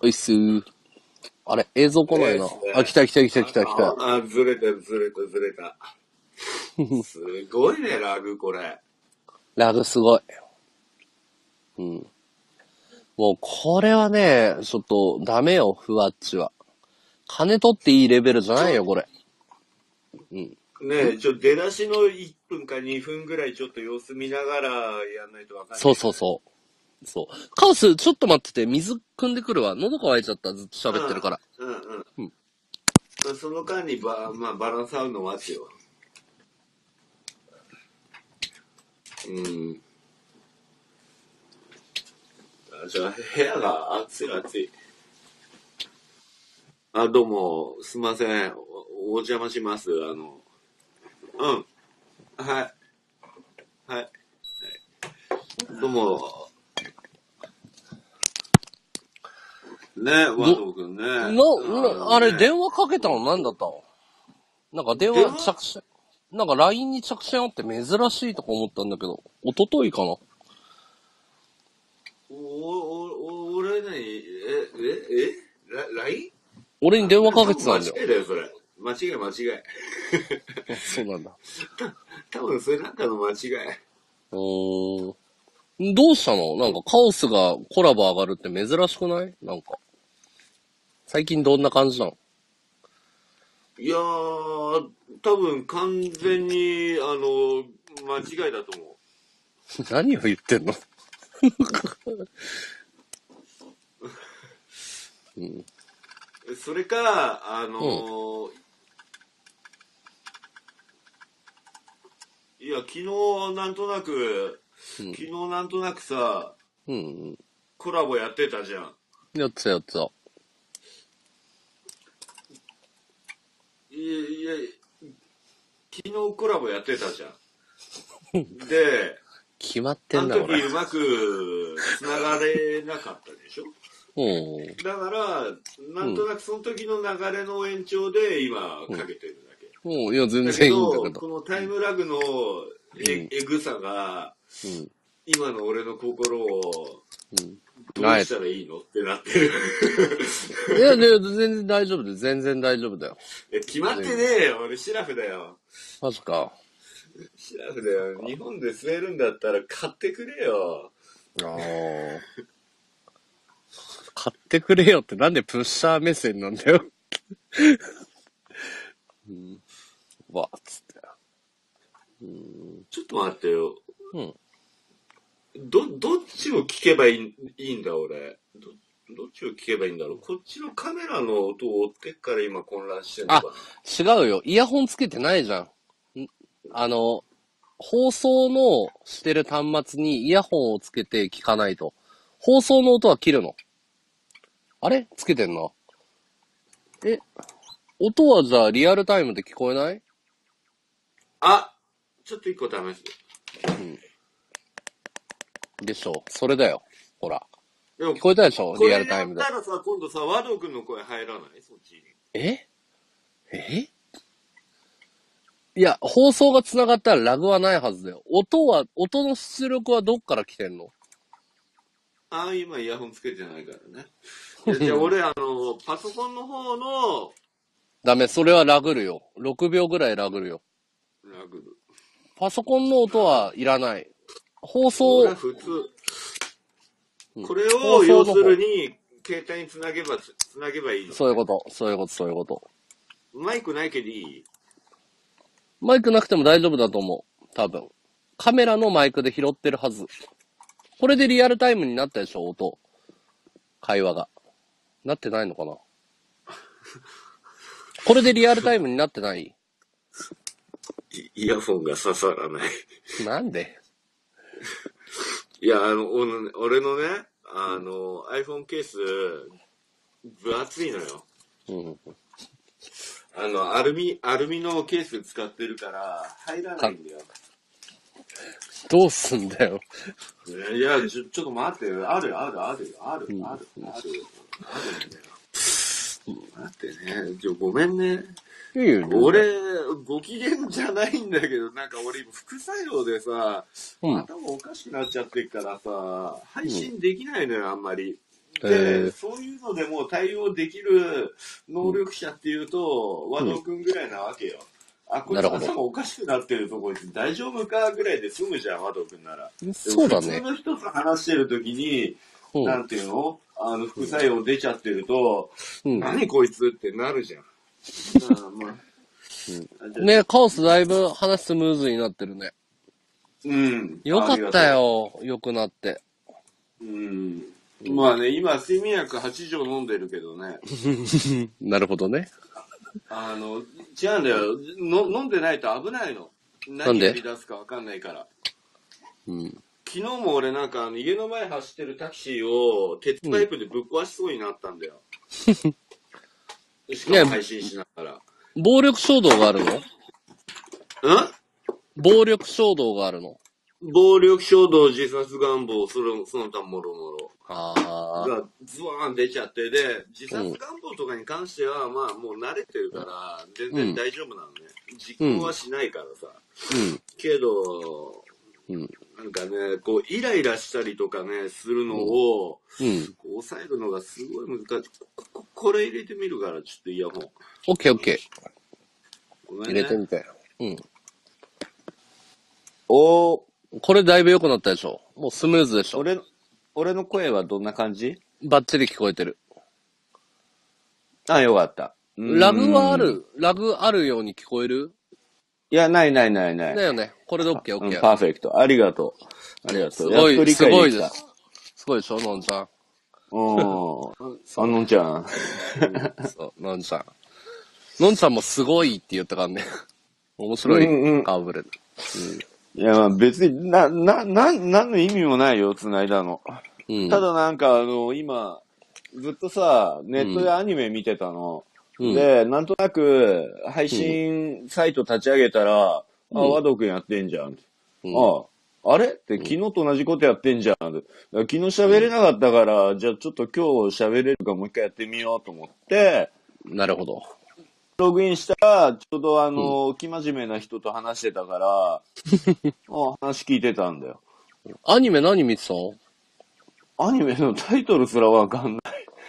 おいっすー。あれ、映像来ないな。あ、来た。 あ、ずれた。すごいね、ラグ、これ。 ラグすごい。うん。もう、これはね、ちょっと、ダメよ、ふわっちは。金取っていいレベルじゃないよ、これ。うん。 ねえ、出だしの1分か2分ぐらいちょっと様子見ながらやんないとわかんない。 そう。カオス、ちょっと待ってて、水汲んでくるわ。喉乾いちゃった、ずっと喋ってるから。 うん。その間にバランス合うの待つよ。うん。じゃあ、部屋が暑い。あ、どうも、すみません。お邪魔します。うん。はい。どうも。ね、和藤くんね。 あれ、電話かけたの何だったの？なんか電話着信、なんか LINE に着信あって珍しいとか思ったんだけど、一昨日かな？ 俺ね、LINE？ 俺に電話かけてたんだよ。 間違いだよ、それ。間違い。 そうなんだ。 多分それなんかの間違い。 どうしたの？なんかカオスがコラボ上がるって珍しくない？なんか。最近どんな感じなの？ いやー、多分完全に、間違いだと思う。 何を言ってんの？うん、 それか、いや、昨日なんとなくさ、コラボやってたじゃん。 やってた。 いや、昨日コラボやってたじゃん。で、 決まってんな、 あの時うまく繋がれなかったでしょ？だから、なんとなくその時の流れの延長で今かけてるだけ。 いや、全然いいんだけど。 このタイムラグのえぐさが、今の俺の心を、どうしたらいいのってなってる。 いや、全然大丈夫だよ。全然大丈夫だよ。 決まってねえよ。俺シラフだよ。 マジか。 シラフだよ。日本で吸えるんだったら買ってくれよ。 買ってくれよってなんでプッシャー目線なんだよ。わっつって。 ちょっと待ってよ。どっちを聞けばいいんだ、俺。どっちを聞けばいいんだろう。こっちのカメラの音を追ってっから今混乱してんのかな。違うよ。イヤホンつけてないじゃん。放送のしてる端末にイヤホンをつけて聞かないと。放送の音は切るの。あれ？つけてんな。音はじゃあリアルタイムで聞こえない？ ちょっと一個試す。 でしょ。それだよ。ほら。聞こえたでしょ？リアルタイムで。 これやったらさ、今度さ、和道くんの声入らない？そっちに。 いや、放送が繋がったらラグはないはずだよ。音の出力はどっから来てんの？ 今イヤホンつけてないからね。じゃあ俺、パソコンの方の、 ダメ、それはラグるよ。6秒ぐらいラグるよ。 ラグる。 パソコンの音はいらない。放送。 普通。これを要するに、携帯につなげばいいの。 そういうこと。 マイクないけどいい？ マイクなくても大丈夫だと思う。多分。カメラのマイクで拾ってるはず。これでリアルタイムになったでしょ、音。会話が。なってないのかな？これでリアルタイムになってない？ イヤホンが刺さらない。 なんで？ いや、俺のね、iPhone ケース、分厚いのよ。アルミのケース使ってるから、入らないんだよ。 どうすんだよ。 いや、ちょっと待ってよ。ある。待ってね。ごめんね。俺、ご機嫌じゃないんだけど、なんか俺今副作用でさ、頭おかしくなっちゃってっからさ、配信できないのよ、あんまり。 で、そういうのでも対応できる能力者っていうと、和道くんぐらいなわけよ。こいつ頭おかしくなってるとこいつ大丈夫かぐらいで済むじゃん、和道くんなら。 そうだね。 普通の人と話してるときに、なんていうの副作用出ちゃってると、何こいつってなるじゃん。 ね、カオスだいぶ話スムーズになってるね。よかったよ、良くなって。 まあね、今、睡眠薬8錠飲んでるけどね。 なるほどね。 違うんだよ。飲んでないと危ないの。何やり出すか分かんないから。昨日も俺なんか家の前走ってるタクシーを鉄パイプでぶっ壊しそうになったんだよ。しかも配信しながら。 暴力衝動があるの？暴力衝動があるの？ 暴力衝動、自殺願望、その他もろもろ。がズワーン出ちゃって、で、自殺願望とかに関しては、まあもう慣れてるから、全然大丈夫なのね。実行はしないからさ。けど、なんかね、こう、イライラしたりとかね、するのを、抑えるのがすごい難しい。これ入れてみるから、ちょっとイヤホン。 オッケー。入れてみて。これだいぶ良くなったでしょ。もうスムーズでしょ。 俺の声はどんな感じ？ バッチリ聞こえてる。 よかった。 ラグあるように聞こえる？ いや、ない。だよね。これで OK。 パーフェクト。ありがとう。 すごいです。すごいでしょ、のんちゃん。 のんちゃん。 そう、のんちゃん。のんちゃんもすごいって言ったからね。面白い顔ぶれ。 いや、まあ別に、何の意味もないよ、繋いだの。ただなんか今、ずっとさ、ネットでアニメ見てたの。で、なんとなく、配信サイト立ち上げたら、和道くんやってんじゃん。あれって昨日と同じことやってんじゃん。昨日喋れなかったから、じゃあちょっと今日喋れるかもう一回やってみようと思って、 なるほど。 ログインしたら、ちょうど生真面目な人と話してたから、話聞いてたんだよ。 アニメ何見てたの？ アニメのタイトルすらわかんない。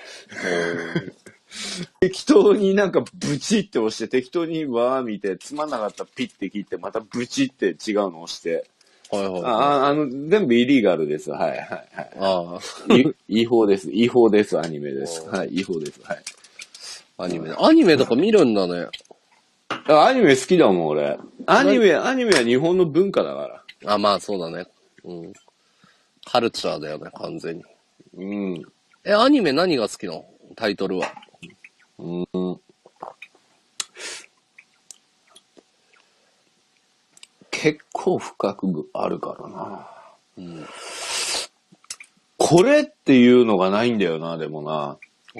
適当になんかブチって押して、適当にわー見て、つまんなかったらピッて切って、またブチって違うの押して。全部イリーガルです。はい。違法です、アニメです。はい、違法です。はい。 アニメとか見るんだね。 アニメ好きだもん、俺。アニメは日本の文化だから。 まあそうだね。カルチャーだよね、完全に。アニメ何が好きなの？タイトルは。 結構深くあるからな。これっていうのがないんだよな、でもな。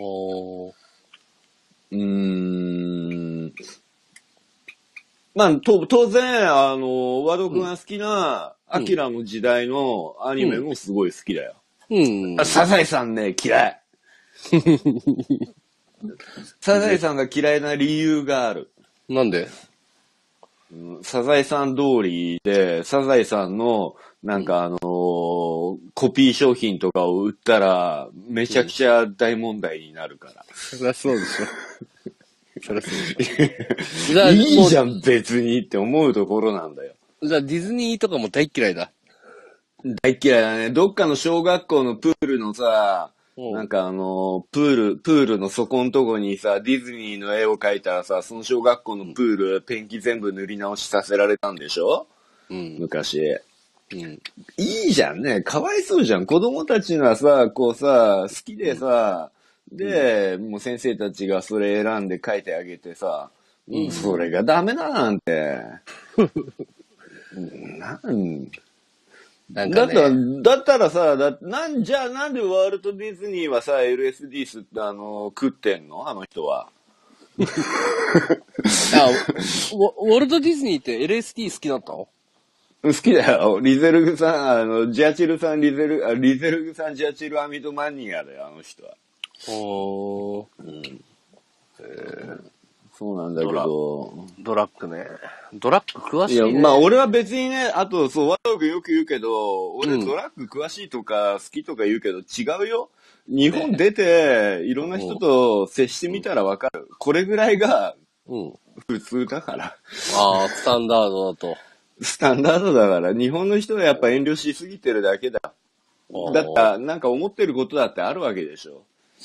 まあ、当然、和道くんが好きな、アキラの時代のアニメもすごい好きだよ。サザエさんね、嫌い。サザエさんが嫌いな理由がある。 なんで？ サザエさん通りで、サザエさんの、なんかコピー商品とかを売ったら、めちゃくちゃ大問題になるから。 そりゃそうでしょ。 いいじゃん、別にって思うところなんだよ。 じゃあディズニーとかも大嫌いだ。 大嫌いだね。どっかの小学校のプールのさ、なんかプールの底のとこにさ、ディズニーの絵を描いたらさ、その小学校のプール、ペンキ全部塗り直しさせられたんでしょ？昔。いいじゃんね。かわいそうじゃん。子供たちがさ、こうさ、好きでさ、で、もう先生たちがそれ選んで描いてあげてさ、それがダメだなんて。 なんかね、 だったらさ、じゃあなんでワールドディズニーはさ、LSD 吸って食ってんの？あの人は。 ウォルト・ディズニーって LSD 好きだったの？ 好きだよ。リゼルグ酸、ジアチル酸、リゼルグ酸ジアチルアミドマニアだよ、あの人は。そうなんだけど。 ドラッグね。ドラッグ詳しいね。 いや、まあ俺は別にね、あと、そう、ワト君よく言うけど、俺ドラッグ詳しいとか好きとか言うけど違うよ。 日本出て、いろんな人と接してみたらわかる。これぐらいが、普通だから。 ああ、スタンダードだと。 スタンダードだから、日本の人はやっぱ遠慮しすぎてるだけだ。だったら、なんか思ってることだってあるわけでしょ。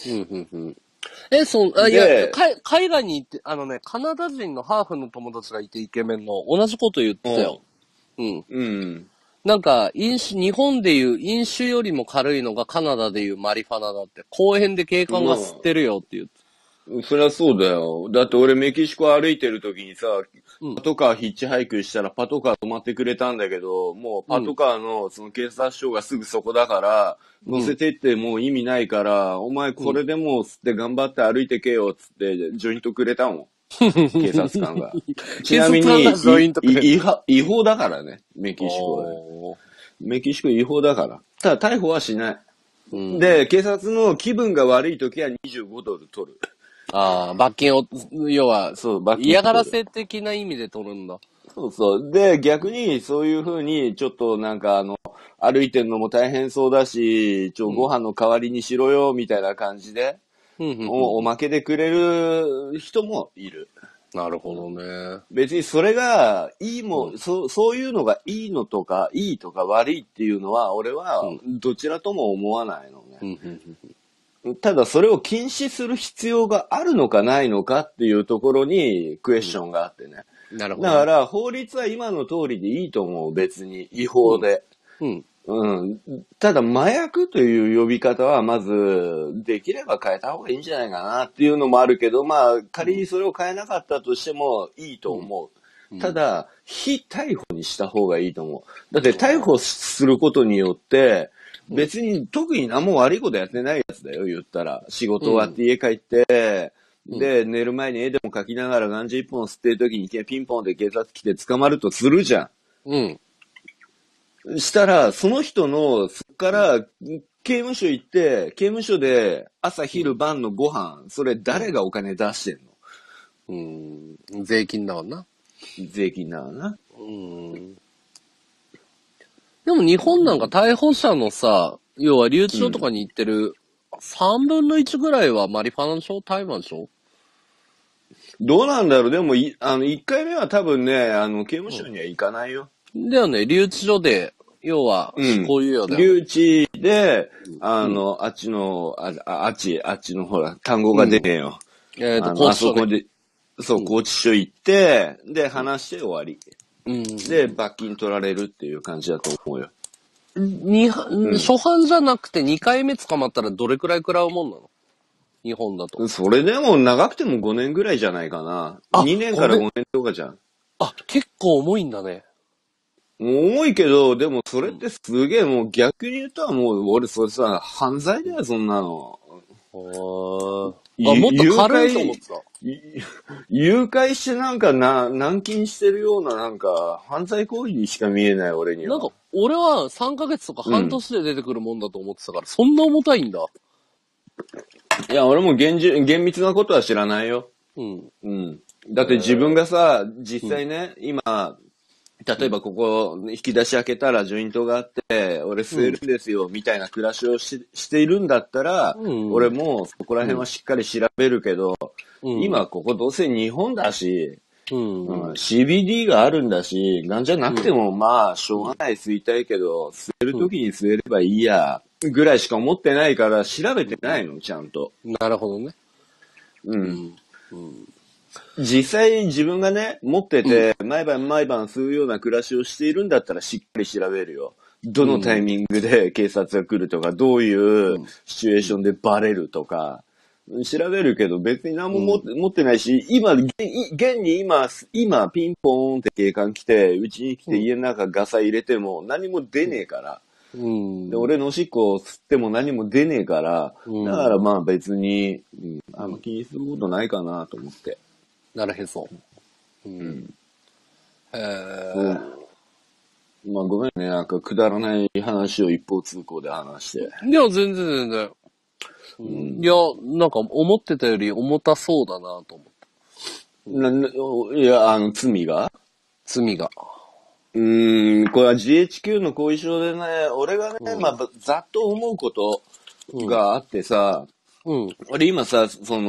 いや、海外に行って、カナダ人のハーフの友達がいてイケメンの、同じこと言ってたよ。なんか、日本でいう飲酒よりも軽いのがカナダでいうマリファナだって、公園で警官が吸ってるよって言って。 そりゃそうだよ。だって俺メキシコ歩いてる時にさ、パトカーヒッチハイクしたらパトカー止まってくれたんだけど、もうパトカーのその警察署がすぐそこだから、乗せてってもう意味ないから、お前これでも吸って頑張って歩いてけよっつってジョイントくれたもん。警察官が。ちなみに違法だからね、メキシコで。メキシコ違法だから。ただ逮捕はしない。で、警察の気分が悪い時は25ドル取る。 ああ、罰金を、要は、嫌がらせ的な意味で取るんだ。 そうそう。で、逆にそういう風に、ちょっとなんか歩いてるのも大変そうだし、ご飯の代わりにしろよ、みたいな感じで、おまけでくれる人もいる。 なるほどね。 別にそれが、いいも、そういうのがいいのとか、いいとか悪いっていうのは、俺は、どちらとも思わないのね。ただそれを禁止する必要があるのかないのかっていうところにクエスチョンがあってね。 なるほど。 だから法律は今の通りでいいと思う、別に違法で。ただ麻薬という呼び方はまずできれば変えた方がいいんじゃないかなっていうのもあるけど、まあ仮にそれを変えなかったとしてもいいと思う。ただ、非逮捕にした方がいいと思う。だって逮捕することによって、別に特に何も悪いことやってないやつだよ、言ったら。仕事終わって家帰って、で、寝る前に絵でも描きながらガンジ1本吸ってる時にピンポンで警察来て捕まるとするじゃん。したら、その人の、そっから刑務所行って、刑務所で朝昼晩のご飯、それ誰がお金出してんの？税金だわな。 税金だわな。 でも日本なんか逮捕者のさ、要は留置所とかに行ってる3分の1ぐらいはマリファナでしょ？大麻でしょ？ どうなんだろう。でも1回目は多分ね、刑務所には行かないよ。 だよね、留置所で、要は、執行猶予で。 留置で、あっちのほら、単語が出ねえよ。 拘置所で。 そう、拘置所行って、で、話して終わり。で、罰金取られるっていう感じだと思うよ。 初犯じゃなくて2回目捕まったらどれくらい食らうもんなの？日本だと。 それでも長くても5年ぐらいじゃないかな。2年から5年とかじゃん。 あ、結構重いんだね。 重いけど、でもそれってすげえもう逆に言うともう俺それさ、犯罪だよ、そんなの。 もっと軽いと思ってた。 誘拐してなんか軟禁してるようななんか犯罪行為にしか見えない俺には。 なんか俺は3ヶ月とか半年で出てくるもんだと思ってたから、そんな重たいんだ。 いや、俺も厳密なことは知らないよ。だって自分がさ、実際ね、今、例えばここ引き出し開けたらジョイントがあって、俺吸えるんですよ、みたいな暮らしをしているんだったら、俺もそこら辺はしっかり調べるけど、今ここどうせ日本だし、CBD があるんだし、ガンじゃなくてもまあしょうがない吸いたいけど、吸える時に吸えればいいや、ぐらいしか思ってないから調べてないの、ちゃんと。 なるほどね。 実際自分がね、持ってて、毎晩吸うような暮らしをしているんだったらしっかり調べるよ。どのタイミングで警察が来るとか、どういうシチュエーションでバレるとか、調べるけど別に何も持ってないし、現に今ピンポーンって警官来て、うちに来て家の中ガサ入れても何も出ねえから。で俺のおしっこを吸っても何も出ねえから、だからまあ別に、気にすることないかなと思って。 なるへそ。 まあごめんね、なんかくだらない話を一方通行で話して。 いや、全然。いや、なんか思ってたより重たそうだなと思って。 いや、罪が。これは GHQ の後遺症でね、俺がね、まあざっと思うこと、 があってさ、俺今さ、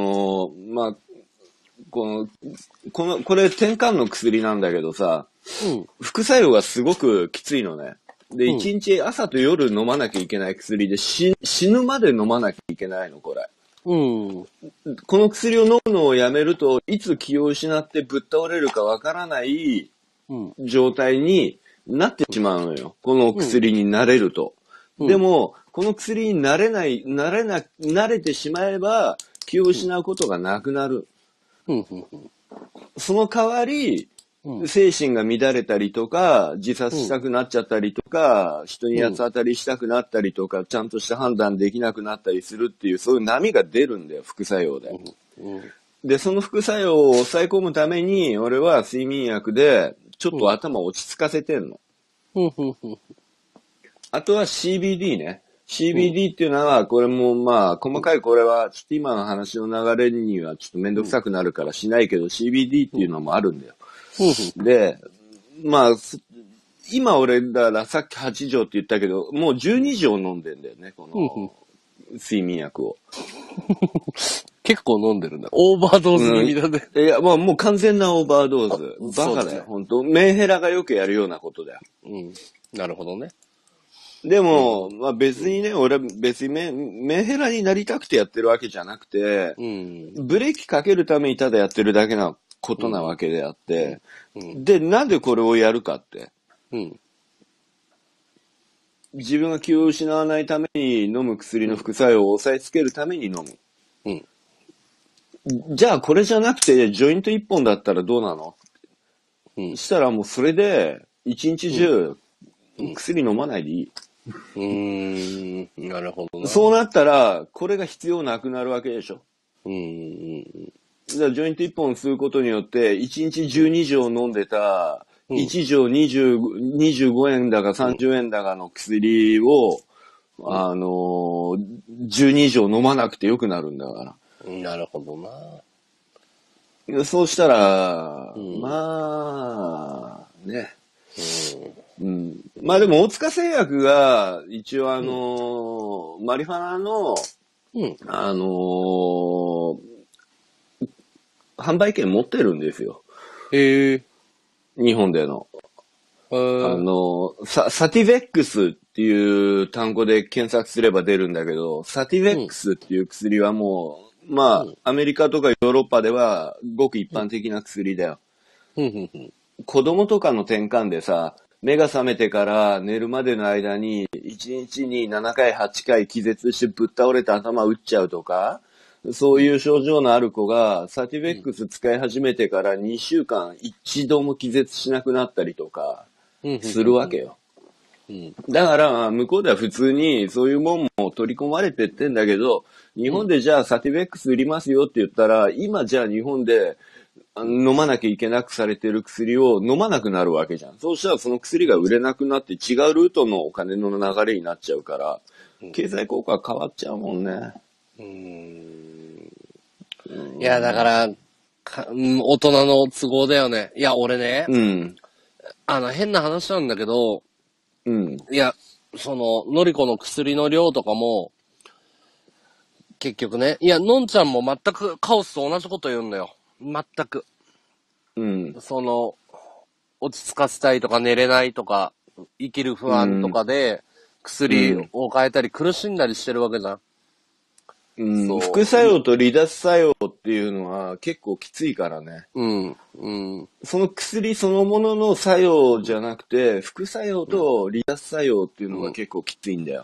これ転換の薬なんだけどさ、副作用がすごくきついのね。で、1日朝と夜飲まなきゃいけない薬で、死ぬまで飲まなきゃいけないの、これ。この薬を飲むのをやめると、いつ気を失ってぶっ倒れるかわからない状態になってしまうのよ。この薬に慣れると。でも、この薬に慣れてしまえば、気を失うことがなくなる。その代わり、精神が乱れたりとか、自殺したくなっちゃったりとか、人に八つ当たりしたくなったりとか、ちゃんとした判断できなくなったりするっていう、そういう波が出るんだよ、副作用で。で、その副作用を抑え込むために、俺は睡眠薬で、ちょっと頭を落ち着かせてんの。あとは CBD ね。CBD っていうのは、これも細かいこれは、ちょっと今の話の流れにはちょっとめんどくさくなるからしないけど、CBD っていうのもあるんだよ。で、今俺だからさっき8錠って言ったけど、もう12錠飲んでんだよね、この睡眠薬を。 結構飲んでるんだ。オーバードーズ気味だね。 いや、もう完全なオーバードーズ。バカだよ、本当メンヘラがよくやるようなことだよ。 なるほどね。 でも、別にね、俺別にメンヘラになりたくてやってるわけじゃなくて、ブレーキかけるためにただやってるだけなことなわけであって、で、なんでこれをやるかって。自分が気を失わないために飲む薬の副作用を抑えつけるために飲む。じゃあこれじゃなくて、ジョイント一本だったらどうなの？したらもうそれで、一日中、薬飲まないでいい。 なるほどな。 そうなったら、これが必要なくなるわけでしょ。じゃあ、ジョイント1本吸うことによって、1日12錠飲んでた、1錠25円だか30円だかの薬を、12錠飲まなくてよくなるんだから。 なるほどな。 そうしたら、ね。でも大塚製薬が一応マリファナの、販売権持ってるんですよ。日本での。サティベックスっていう単語で検索すれば出るんだけど、サティベックスっていう薬はもう、アメリカとかヨーロッパではごく一般的な薬だよ。子供とかの転換でさ、目が覚めてから寝るまでの間に1日に7回8回気絶してぶっ倒れて頭打っちゃうとか、そういう症状のある子がサティベックス使い始めてから2週間一度も気絶しなくなったりとかするわけよ。だから向こうでは普通にそういうもんも取り込まれてってんだけど、日本でじゃあサティベックス売りますよって言ったら、今じゃあ日本で飲まなきゃいけなくされてる薬を飲まなくなるわけじゃん。そうしたらその薬が売れなくなって違うルートのお金の流れになっちゃうから、経済効果は変わっちゃうもんね。 いや、だから、大人の都合だよね。いや、俺ね、変な話なんだけど、いや、のりこの薬の量とかも、結局ね、いや、のんちゃんも全くカオスと同じこと言うんだよ。全く。落ち着かせたいとか寝れないとか、生きる不安とかで、薬を変えたり苦しんだりしてるわけじゃん。 副作用と離脱作用っていうのは結構きついからね。その薬そのものの作用じゃなくて、副作用と離脱作用っていうのが結構きついんだよ。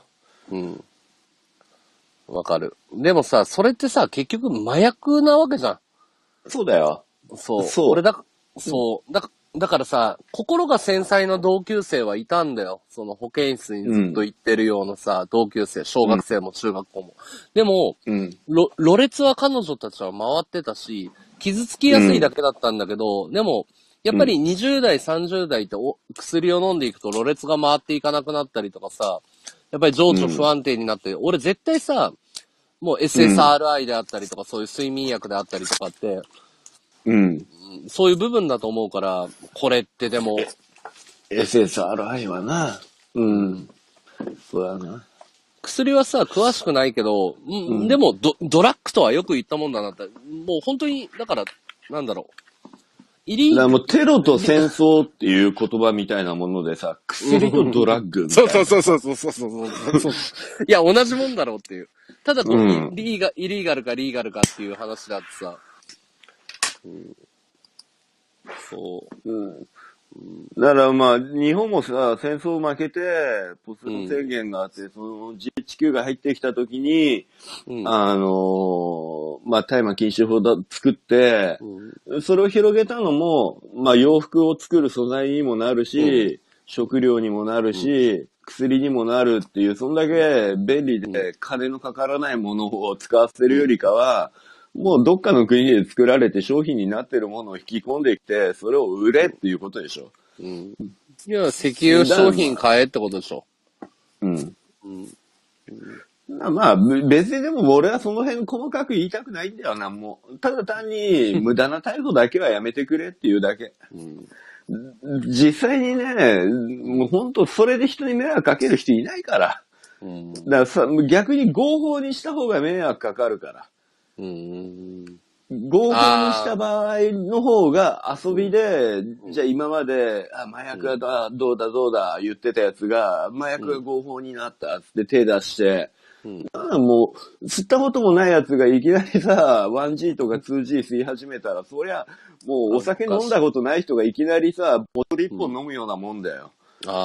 わかる。でもさ、それってさ、結局麻薬なわけじゃん。 そうだよ。 俺だからさ、心が繊細な同級生はいたんだよ。その保健室にずっと行ってるようなさ、同級生、小学生も中学校も。でも、ろれつは彼女たちは回ってたし、傷つきやすいだけだったんだけど、でも、やっぱり20代、30代って薬を飲んでいくとろれつが回っていかなくなったりとかさ、やっぱり情緒不安定になって、俺絶対さ、もう SSRI であったりとか、そういう睡眠薬であったりとかって、そういう部分だと思うから、これってでも。 SSRI はな。そうだな。 薬はさ、詳しくないけど、でもドラッグとはよく言ったもんだなって。もう本当に、だから、なんだろう。 だからもうテロと戦争っていう言葉みたいなものでさ、薬とドラッグみたいな。 そう。いや、同じもんだろうっていう。ただこう、イリーガルかリーガルかっていう話だってさ。そう。 だからまあ、日本もさ、戦争負けて、ポスト宣言があって、その GHQ が入ってきたときに、まあ、大麻禁止法作って、それを広げたのも、まあ、洋服を作る素材にもなるし、食料にもなるし、薬にもなるっていう、そんだけ便利で金のかからないものを使わせるよりかは、もうどっかの国で作られて商品になってるものを引き込んできて、それを売れっていうことでしょ。 いや、石油商品買えってことでしょ。 まあ、別にでも俺はその辺細かく言いたくないんだよな、もう。ただ単に無駄な逮捕だけはやめてくれっていうだけ。実際にね、もう本当それで人に迷惑かける人いないから。だからさ、逆に合法にした方が迷惑かかるから。合法にした場合の方が遊びで、じゃあ今まで、麻薬はどうだ言ってたやつが、麻薬が合法になったって手出して、もう、吸ったこともないやつがいきなりさ、1G とか 2G 吸い始めたら、そりゃ、もうお酒飲んだことない人がいきなりさ、ボトル1本飲むようなもんだよ。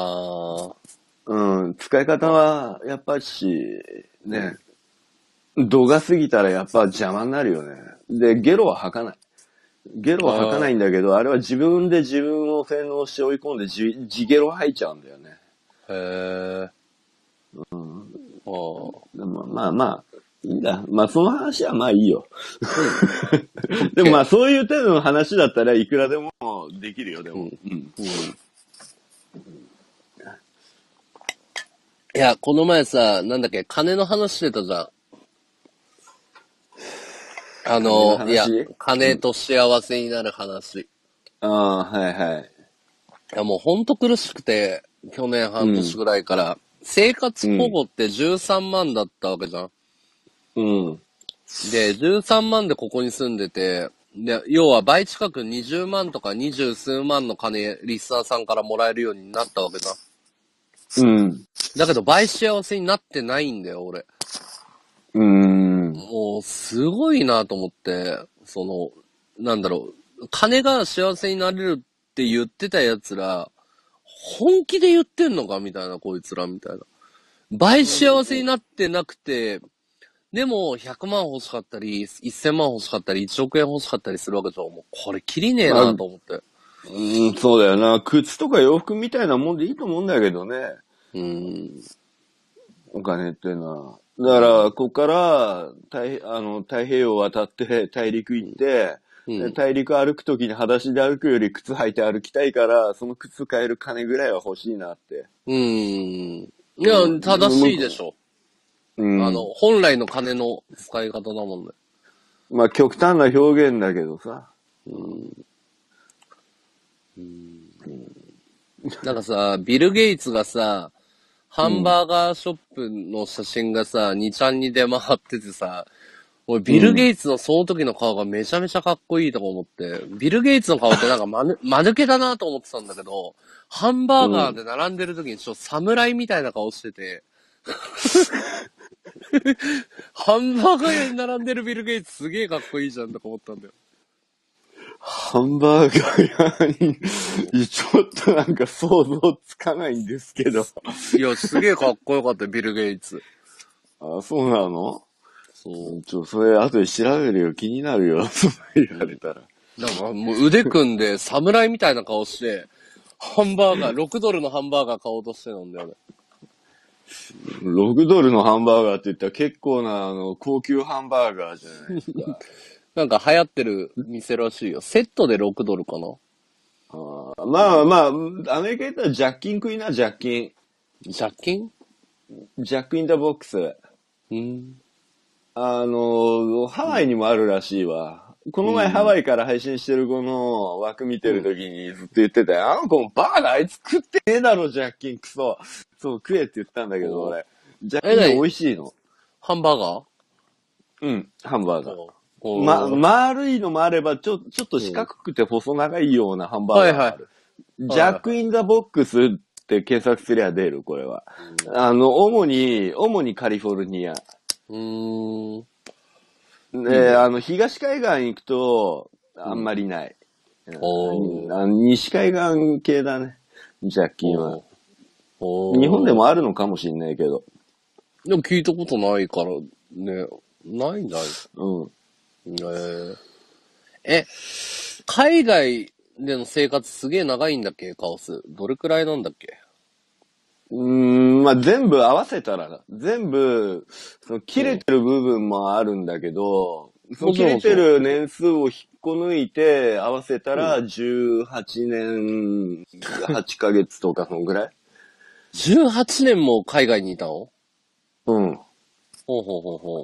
使い方は、やっぱし、ね、度が過ぎたらやっぱ邪魔になるよね。で、ゲロは吐かない。ゲロは吐かないんだけど、あれは自分で自分を洗脳して追い込んで自ゲロ吐いちゃうんだよね。まあ、いいんだ。まあ、その話はまあいいよ。でもまあ、そういう程度の話だったらいくらでもできるよ、でも。 いや、この前さ、なんだっけ、金の話してたじゃん。いや、金と幸せになる話。 はいはい。 いや、もうほんと苦しくて、去年半年ぐらいから、生活保護って13万だったわけじゃん。で、13万でここに住んでて、で、要は倍近く20万とか20数万の金、リスナーさんからもらえるようになったわけじゃん。だけど倍幸せになってないんだよ、俺。もう、すごいなと思って、なんだろう、金が幸せになれるって言ってた奴ら、本気で言ってんのかみたいな、こいつら、みたいな。倍幸せになってなくて、でも、100万欲しかったり、1000万欲しかったり、1億円欲しかったりするわけじゃん。もう、これ、きりねえなと思って。 そうだよな。靴とか洋服みたいなもんでいいと思うんだけどね。お金っていうのは。だから、ここから太平洋渡って大陸行って、大陸歩くときに裸足で歩くより靴履いて歩きたいから、その靴買える金ぐらいは欲しいなって。 いや、正しいでしょ。本来の金の使い方だもんね。 まあ、極端な表現だけどさ。 なんかさ、ビル・ゲイツがさ、ハンバーガーショップの写真がさ、2ちゃんに出回っててさ、俺ビル・ゲイツのその時の顔がめちゃめちゃかっこいいとか思って、ビル・ゲイツの顔ってなんか間抜けだなと思ってたんだけど、ハンバーガーで並んでる時にちょっと侍みたいな顔してて、ハンバーガー屋に並んでるビル・ゲイツすげえかっこいいじゃんとか思ったんだよ。 ハンバーガー屋に、ちょっとなんか想像つかないんですけど。 いや、すげえかっこよかったよ、ビル・ゲイツ。 そうなの？そう。それ後で調べるよ。気になるよ。そう言われたら。 なんかもう腕組んで侍みたいな顔して、ハンバーガー、6ドルのハンバーガー買おうとしてたんだよね。 6ドルのハンバーガーって言ったら結構な高級ハンバーガーじゃないですか。 なんか流行ってる店らしいよ。セットで6ドルかな。 まあ、アメリカ行ったらジャッキン食いな、ジャッキン。 ジャッキン？ ジャックインダボックス。ハワイにもあるらしいわ。この前ハワイから配信してる子の枠見てる時にずっと言ってたよ。あの子もバーガーあいつ食ってねえだろ、ジャッキンクソ。そう、食えって言ったんだけど、俺。 ジャックインは美味しいの。 ハンバーガー？ うん、ハンバーガー。丸いのもあれば、ちょっと四角くて細長いようなハンバーガーがある。ジャックインザボックスって検索すりゃ出る、これは。主にカリフォルニア。で、東海岸行くと、あんまりない。西海岸系だね、ジャッキンは。日本でもあるのかもしれないけど。 でも聞いたことないから、ね、ないんだよ。海外での生活すげえ長いんだっけ、カオス。どれくらいなんだっけ？ まあ、全部合わせたら、全部、切れてる部分もあるんだけど、切れてる年数を引っこ抜いて合わせたら18年8ヶ月とかそのぐらい。 18年も海外にいたの？ うん。 ほう。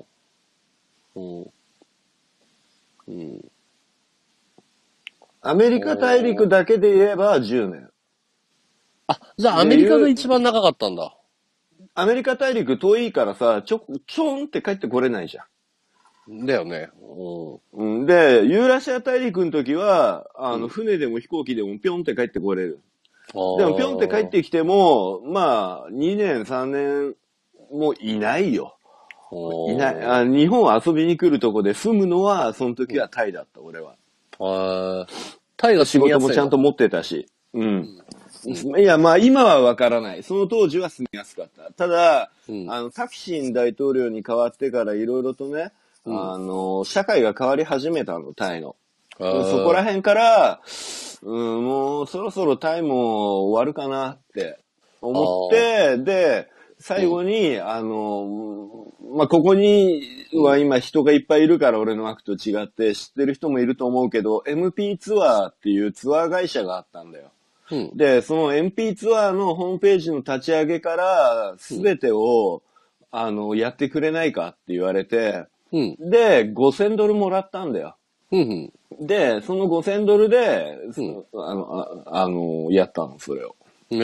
アメリカ大陸だけで言えば10年。 あ、じゃあアメリカが一番長かったんだ。 アメリカ大陸遠いからさ、ちょんって帰ってこれないじゃん。だよね。 で、ユーラシア大陸の時は、船でも飛行機でもぴょんって帰ってこれる。でもぴょんって帰ってきても、まあ、2年3年もいないよ。いない。日本遊びに来るとこで住むのは、その時はタイだった、俺は。 タイが仕事もちゃんと持ってたし。いや、まあ今はわからない。その当時は住みやすかった。ただ、タクシン大統領に変わってからいろいろとね、社会が変わり始めたの、タイの。そこら辺から、もうそろそろタイも終わるかなって思って、で、最後に、まあ、ここには今人がいっぱいいるから俺の枠と違って知ってる人もいると思うけど、MP ツアーっていうツアー会社があったんだよ。で、その MP ツアーのホームページの立ち上げから全てを、やってくれないかって言われて、で、5000ドルもらったんだよ。で、その5000ドルで、やったの、それを。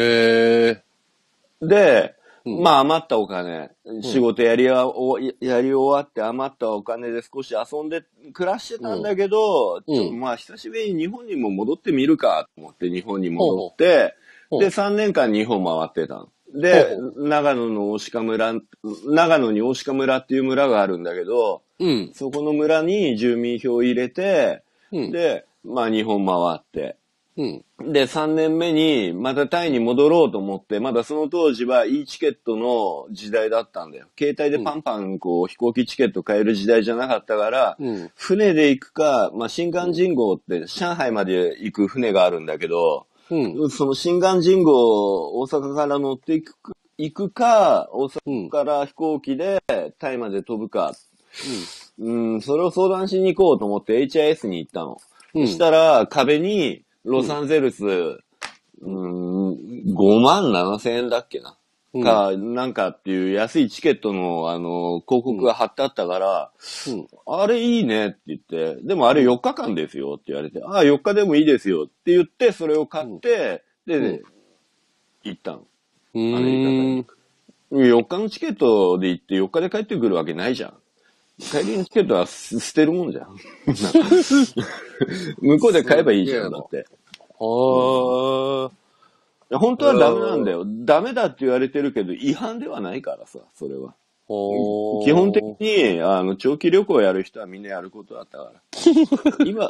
で、まあ余ったお金、仕事やり終わって余ったお金で少し遊んで暮らしてたんだけど、まあ久しぶりに日本にも戻ってみるかと思って日本に戻って、で、3年間日本回ってたの。で、長野に大鹿村っていう村があるんだけど、そこの村に住民票を入れて、で、まあ日本回って、で、3年目にまたタイに戻ろうと思って、まだその当時は e チケットの時代だったんだよ。携帯でパンパンこう飛行機チケット買える時代じゃなかったから、船で行くか、まあ新干人号って上海まで行く船があるんだけど、その新干人号大阪から乗って行くか、大阪から飛行機でタイまで飛ぶか、それを相談しに行こうと思って HIS に行ったの。そしたら壁にロサンゼルス、57,000円だっけな。なんかっていう安いチケットの、広告が貼ってあったから、あれいいねって言って、でもあれ4日間ですよって言われて、ああ、4日でもいいですよって言って、それを買って、で、行ったの。アメリカに。4日のチケットで行って4日で帰ってくるわけないじゃん。帰りのチケットは捨てるもんじゃん。向こうで買えばいいじゃん、だって。本当はダメなんだよ。ダメだって言われてるけど、違反ではないからさ、それは。基本的に、長期旅行やる人はみんなやることだったから。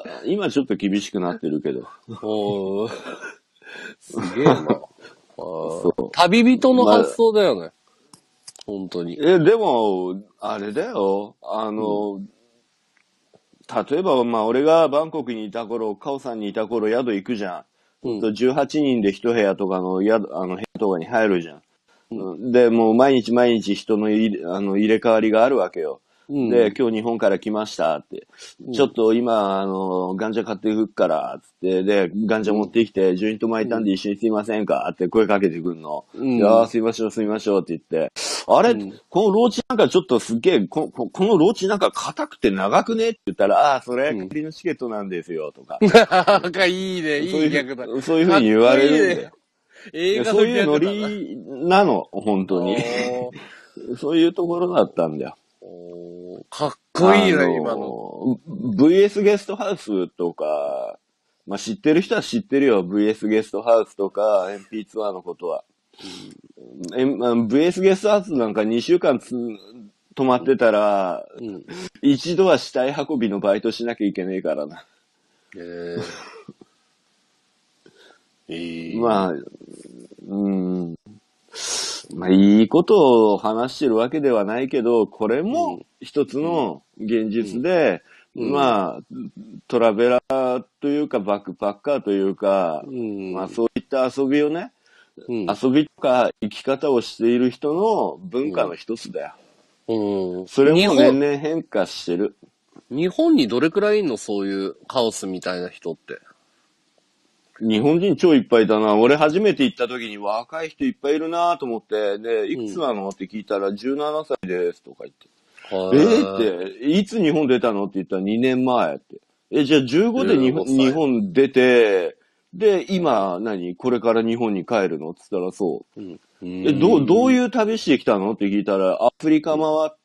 今ちょっと厳しくなってるけど。 すげえな。旅人の発想だよね。本当に。 でも、あれだよ。例えば、まあ、俺がバンコクにいた頃、カオさんにいた頃、宿行くじゃん。18人で1部屋とかの部屋とかに入るじゃん。で、もう毎日人の入れ替わりがあるわけよ。で、今日日本から来ましたって。ちょっと今、ガンジャ買ってくっから、つって、で、ガンジャ持ってきて、ジョイント巻いたんで一緒にすいませんかって声かけてくんの。ああ、すいましょうって言って。あれ、このローチなんかちょっとすっげえ、このローチなんか硬くて長くねって言ったら、ああ、それ、仮のチケットなんですよ、とか。 なんかいいね、いい逆だ。 そういう風に言われるんだよ。 映画そういうノリなの、本当に。 そういうところだったんだよ。 かっこいいね、今の。 VS ゲストハウスとか、まあ、知ってる人は知ってるよ。VS ゲストハウスとか、MP ツアーのことは。VS ゲストハウスなんか2週間泊まってたら、一度は死体運びのバイトしなきゃいけねえからな。まあ、まあ、いいことを話してるわけではないけど、これも一つの現実で、まあ、トラベラーというか、バックパッカーというか、まあ、そういった遊びをね、遊びとか生き方をしている人の文化の一つだよ。それも年々変化してる。 日本にどれくらいいんの？そういうカオスみたいな人って。 日本人超いっぱいだな。俺初めて行った時に若い人いっぱいいるなと思って、で、いくつなのって聞いたら17歳ですとか言って。って、いつ日本出たのって言ったら2年前って。じゃあ15で日本出て、で、今これから日本に帰るのって言ったらそう。どういう旅してきたのって聞いたら、アフリカ回って、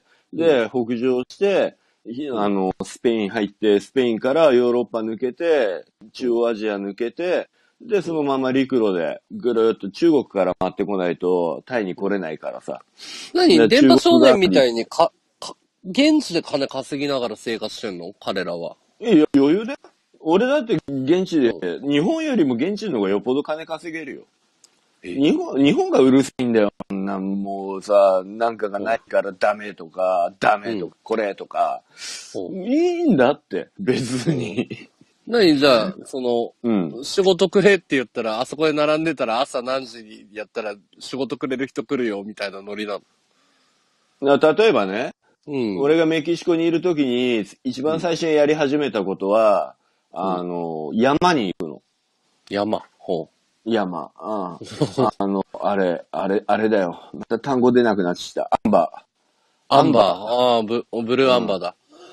で、北上して、スペイン入って、スペインからヨーロッパ抜けて、中央アジア抜けて、で、そのまま陸路でぐるっと中国から回ってこないとタイに来れないからさ。 電波少年みたいに現地で金稼ぎながら生活してんの？彼らは。 余裕で。俺だって現地で、日本よりも現地の方がよっぽど金稼げるよ。日本がうるさいんだよ。もうさ、なんかがないからダメとか、これとか。いいんだって、別に。 じゃあ、仕事くれって言ったら、あそこで並んでたら朝何時にやったら仕事くれる人来るよ、みたいなノリなの？例えばね、俺がメキシコにいる時に、一番最初にやり始めたことは、山に行くの。 山。 山。あれだよ。また単語出なくなっちゃった。アンバー。ブルーアンバーだ。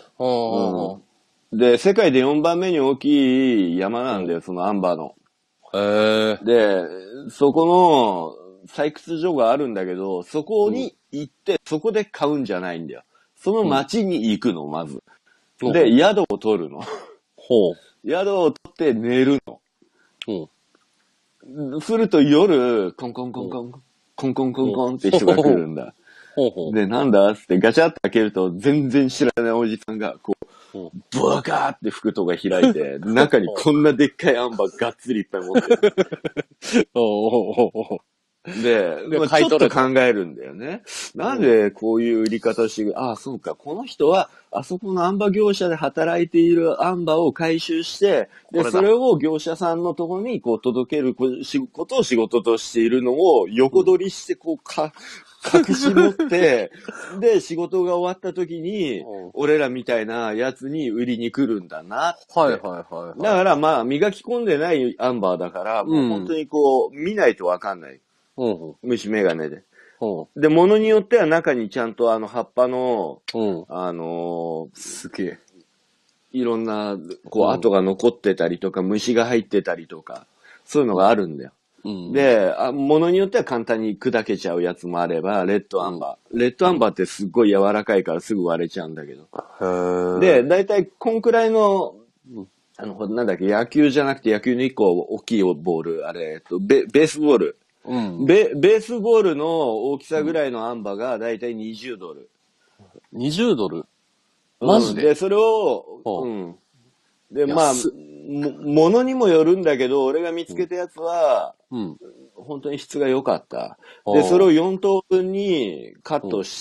で、世界で4番目に大きい山なんだよ、そのアンバーの。で、そこの採掘所があるんだけど、そこに行って、そこで買うんじゃないんだよ。その町に行くの、まず。で、宿を取るの。宿を取って寝るの。すると夜、コンコンコンコン、コンコンコンコンって人が来るんだ。で、なんだっつってガチャッと開けると、全然知らないおじさんが、ブワカーって服とか開いて、中にこんなでっかいアンバーがっつりいっぱい持ってる。で、ちょっと考えるんだよね。なんでこういう売り方して、そうか、この人は、あそこのアンバ業者で働いているアンバを回収して、で、それを業者さんのところに届けることを仕事としているのを横取りして、隠し持って、で、仕事が終わった時に、俺らみたいなやつに売りに来るんだなって。だからまあ、磨き込んでないアンバーだから、もう本当に見ないとわかんない。虫眼鏡で。で、物によっては中にちゃんと葉っぱの、すげえ、いろんな、跡が残ってたりとか、虫が入ってたりとか、そういうのがあるんだよ。で、物によっては簡単に砕けちゃうやつもあれば、レッドアンバー。レッドアンバーってすっごい柔らかいからすぐ割れちゃうんだけど。で、だいたいこんくらいの、なんだっけ、野球じゃなくて野球の一個大きいボール、ベースボール。ベースボールの大きさぐらいのアンバがだいたい20ドル。 20ドル？マジで？ で、それを、で、まあ、物にもよるんだけど、俺が見つけたやつは、本当に質が良かった。で、それを4等分にカットして、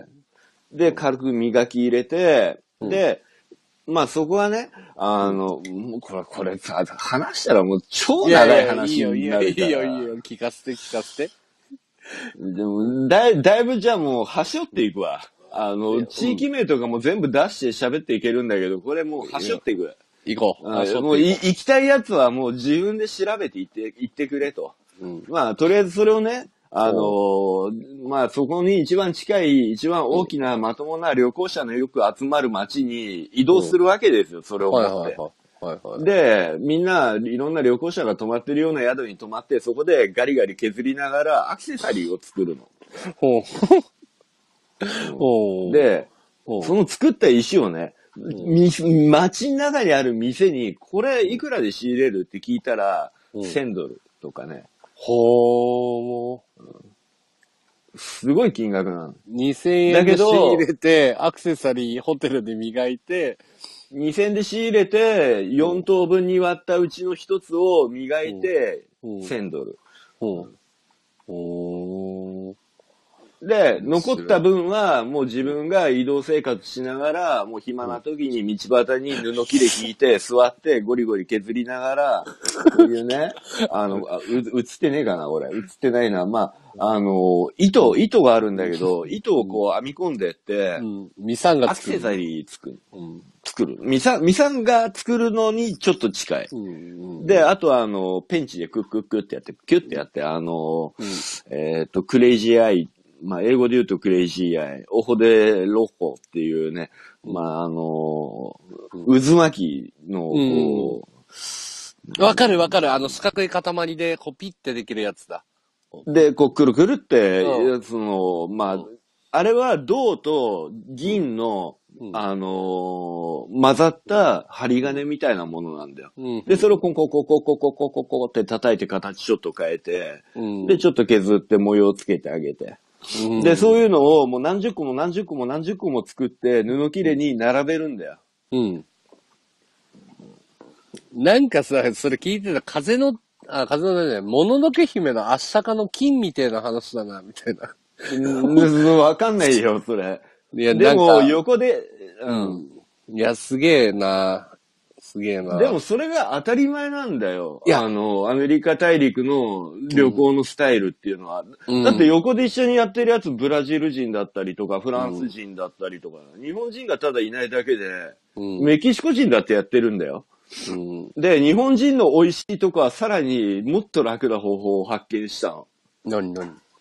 で、軽く磨き入れて、で、まあそこはね、これさ、話したらもう超長い話になるから。いいよ、 聞かせて。 でも、だいぶじゃあもう端折っていくわ。地域名とかも全部出して喋っていけるんだけど、これもう端折っていく。 行こう。 もう行きたいやつはもう自分で調べて行ってくれと。まあ、とりあえずそれをね、まあ、そこに一番近い、一番大きなまともな旅行者のよく集まる街に移動するわけですよ、それを持って。で、みんないろんな旅行者が泊まってるような宿に泊まって、そこでガリガリ削りながらアクセサリーを作るの。 で、その作った石をね、街の中にある店に、これいくらで仕入れるって聞いたら、$1000とかね。すごい金額なの。 2000円で仕入れて、アクセサリーホテルで磨いて、 2000円で仕入れて、4等分に割ったうちの1つを磨いて、$1000。で、残った分は、もう自分が移動生活しながら、もう暇な時に道端に布切れ引いて、座ってゴリゴリ削りながら、こういうね、映ってねえかな、俺。映ってないな。まあ、糸があるんだけど、糸をこう編み込んでって、 ミサンがアクセサリー作る。ミサンが作るのにちょっと近い。で、あとはペンチでクッってやって、キュッてやって、クレイジーアイ、まあ、英語で言うとクレイジーアイ、オホデロホっていうね、まあ、渦巻きの、こう、わかる。四角い塊で、ピッてできるやつだ。 で、こう、くるくるって、まあ、あれは銅と銀の、混ざった針金みたいなものなんだよ。で、それをコって叩いて形ちょっと変えて、で、ちょっと削って模様つけてあげて。で、そういうのをもう何十個も作って布切れに並べるんだよ。 なんかさ、それ聞いてたもののけ姫のアッシャカの金みたいな話だな、みたいな。 わかんないよ、それ。 いや、 でも、横で、 いや、すげえな。 でも、それが当たり前なんだよ。アメリカ大陸の旅行のスタイルっていうのは。だって横で一緒にやってるやつ、ブラジル人だったりとか、フランス人だったりとか、日本人がただいないだけで、メキシコ人だってやってるんだよ。で、日本人の美味しいとこはさらにもっと楽な方法を発見したの。 何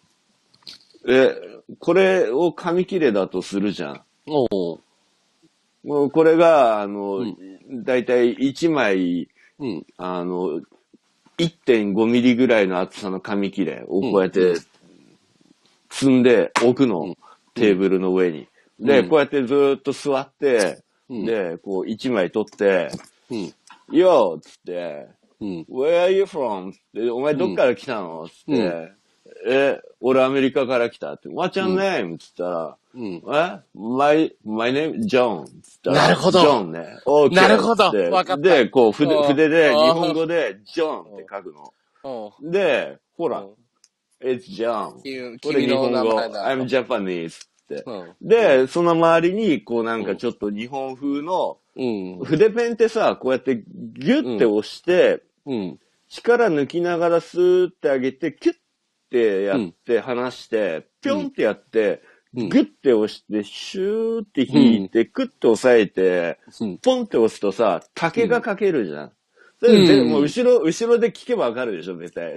これを紙切れだとするじゃん。もうこれが、だいたい1枚、1.5 ミリぐらいの厚さの紙切れをこうやって積んで置くの。テーブルの上に。で、こうやってずーっと座って、で、こう1枚取って、よーっつって、Where are you from? って、お前どっから来たのつって、俺アメリカから来たって。What's your name? つったら、my name John. つったら、 なるほど。 John ね。OK. なるほど。わかった。 で、こう筆で、日本語で John って書くの。で、ほら、It's John. これ日本語。I'm Japanese. って。で、その周りに、こうなんかちょっと日本風の、筆ペンってさ、こうやってギュッて押して、力抜きながらスーって上げて、キュッってやって離して、ぴょんってやって、グッて押して、シューって引いて、クッて押さえて、ポンって押すとさ、竹がかけるじゃん。それもう後ろで聞けばわかるでしょ、絶対。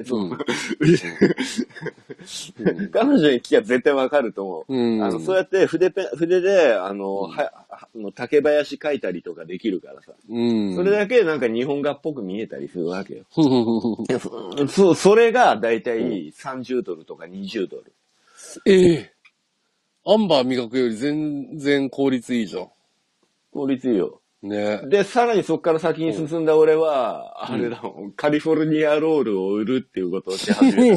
彼女に聞けば絶対わかると思う。そうやって筆で、竹林描いたりとかできるからさ。それだけなんか日本画っぽく見えたりするわけよ。それがだいたい$30とか$20。 アンバー磨くより全然効率いいじゃん。 効率いいよ。 ね。 で、さらにそこから先に進んだ俺は、あれだもん、カリフォルニアロールを売るっていうことをし始め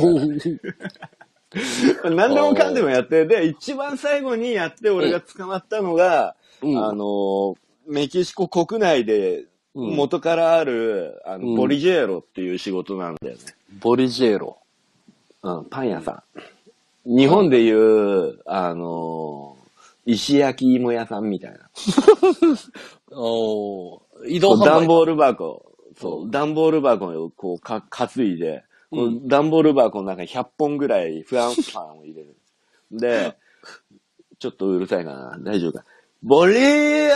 た。何でもかんでもやって、で、一番最後にやって俺が捕まったのが、メキシコ国内で元からある、ボリジェーロっていう仕事なんだよね。 ボリジェーロ。 パン屋さん。日本でいう、石焼き芋屋さんみたいな。 移動販売。 段ボール箱。そう、段ボール箱をこう担いで、段ボール箱の中に100本ぐらいフランスパンを入れる。で、ちょっとうるさいかな。大丈夫か。ボリー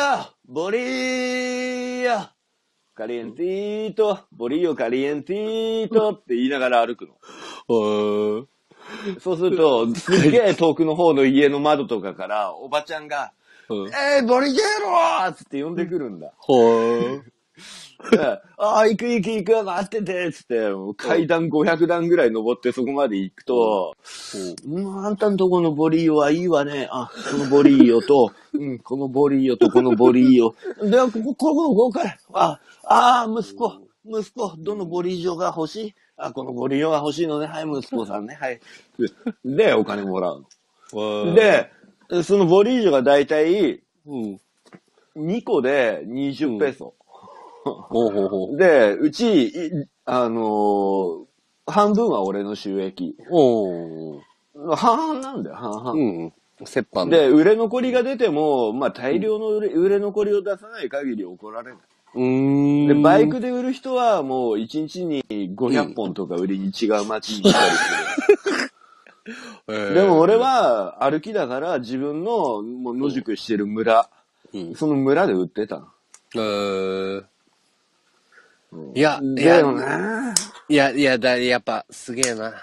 ヨカリエンティート、ボリーヨカリエンティートって言いながら歩くの。そうすると、すっげえ遠くの方の家の窓とかから、おばちゃんが、ボリジェーローつって呼んでくるんだ。 行く、待ってて、つって、階段500段ぐらい登ってそこまで行くと、あんたんとこのボリーはいいわね。このボリーよと、このボリーよと、このボリーよ。で、ここから、息子、どのボリー場が欲しい？このボリー場が欲しいのね。はい、息子さんね。はい。で、お金もらうの。で、そのボリー場がだいたい、2個で20ペソ。で、うち、半分は俺の収益。半々なんだよ、半々。 折半で、売れ残りが出ても、大量の売れ残りを出さない限り怒られない。で、バイクで売る人はもう1日に500本とか売りに違う街に行ったりする。でも俺は歩きだから自分のもう野宿してる村、その村で売ってた。 やっぱすげえな。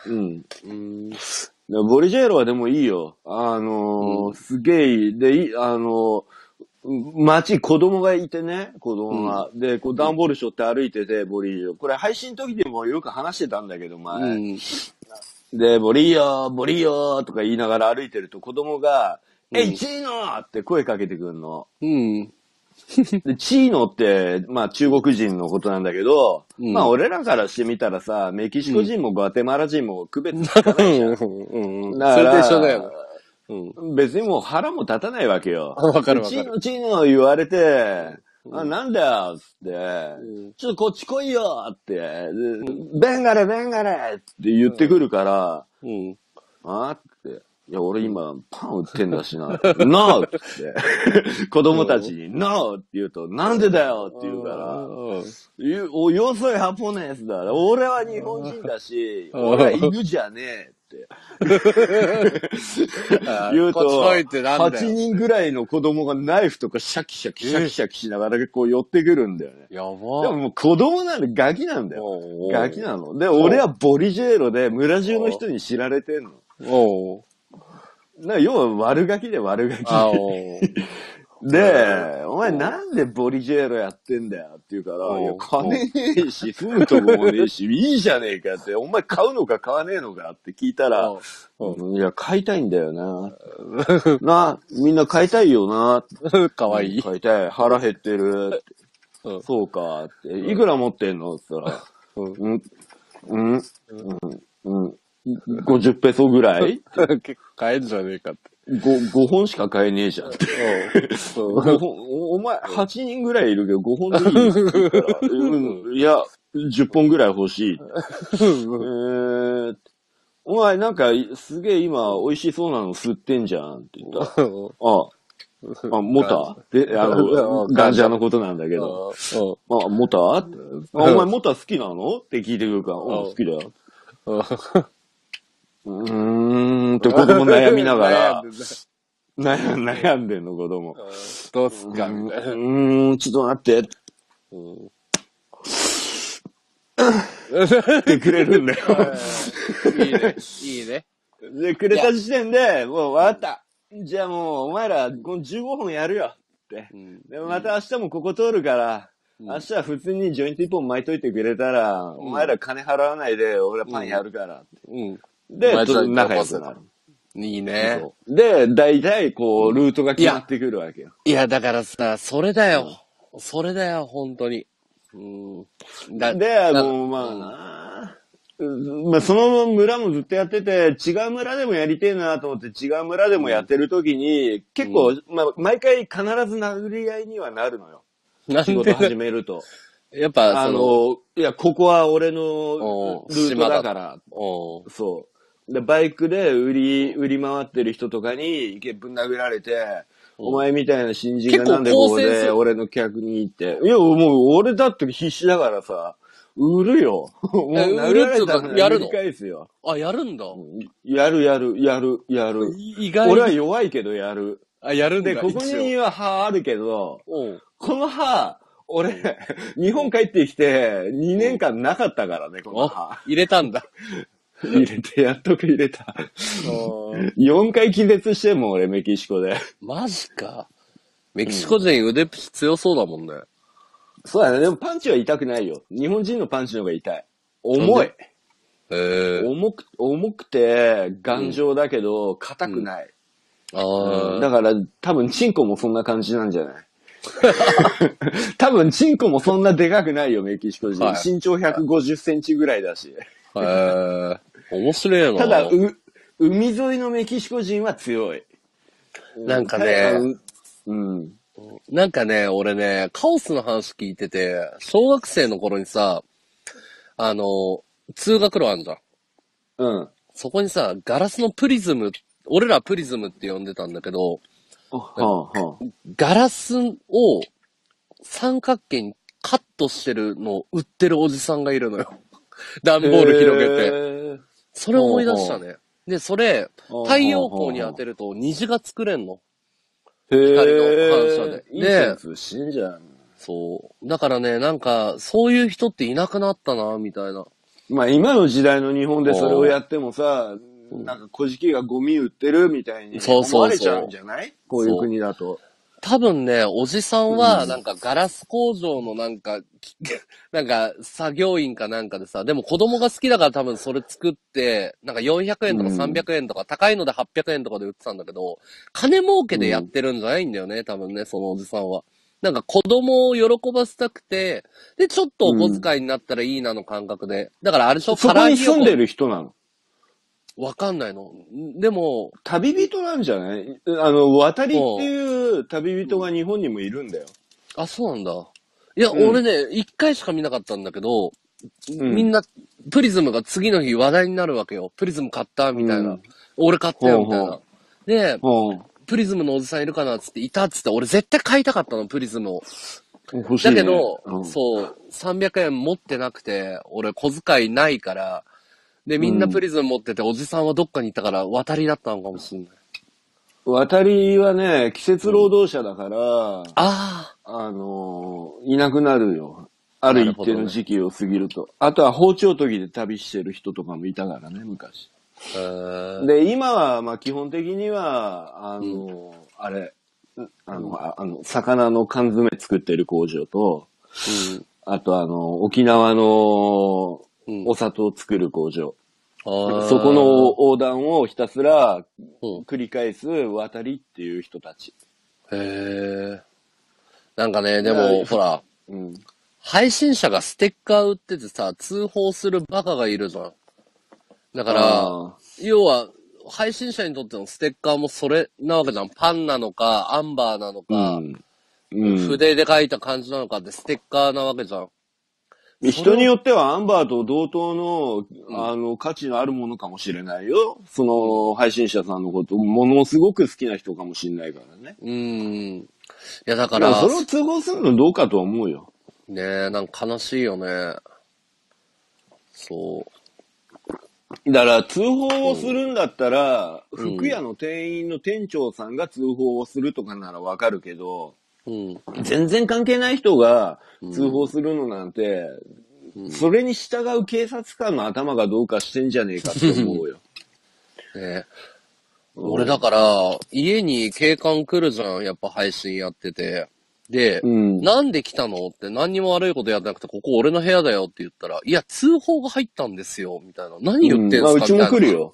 ボリジェーロはでもいいよ。すげえいい。で、子供がいてね、子供が。で、段ボール背負って歩いてて、ボリージョ。これ配信の時でもよく話してたんだけど、前。で、ボリーよとか言いながら歩いてると子供が、チーノって声かけてくるの。でチーノって、中国人のことなんだけど、俺らからしてみたらさ、メキシコ人もグアテマラ人も区別つかないじゃん。それと一緒だよ。 別にもう腹も立たないわけよ。 わかる。 チーノ言われて、なんだよつって、ちょっとこっち来いよって、ベンガレって言ってくるから、って。いや、俺今、パン売ってんだしな。ノーって。子供たちに、ノーって言うと、なんでだよって言うから、よそいハポネスだ。俺は日本人だし、俺は犬じゃねえって。言うと、8人ぐらいの子供がナイフとかシャキシャキしながらこう寄ってくるんだよね。 やば。でももう子供なんでガキなんだよ。ガキなの。で、俺はボリジェーロで村中の人に知られてんの。要は悪ガキで悪ガキ。で、お前なんでボリジェーロやってんだよって言うから、いや、金ねえし、住むとこもねえし、いいじゃねえかって、お前買うのか買わねえのかって聞いたら、いや、買いたいんだよな。みんな買いたいよな。 かわいい。 買いたい。腹減ってる。そうかって。いくら持ってんのって言ったら、50ペソぐらい結構買えんじゃねえかって。 5本しか買えねえじゃんって。お前8人ぐらいいるけど5本でいいって言ったら、いや、10本ぐらい欲しい。お前なんかすげえ今美味しそうなの吸ってんじゃんって言ったら、モタで、ガンジャのことなんだけど、モタお前モタ好きなのって聞いてくるから、好きだよ。って子供悩みながら、悩んでんの子供。 どうすかみたいな。 ちょっと待って。ってくれるんだよ。 いいね。 で、くれた時点で、もうわかった。じゃあもう、お前ら、この15本やるよ。って。で、また明日もここ通るから、明日は普通にジョイント1本巻いといてくれたら、お前ら金払わないで、俺はパンやるから。で、仲良くなる。 いいね。 で、大体、こう、ルートが決まってくるわけよ。 いや、だからさ、それだよ、本当に。 で、もう、その村もずっとやってて、違う村でもやりてえなと思って、違う村でもやってる時に、結構、毎回必ず殴り合いにはなるのよ。仕事始めると。 やっぱ、 いや、ここは俺のルートだから。そう。で、バイクで売り回ってる人とかに、ぶん殴られて、お前みたいな新人がなんでここで俺の客に行って。いや、もう俺だって必死だからさ、売るよ。 売るっていうか、やるの？ 返すよ。 やるんだ。 やる。意外に。俺は弱いけどやる。 やるんだ。 で、ここには歯あるけど、この歯、俺、日本帰ってきて2年間なかったからね、この歯。 入れたんだ。 入れて、やっとく入れた。4回気絶しても俺、メキシコで。 マジか。メキシコ人腕っぷし強そうだもんね。 そうだね。でもパンチは痛くないよ。日本人のパンチの方が痛い。重い。重くて頑丈だけど、硬くない。だから多分チンコもそんな感じなんじゃない多分チンコもそんなでかくないよ、メキシコ人。身長150センチぐらいだし。 面白いな。 ただ、海沿いのメキシコ人は強い。 なんかね、なんかね、俺ね、カオスの話聞いてて、小学生の頃にさ、通学路あんじゃん。 うん。 そこにさ、ガラスのプリズム、俺らプリズムって呼んでたんだけど、ガラスを三角形にカットしてるのを売ってるおじさんがいるのよ。段ボール広げて。それ思い出したね。で、それ、太陽光に当てると虹が作れんの。光の反射で。 いいセンス死んじゃう。 そう。だからね、なんか、そういう人っていなくなったな、みたいな。 まあ今の時代の日本でそれをやってもさ、なんか小じがゴミ売ってるみたいに思われちゃうんじゃない？こういう国だと。 多分ね、おじさんは、なんかガラス工場のなんか作業員かなんかでさ、でも子供が好きだから多分それ作って、なんか400円とか300円とか、高いので800円とかで売ってたんだけど、金儲けでやってるんじゃないんだよね、多分ね、そのおじさんは。なんか子供を喜ばせたくて、で、ちょっとお小遣いになったらいいなの感覚で。だからあれでしょ、 そこに住んでる人なの？ わかんないの。でも、 旅人なんじゃない？渡りっていう旅人が日本にもいるんだよ。 あ、そうなんだ。いや、俺ね、一回しか見なかったんだけど、みんな、プリズムが次の日話題になるわけよ。プリズム買ったみたいな。俺買ったよ、みたいな。で、プリズムのおじさんいるかなっつって、いたっつって、俺絶対買いたかったの、プリズムを。 欲しいね。 だけど、そう、300円持ってなくて、俺小遣いないから、で、みんなプリズム持ってて、おじさんはどっかに行ったから、渡りだったのかもしれない。 渡りはね、季節労働者だから、いなくなるよ。ある一定の時期を過ぎると。あとは包丁研ぎで旅してる人とかもいたからね、昔。で、今は、まあ基本的には、魚の缶詰作ってる工場と、あと沖縄のお砂糖を作る工場。そこの横断をひたすら繰り返す渡りっていう人たち。 なんかね、でも、ほら、配信者がステッカー売っててさ、通報するバカがいるじゃん。だから、要は、配信者にとってのステッカーもそれなわけじゃん。パンなのか、アンバーなのか、筆で書いた感じなのかってステッカーなわけじゃん。 人によってはアンバーと同等の、価値のあるものかもしれないよ。その、配信者さんのこと、ものすごく好きな人かもしれないからね。 いや、だから。 それを通報するのどうかとは思うよ。 ねえ、なんか悲しいよね。そう。 だから、通報をするんだったら、服屋の店員の店長さんが通報をするとかならわかるけど、全然関係ない人が通報するのなんて、それに従う警察官の頭がどうかしてんじゃねえかって思うよ。 ね、俺だから、家に警官来るじゃん、やっぱ配信やってて。で、なんで来たのって何にも悪いことやってなくて、ここ俺の部屋だよって言ったら、いや、通報が入ったんですよ、みたいな。何言ってんすか、 うちも来るよ。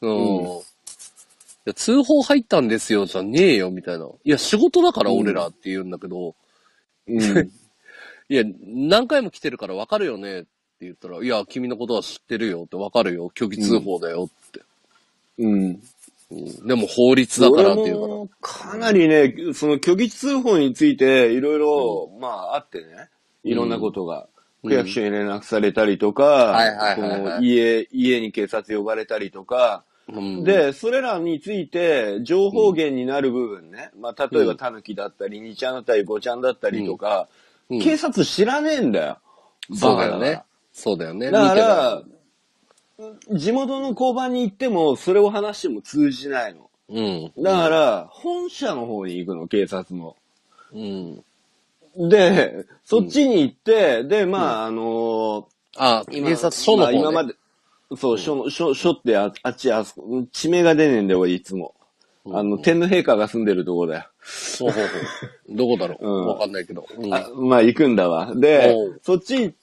いや、通報入ったんですよ、じゃねえよ、みたいな。いや、仕事だから俺らって言うんだけど、いや、何回も来てるから分かるよねって言ったら、いや、君のことは知ってるよって分かるよ、虚偽通報だよって。でも法律だからっていうから。 かなりね、その虚偽通報についていろいろ、あってね、いろんなことが。区役所に連絡されたりとか、家に警察呼ばれたりとか、で、それらについて、情報源になる部分ね。例えば、タヌキだったり、2ちゃんだったり、5ちゃんだったりとか、警察知らねえんだよ。 そうだよね。そうだよね。 だから、地元の交番に行っても、それを話しても通じないの。だから、本社の方に行くの、警察の。で、そっちに行って、で、 警察署の方ね。 今まで、そう、署って地名が出ねえんだよ、俺いつも。天皇陛下が住んでるとこだよ。 ほうほうほう。どこだろう、わかんないけど。 まあ行くんだわ。で、そっち行って、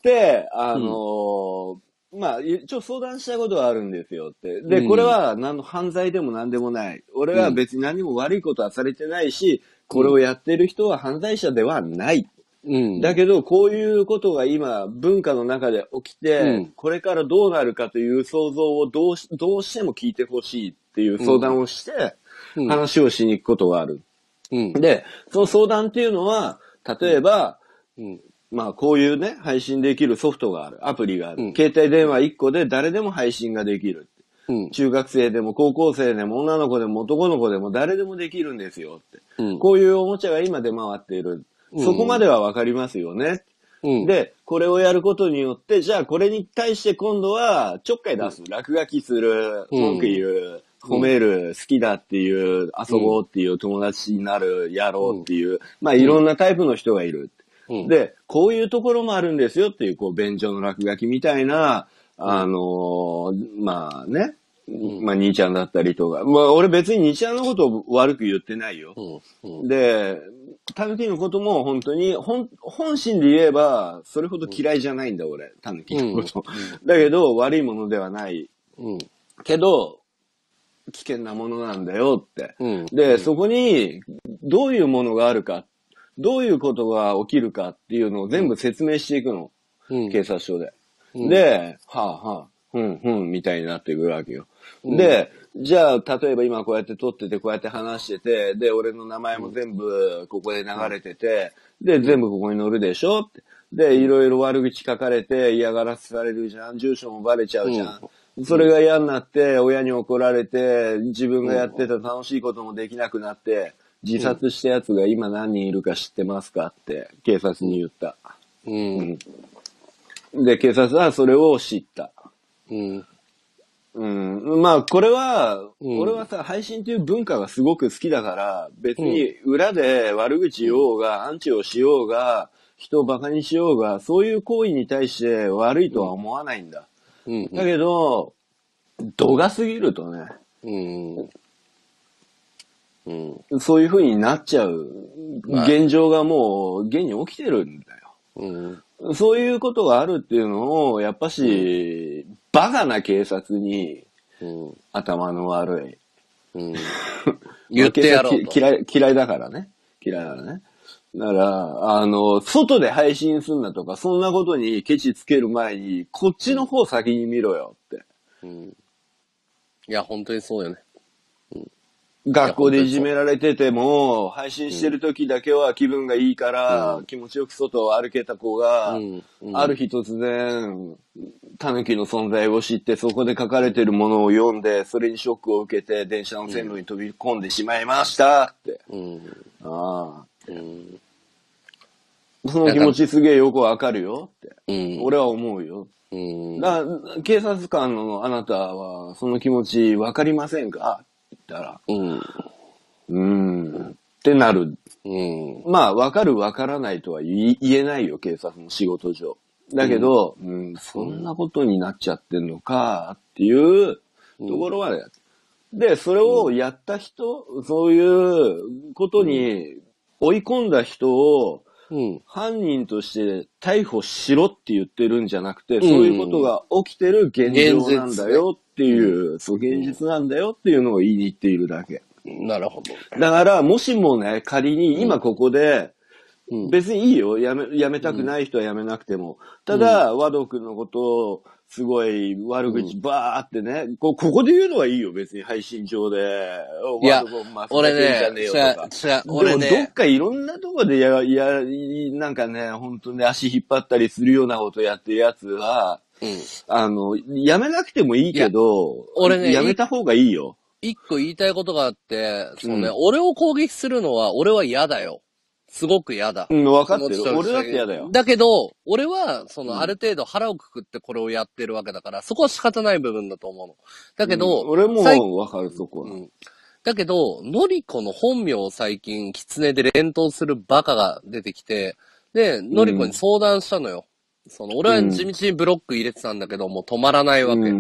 まあ、一応相談したことはあるんですよって。で、これは何の犯罪でも何でもない。俺は別に何も悪いことはされてないし、これをやってる人は犯罪者ではない。だけど、こういうことが今、文化の中で起きて、これからどうなるかという想像をどうしても聞いてほしいっていう相談をして、話をしに行くことがある。で、その相談っていうのは、例えば、まあ、こういうね、配信できるソフトがある、アプリがある。携帯電話1個で誰でも配信ができる。中学生でも高校生でも女の子でも男の子でも誰でもできるんですよって。こういうおもちゃが今出回っている。そこまではわかりますよね。で、これをやることによって、じゃあこれに対して今度はちょっかい出す。落書きする、文句言う、褒める、好きだっていう、遊ぼうっていう友達になる、やろうっていう、まあいろんなタイプの人がいる。で、こういうところもあるんですよっていう、こう、便所の落書きみたいな、まあね、まあ兄ちゃんだったりとか、まあ俺別に兄ちゃんのことを悪く言ってないよ。で、タヌキのことも本当に、本心で言えば、それほど嫌いじゃないんだ俺、タヌキのこと。だけど、悪いものではない。けど、危険なものなんだよって。で、そこに、どういうものがあるか。どういうことが起きるかっていうのを全部説明していくの。警察署で。で、みたいになってくるわけよ。で、じゃあ、例えば今こうやって撮ってて、こうやって話してて、で、俺の名前も全部ここで流れてて、で、全部ここに載るでしょって。で、いろいろ悪口書かれて嫌がらせされるじゃん。住所もバレちゃうじゃん。それが嫌になって、親に怒られて、自分がやってた楽しいこともできなくなって、自殺したやつが今何人いるか知ってますかって警察に言った。で、警察はそれを知った。まあ、これは、俺はさ、配信という文化がすごく好きだから、別に裏で悪口言おうが、アンチをしようが、人をバカにしようが、そういう行為に対して悪いとは思わないんだ。だけど、度が過ぎるとね、そういう風になっちゃう現状がもう現に起きてるんだよ。そういうことがあるっていうのを、やっぱし、バカな警察に、頭の悪い。 言ってやろうと。 嫌いだからね。嫌いだからね。だから、外で配信すんなとか、そんなことにケチつける前に、こっちの方先に見ろよって。 いや、本当にそうよね。 学校でいじめられてても、配信してる時だけは気分がいいから、気持ちよく外を歩けた子が、ある日突然、タヌキの存在を知って、そこで書かれてるものを読んで、それにショックを受けて、電車の線路に飛び込んでしまいましたって。その気持ちすげえよくわかるよって。俺は思うよ。警察官のあなたは、その気持ちわかりませんかって言ったら、ってなる。まあ、わかるわからないとは言えないよ、警察の仕事上。だけど、そんなことになっちゃってんのかっていうところまで。で、それをやった人、そういうことに追い込んだ人を、犯人として逮捕しろって言ってるんじゃなくて、そういうことが起きてる現状なんだよっていう、そう、現実なんだよっていうのを言いに行っているだけ。 なるほど。 だから、もしもね、仮に今ここで、別にいいよ。やめたくない人はやめなくても。ただ、和道くんのことを、すごい悪口バーってね、ここで言うのはいいよ、別に配信上で。 いや、俺ね、 俺ね、でもどっかいろんなとこでなんかね、ほんとね、足引っ張ったりするようなことやってるやつは、やめなくてもいいけど、 俺ね、 やめた方がいいよ。 一個言いたいことがあって、俺を攻撃するのは、俺は嫌だよ。すごく嫌だ。 分かってる。俺だって嫌だよ。 だけど、俺は、ある程度腹をくくってこれをやってるわけだから、そこは仕方ない部分だと思うの。だけど、 俺も分かる、そこは。 だけど、のりこの本名を最近、狐で連投するバカが出てきて、で、のりこに相談したのよ。俺は地道にブロック入れてたんだけど、もう止まらないわけ。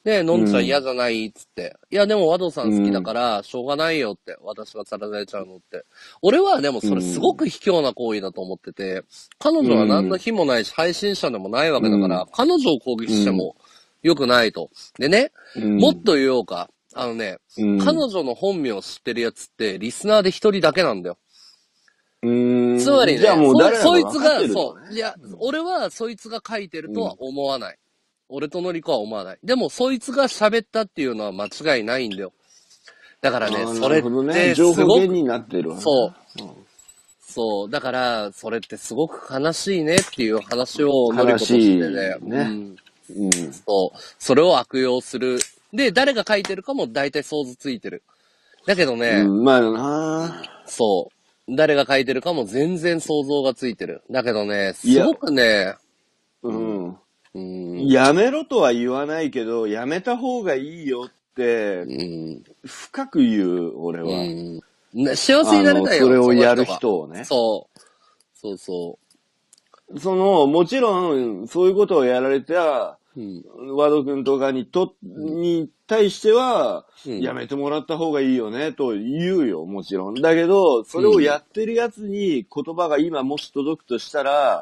で、のんちゃん嫌じゃないっつって。いや、でも和道さん好きだから、しょうがないよって、私がさらされちゃうのって。俺はでもそれすごく卑怯な行為だと思ってて、彼女は何の日もないし、配信者でもないわけだから、彼女を攻撃しても良くないと。でね、もっと言おうか。彼女の本名を知ってるやつって、リスナーで一人だけなんだよ。つまりね、 じゃあもう誰そいつが、そう。いや、俺はそいつが書いてるとは思わない。俺とのりこは思わない。でも、そいつが喋ったっていうのは間違いないんだよ。だからね、それってすごく、 情報源になってるわね。 そう。そう。だから、それってすごく悲しいねっていう話をのりことしてね。そう。それを悪用する。で、誰が書いてるかも大体想像ついてる。だけどね、 まあなそう。誰が書いてるかも全然想像がついてる。だけどね、すごくね、 やめろとは言わないけど、やめた方がいいよって、深く言う、俺は。 幸せになれないよ。 それをやる人をね。 そう。そうそう。もちろん、そういうことをやられた、和道くんとかに対しては、やめてもらった方がいいよね、と言うよ、もちろん。だけど、それをやってるやつに言葉が今もし届くとしたら、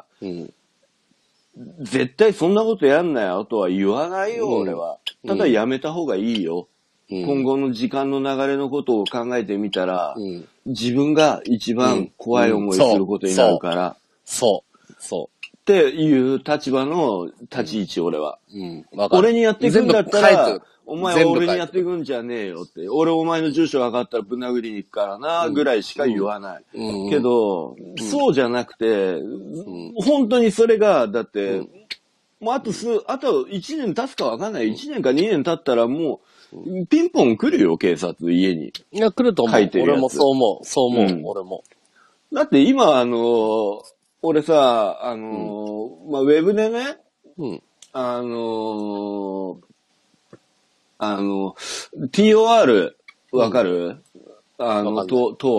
絶対そんなことやんなよとは言わないよ、俺は。ただやめた方がいいよ。今後の時間の流れのことを考えてみたら、自分が一番怖い思いすることになるから。 そう。 っていう立場の立ち位置、俺は。俺にやっていくんだったら、お前は俺にやっていくんじゃねえよって。俺お前の住所分かったらぶん殴りに行くからな、ぐらいしか言わない。けど、そうじゃなくて、本当にそれが、だって、もうあと1年経つか分かんない。1年か2年経ったらもう、ピンポン来るよ、警察、家に。 いや、来ると思う。俺もそう思う。俺も。 だって今、俺さ、ウェブでね、TOR、わかる？TOR。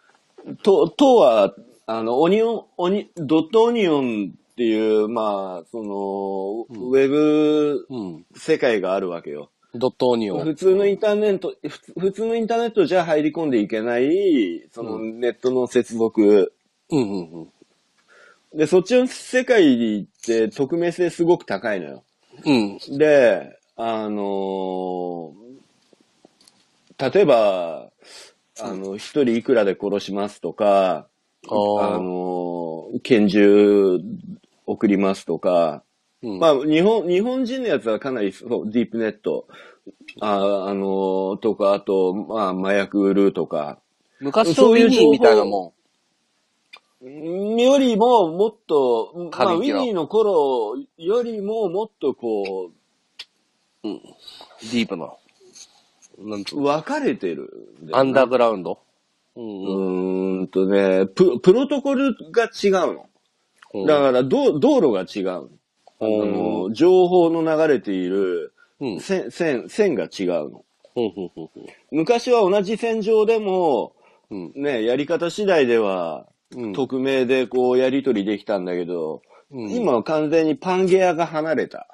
ドットオニオンっていう、ウェブ世界があるわけよ。 ドットオニオン。 普通のインターネットじゃ入り込んでいけない、ネットの接続。で、そっちの世界って匿名性すごく高いのよ。で、例えば、一人いくらで殺しますとか、拳銃送りますとか、日本人のやつはかなり、ディープネット、とか、あと、麻薬売るとか。 昔のウィニーみたいなもん。 よりももっと、ウィニーの頃よりももっとこう、 ディープな。 分かれてる。 アンダーグラウンドプロトコルが違うの。だから道路が違うの。情報の流れている線が違うの。昔は同じ線上でも、やり方次第では、匿名でこうやり取りできたんだけど、今は完全にパンゲアが離れた。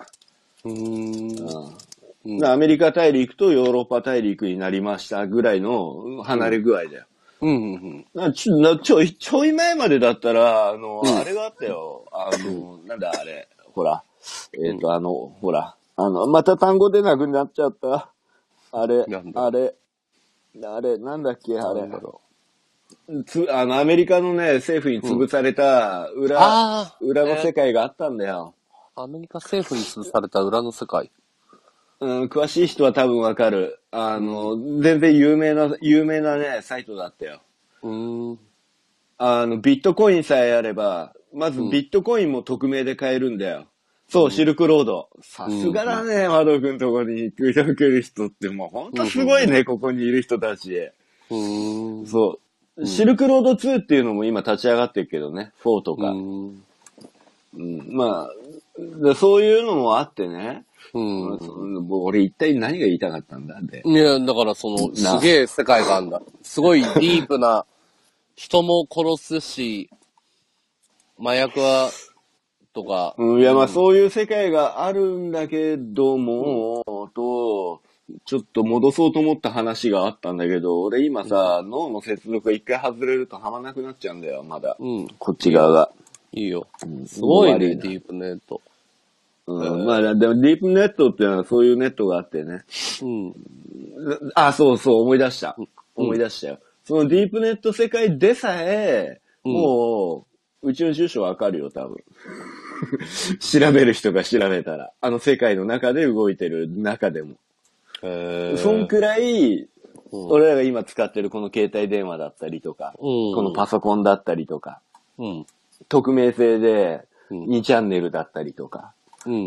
アメリカ大陸とヨーロッパ大陸になりましたぐらいの離れ具合だよ。ちょい前までだったら、あれがあったよ。なんだあれ。ほら。ほら。また単語出なくなっちゃった。あれ、なんだっけ、あれ。アメリカのね、政府に潰された裏の世界があったんだよ。 アメリカ政府に潰された裏の世界。 詳しい人は多分わかる。全然有名なね、サイトだったよ。ビットコインさえあれば、まずビットコインも匿名で買えるんだよ。そう、シルクロード。さすがだね、マド君のとこに来る人ってもうほんとすごいね、ここにいる人たち。そう。シルクロード2っていうのも今立ち上がってるけどね、4とか。そういうのもあってね。俺一体何が言いたかったんだって。 いや、だからすげえ世界があるんだ。すごいディープな、人も殺すし、麻薬はとか。 いや、まあそういう世界があるんだけども、ちょっと戻そうと思った話があったんだけど、俺今さ、脳の接続が一回外れるとはまなくなっちゃうんだよ、まだ。こっち側が。 いいよ。すごいね、ディープネット。 まあ、でもディープネットっていうのはそういうネットがあってね。そうそう、思い出した。思い出したよ。そのディープネット世界でさえ、もう、うちの住所わかるよ、多分。調べる人が調べたら。あの世界の中で動いてる中でも。そんくらい、俺らが今使ってるこの携帯電話だったりとか、このパソコンだったりとか、匿名性で2チャンネルだったりとか、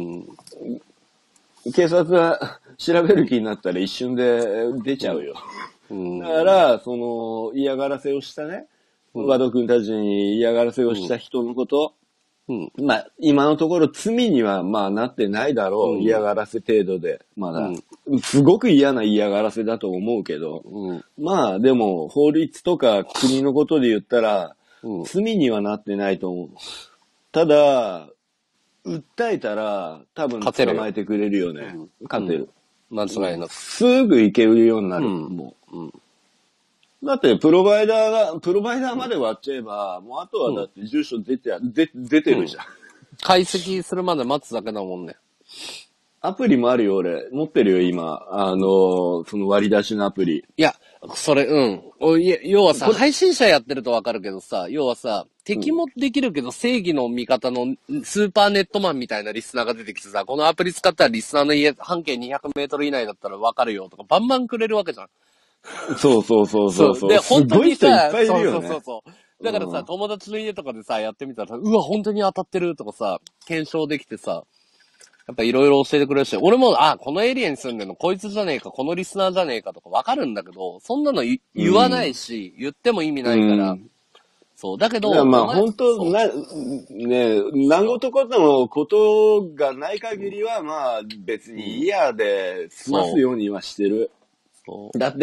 警察が調べる気になったら一瞬で出ちゃうよ。だから、その嫌がらせをしたね、和田くんたちに嫌がらせをした人のこと、まあ、今のところ罪にはまあなってないだろう。嫌がらせ程度で。まだ、すごく嫌な嫌がらせだと思うけど。まあ、でも、法律とか国のことで言ったら、罪にはなってないと思う。ただ、訴えたら、多分捕まえてくれるよね。勝てる。 間違いなく。 すぐ行けるようになる。もう。だって、プロバイダーまで割っちゃえば、もうあとはだって住所出てるじゃん。 解析するまで待つだけだもんね。 アプリもあるよ、俺。持ってるよ、今。その割り出しのアプリ。 いや、それ、要はさ、配信者やってるとわかるけどさ、要はさ、敵もできるけど正義の味方のスーパーネットマンみたいなリスナーが出てきてさ、このアプリ使ったらリスナーの家、半径200メートル以内だったらわかるよとか、バンバンくれるわけじゃん。 そう。 で、本当にさ、 そう。 だからさ、友達の家とかでさ、やってみたら、うわ、本当に当たってるとかさ、検証できてさ、やっぱいろいろ教えてくれるし、俺も、このエリアに住んでるのこいつじゃねえか、このリスナーじゃねえかとかわかるんだけど、そんなの言わないし、言っても意味ないから、そう。だけど、 まあ本当、何事のことがない限りは、まあ別にいいやで済ますようにはしてる。だって、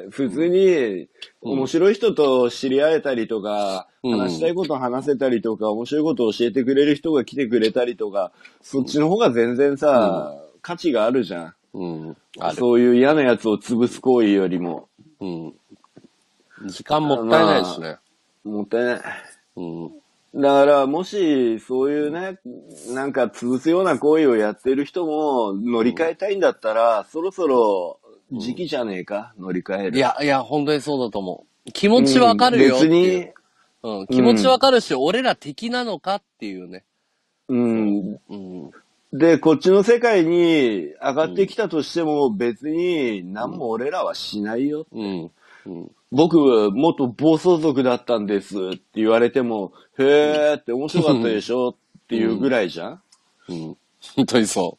普通に面白い人と知り合えたりとか、話したいこと話せたりとか、面白いことを教えてくれる人が来てくれたりとか、そっちの方が全然さ、価値があるじゃん。そういう嫌なやつを潰す行為よりも。 時間もったいないしね。 もったいない。だから、もし、そういうね、なんか潰すような行為をやってる人も乗り換えたいんだったら、そろそろ時期じゃねえか、乗り換える。 いや、本当にそうだと思う。気持ちわかるよっていう。別に、気持ちわかるし、俺ら敵なのかっていうね。 で、こっちの世界に上がってきたとしても、別に何も俺らはしないよって。僕、元暴走族だったんですって言われても、へーって面白かったでしょっていうぐらいじゃん。 本当にそう。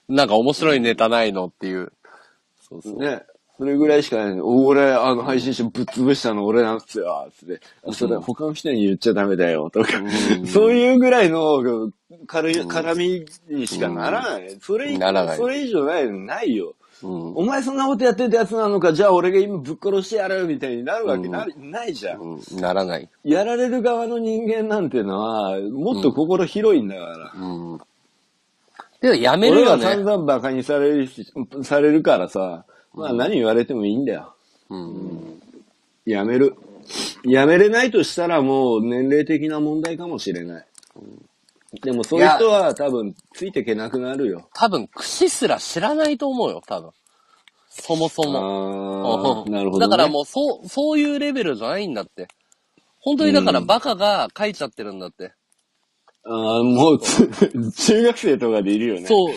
なんか面白いネタないのっていう。そうね。それぐらいしかないの。俺、配信者ぶっ潰したの俺なんすよ。つって。それ他の人に言っちゃダメだよ。とか。そういうぐらいの絡みにしかならない。それ以上ないよ。お前そんなことやってたやつなのか、じゃあ俺が今ぶっ殺してやるみたいになるわけないじゃん。 ならない。 やられる側の人間なんてのは、もっと心広いんだから。 でもやめるよね。 俺は散々馬鹿にされるからさ、まあ何言われてもいいんだよ。やめる。やめれないとしたらもう年齢的な問題かもしれない。でもそういう人は多分ついていけなくなるよ。 多分串すら知らないと思うよ、多分。そもそも。 なるほど、ね。 だからもうそういうレベルじゃないんだって。本当にだからバカが書いちゃってるんだって。 もう中学生とかでいるよね。 そう。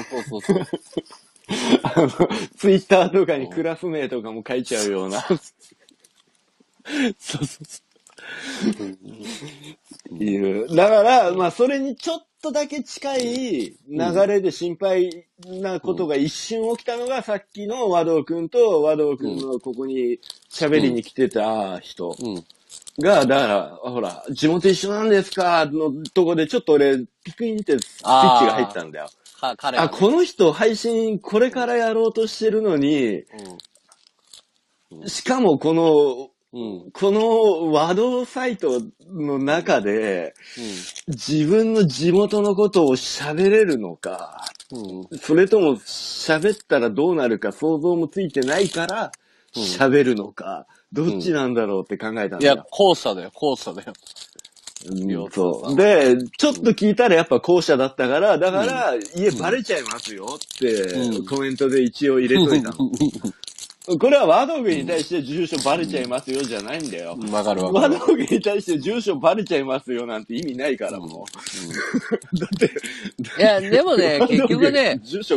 ツイッターとかにクラス名とかも書いちゃうような。 そう。 いる。だから、まあ、それにちょっとだけ近い流れで心配なことが一瞬起きたのが、さっきの和道くんと和道くんのここに喋りに来てた人が、だから、ほら、地元一緒なんですかのとこでちょっと俺、ピクインってスイッチが入ったんだよ。 彼はね、 この人配信これからやろうとしてるのに、しかもこの、 この和道サイトの中で、自分の地元のことを喋れるのか、それとも喋ったらどうなるか想像もついてないから喋るのか、どっちなんだろうって考えたんだよ。 いや、後者だよ。 そう。で、ちょっと聞いたらやっぱ後者だったから、だから、家バレちゃいますよってコメントで一応入れといたの。これは和道具に対して住所バレちゃいますよじゃないんだよ。 わかる。 和道具に対して住所バレちゃいますよなんて意味ないからもう。だって。 いや、でもね、結局ね、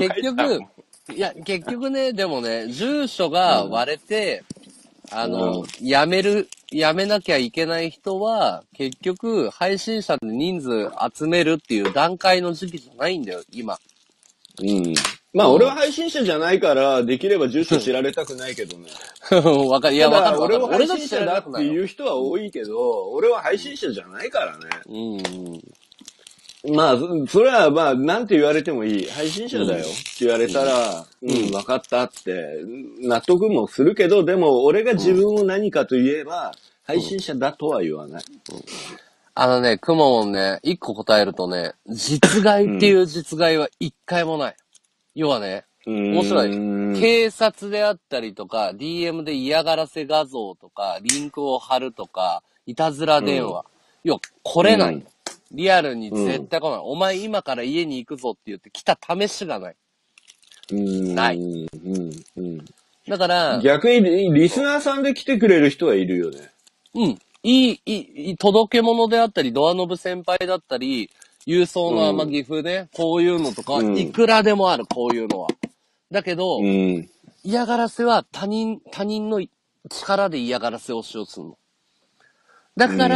結局ね、でもね、住所が割れて、やめなきゃいけない人は、結局、配信者で人数集めるっていう段階の時期じゃないんだよ、今。 まあ、俺は配信者じゃないから、できれば住所知られたくないけどね。 わかる。いや、わかる。 俺は配信者だっていう人は多いけど、俺は配信者じゃないからね。まあ、それはまあ、なんて言われてもいい。配信者だよって言われたら、わかったって、納得もするけど、でも俺が自分を何かと言えば、配信者だとは言わない。 くももんね、一個答えるとね、実害っていう実害は一回もない。要はね、面白い。警察であったりとか、DM で嫌がらせ画像とか、リンクを貼るとか、いたずら電話。要は、来れない。リアルに絶対来ない。お前今から家に行くぞって言って来た試しがない。ない。だから、 逆にリスナーさんで来てくれる人はいるよね。 いい、届け物であったり、ドアノブ先輩だったり、郵送の岐阜ね、こういうのとか、いくらでもある、こういうのは。だけど、嫌がらせは他人の力で嫌がらせをしようとするの。だから、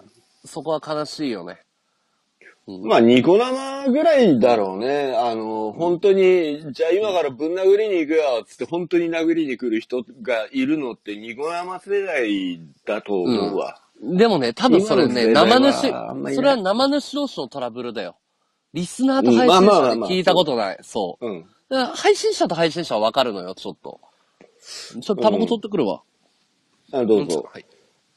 そこは悲しいよね。 まあ、ニコ生ぐらいだろうね。本当に、じゃあ今からぶん殴りに行くよ、つって本当に殴りに来る人がいるのってニコ生世代だと思うわ。 でもね、多分それね、それは生主同士のトラブルだよ。リスナーと配信者で聞いたことない。そう。配信者と配信者はわかるのよ、ちょっと。タバコ取ってくるわ。 どうぞ。はい。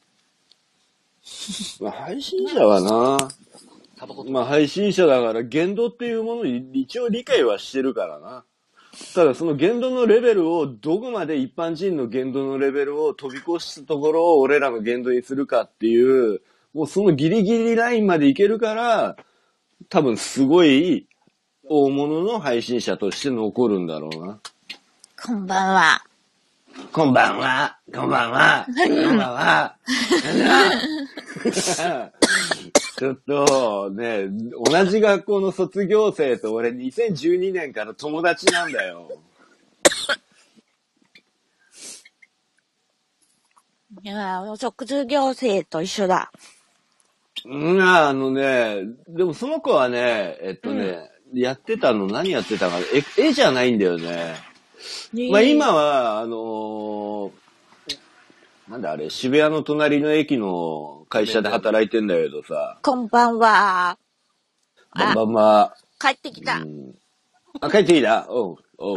まあ、配信者はな、まあ配信者だから言動っていうものを一応理解はしてるからな。ただその言動のレベルをどこまで一般人の言動のレベルを飛び越したところを俺らの言動にするかっていう、もうそのギリギリラインまでいけるから、多分すごい大物の配信者として残るんだろうな。 こんばんは。 こんばんは。こんばんは。こんばんは。ちょっとね、同じ学校の卒業生と俺2012年から友達なんだよ。 いや、卒業生と一緒だ。 でもその子はね、やってたの何やってたかな、絵じゃないんだよね。まあ今は、なんだあれ、渋谷の隣の駅の会社で働いてんだけどさ。 こんばんは。 こんばんは。 帰ってきた。 帰ってきた。おう。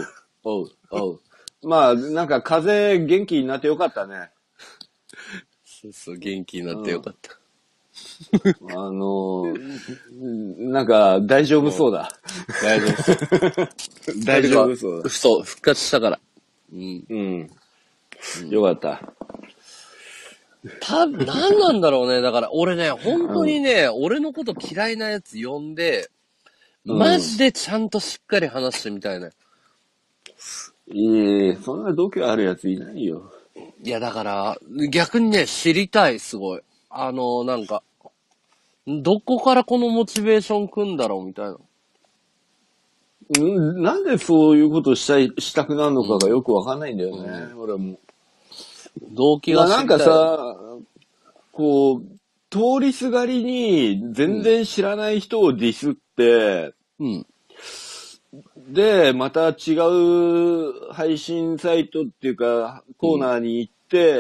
まあ、なんか風元気になってよかったね。 そう、元気になってよかった。 なんか大丈夫そうだ。大丈夫そうだ。 そう、復活したから。 よかった。 何なんだろうね。だから俺ね、本当にね、俺のこと嫌いなやつ呼んで、マジでちゃんとしっかり話してみたいね。 そんな度胸あるやついないよ。 いや、だから、逆にね、知りたい、すごい。なんか、どこからこのモチベーション組んだろうみたいな。 なんでそういうことしたくなるのかがよくわかんないんだよね、俺も。 動機が知りたい。 なんかさ、こう、通りすがりに全然知らない人をディスって、で、また違う配信サイトっていうか、コーナーに行って、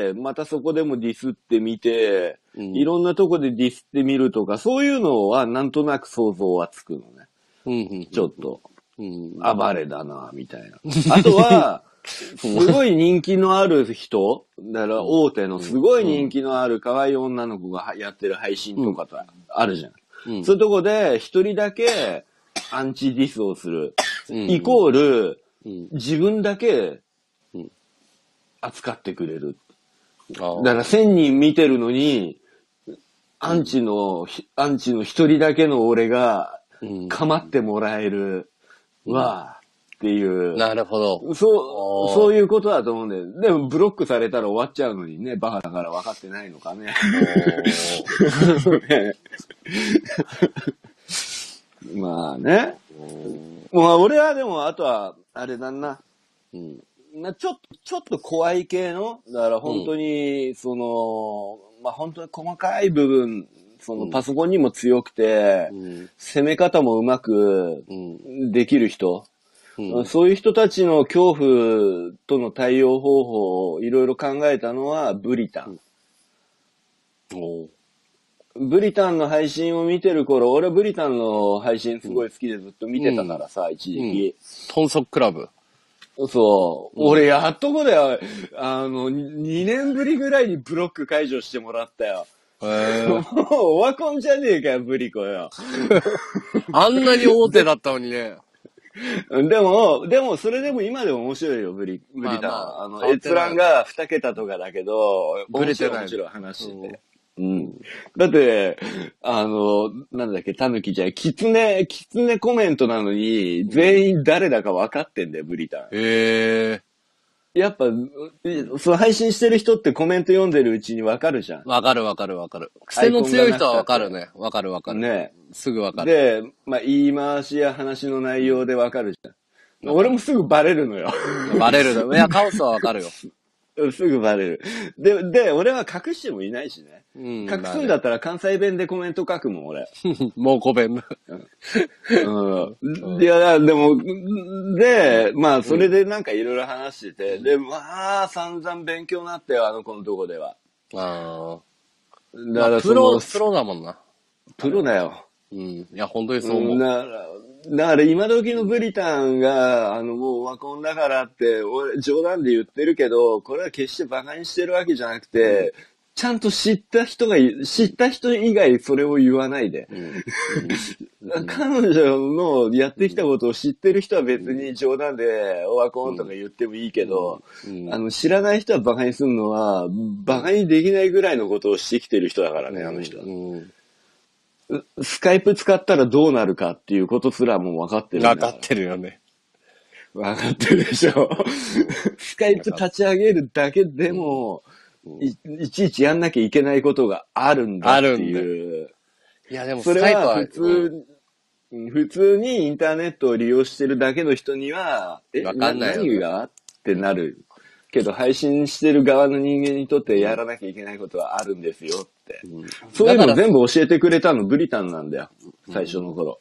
またそこでもディスってみて、いろんなとこでディスってみるとか、そういうのはなんとなく想像はつくのね。ちょっと。暴れだな、みたいな。あとは、 すごい人気のある人、だから大手のすごい人気のある可愛い女の子がやってる配信とかあるじゃん。そういうとこで一人だけアンチディスをする。イコール、自分だけ扱ってくれる。だから1000人見てるのに、アンチの一人だけの俺が構ってもらえるは、っていう。 なるほど。 そういうことだと思うんだよ。でもブロックされたら終わっちゃうのにね、バカだから分かってないのかね。まあね。まあ俺はでも、あとは、あれだな。ちょっと怖い系の、だから本当に、まあ本当に細かい部分、パソコンにも強くて、攻め方もうまくできる人、そういう人たちの恐怖との対応方法をいろいろ考えたのはブリタン。ブリタンの配信を見てる頃、俺はブリタンの配信すごい好きでずっと見てたからさ、一時期。 豚足クラブ。 そう。俺やっとこだよ。2年ぶりぐらいにブロック解除してもらったよ。もうオワコンじゃねえかよ、ブリコよ。 あんなに大手だったのにね。 でも、それでも今でも面白いよ、ブリタン。閲覧が2桁とかだけど、面白い話で。だって、なんだっけ、タヌキじゃん。キツネコメントなのに、全員誰だか分かってんだよ、ブリタン。やっぱ、配信してる人ってコメント読んでるうちに分かるじゃん。 分かる。癖の強い人は分かるね。分かる。 ね。 すぐ分かる。 で、まあ、言い回しや話の内容で分かるじゃん。俺もすぐバレるのよ。 バレるの。いや、カオスは分かるよ。 すぐバレる。で、俺は隠してもいないしね。隠すんだったら関西弁でコメント書くもん、俺。 もうご弁。 いや、でも、まあ、それでなんかいろいろ話してて、で、まあ、散々勉強になったよ、あの子のとこでは。 だからプロだもんな。 プロだよ。 いや、本当にそう思う。 だから今時のブリタンが、もうオワコンだからって、俺冗談で言ってるけど、これは決して馬鹿にしてるわけじゃなくて、ちゃんと知った人以外それを言わないで。彼女のやってきたことを知ってる人は別に冗談でオワコンとか言ってもいいけど、知らない人は馬鹿にするのは、馬鹿にできないぐらいのことをしてきてる人だからね、あの人は。スカイプ使ったらどうなるかっていうことすらもう分かってる。 分かってるよね。 分かってるでしょ。スカイプ立ち上げるだけでも、いちいちやんなきゃいけないことがあるんだっていう。 いやでもそれは普通にインターネットを利用してるだけの人には、 分かんないよね。 何がってなる。けど配信してる側の人間にとってやらなきゃいけないことはあるんですよって。そういうの全部教えてくれたのブリタンなんだよ。最初の頃。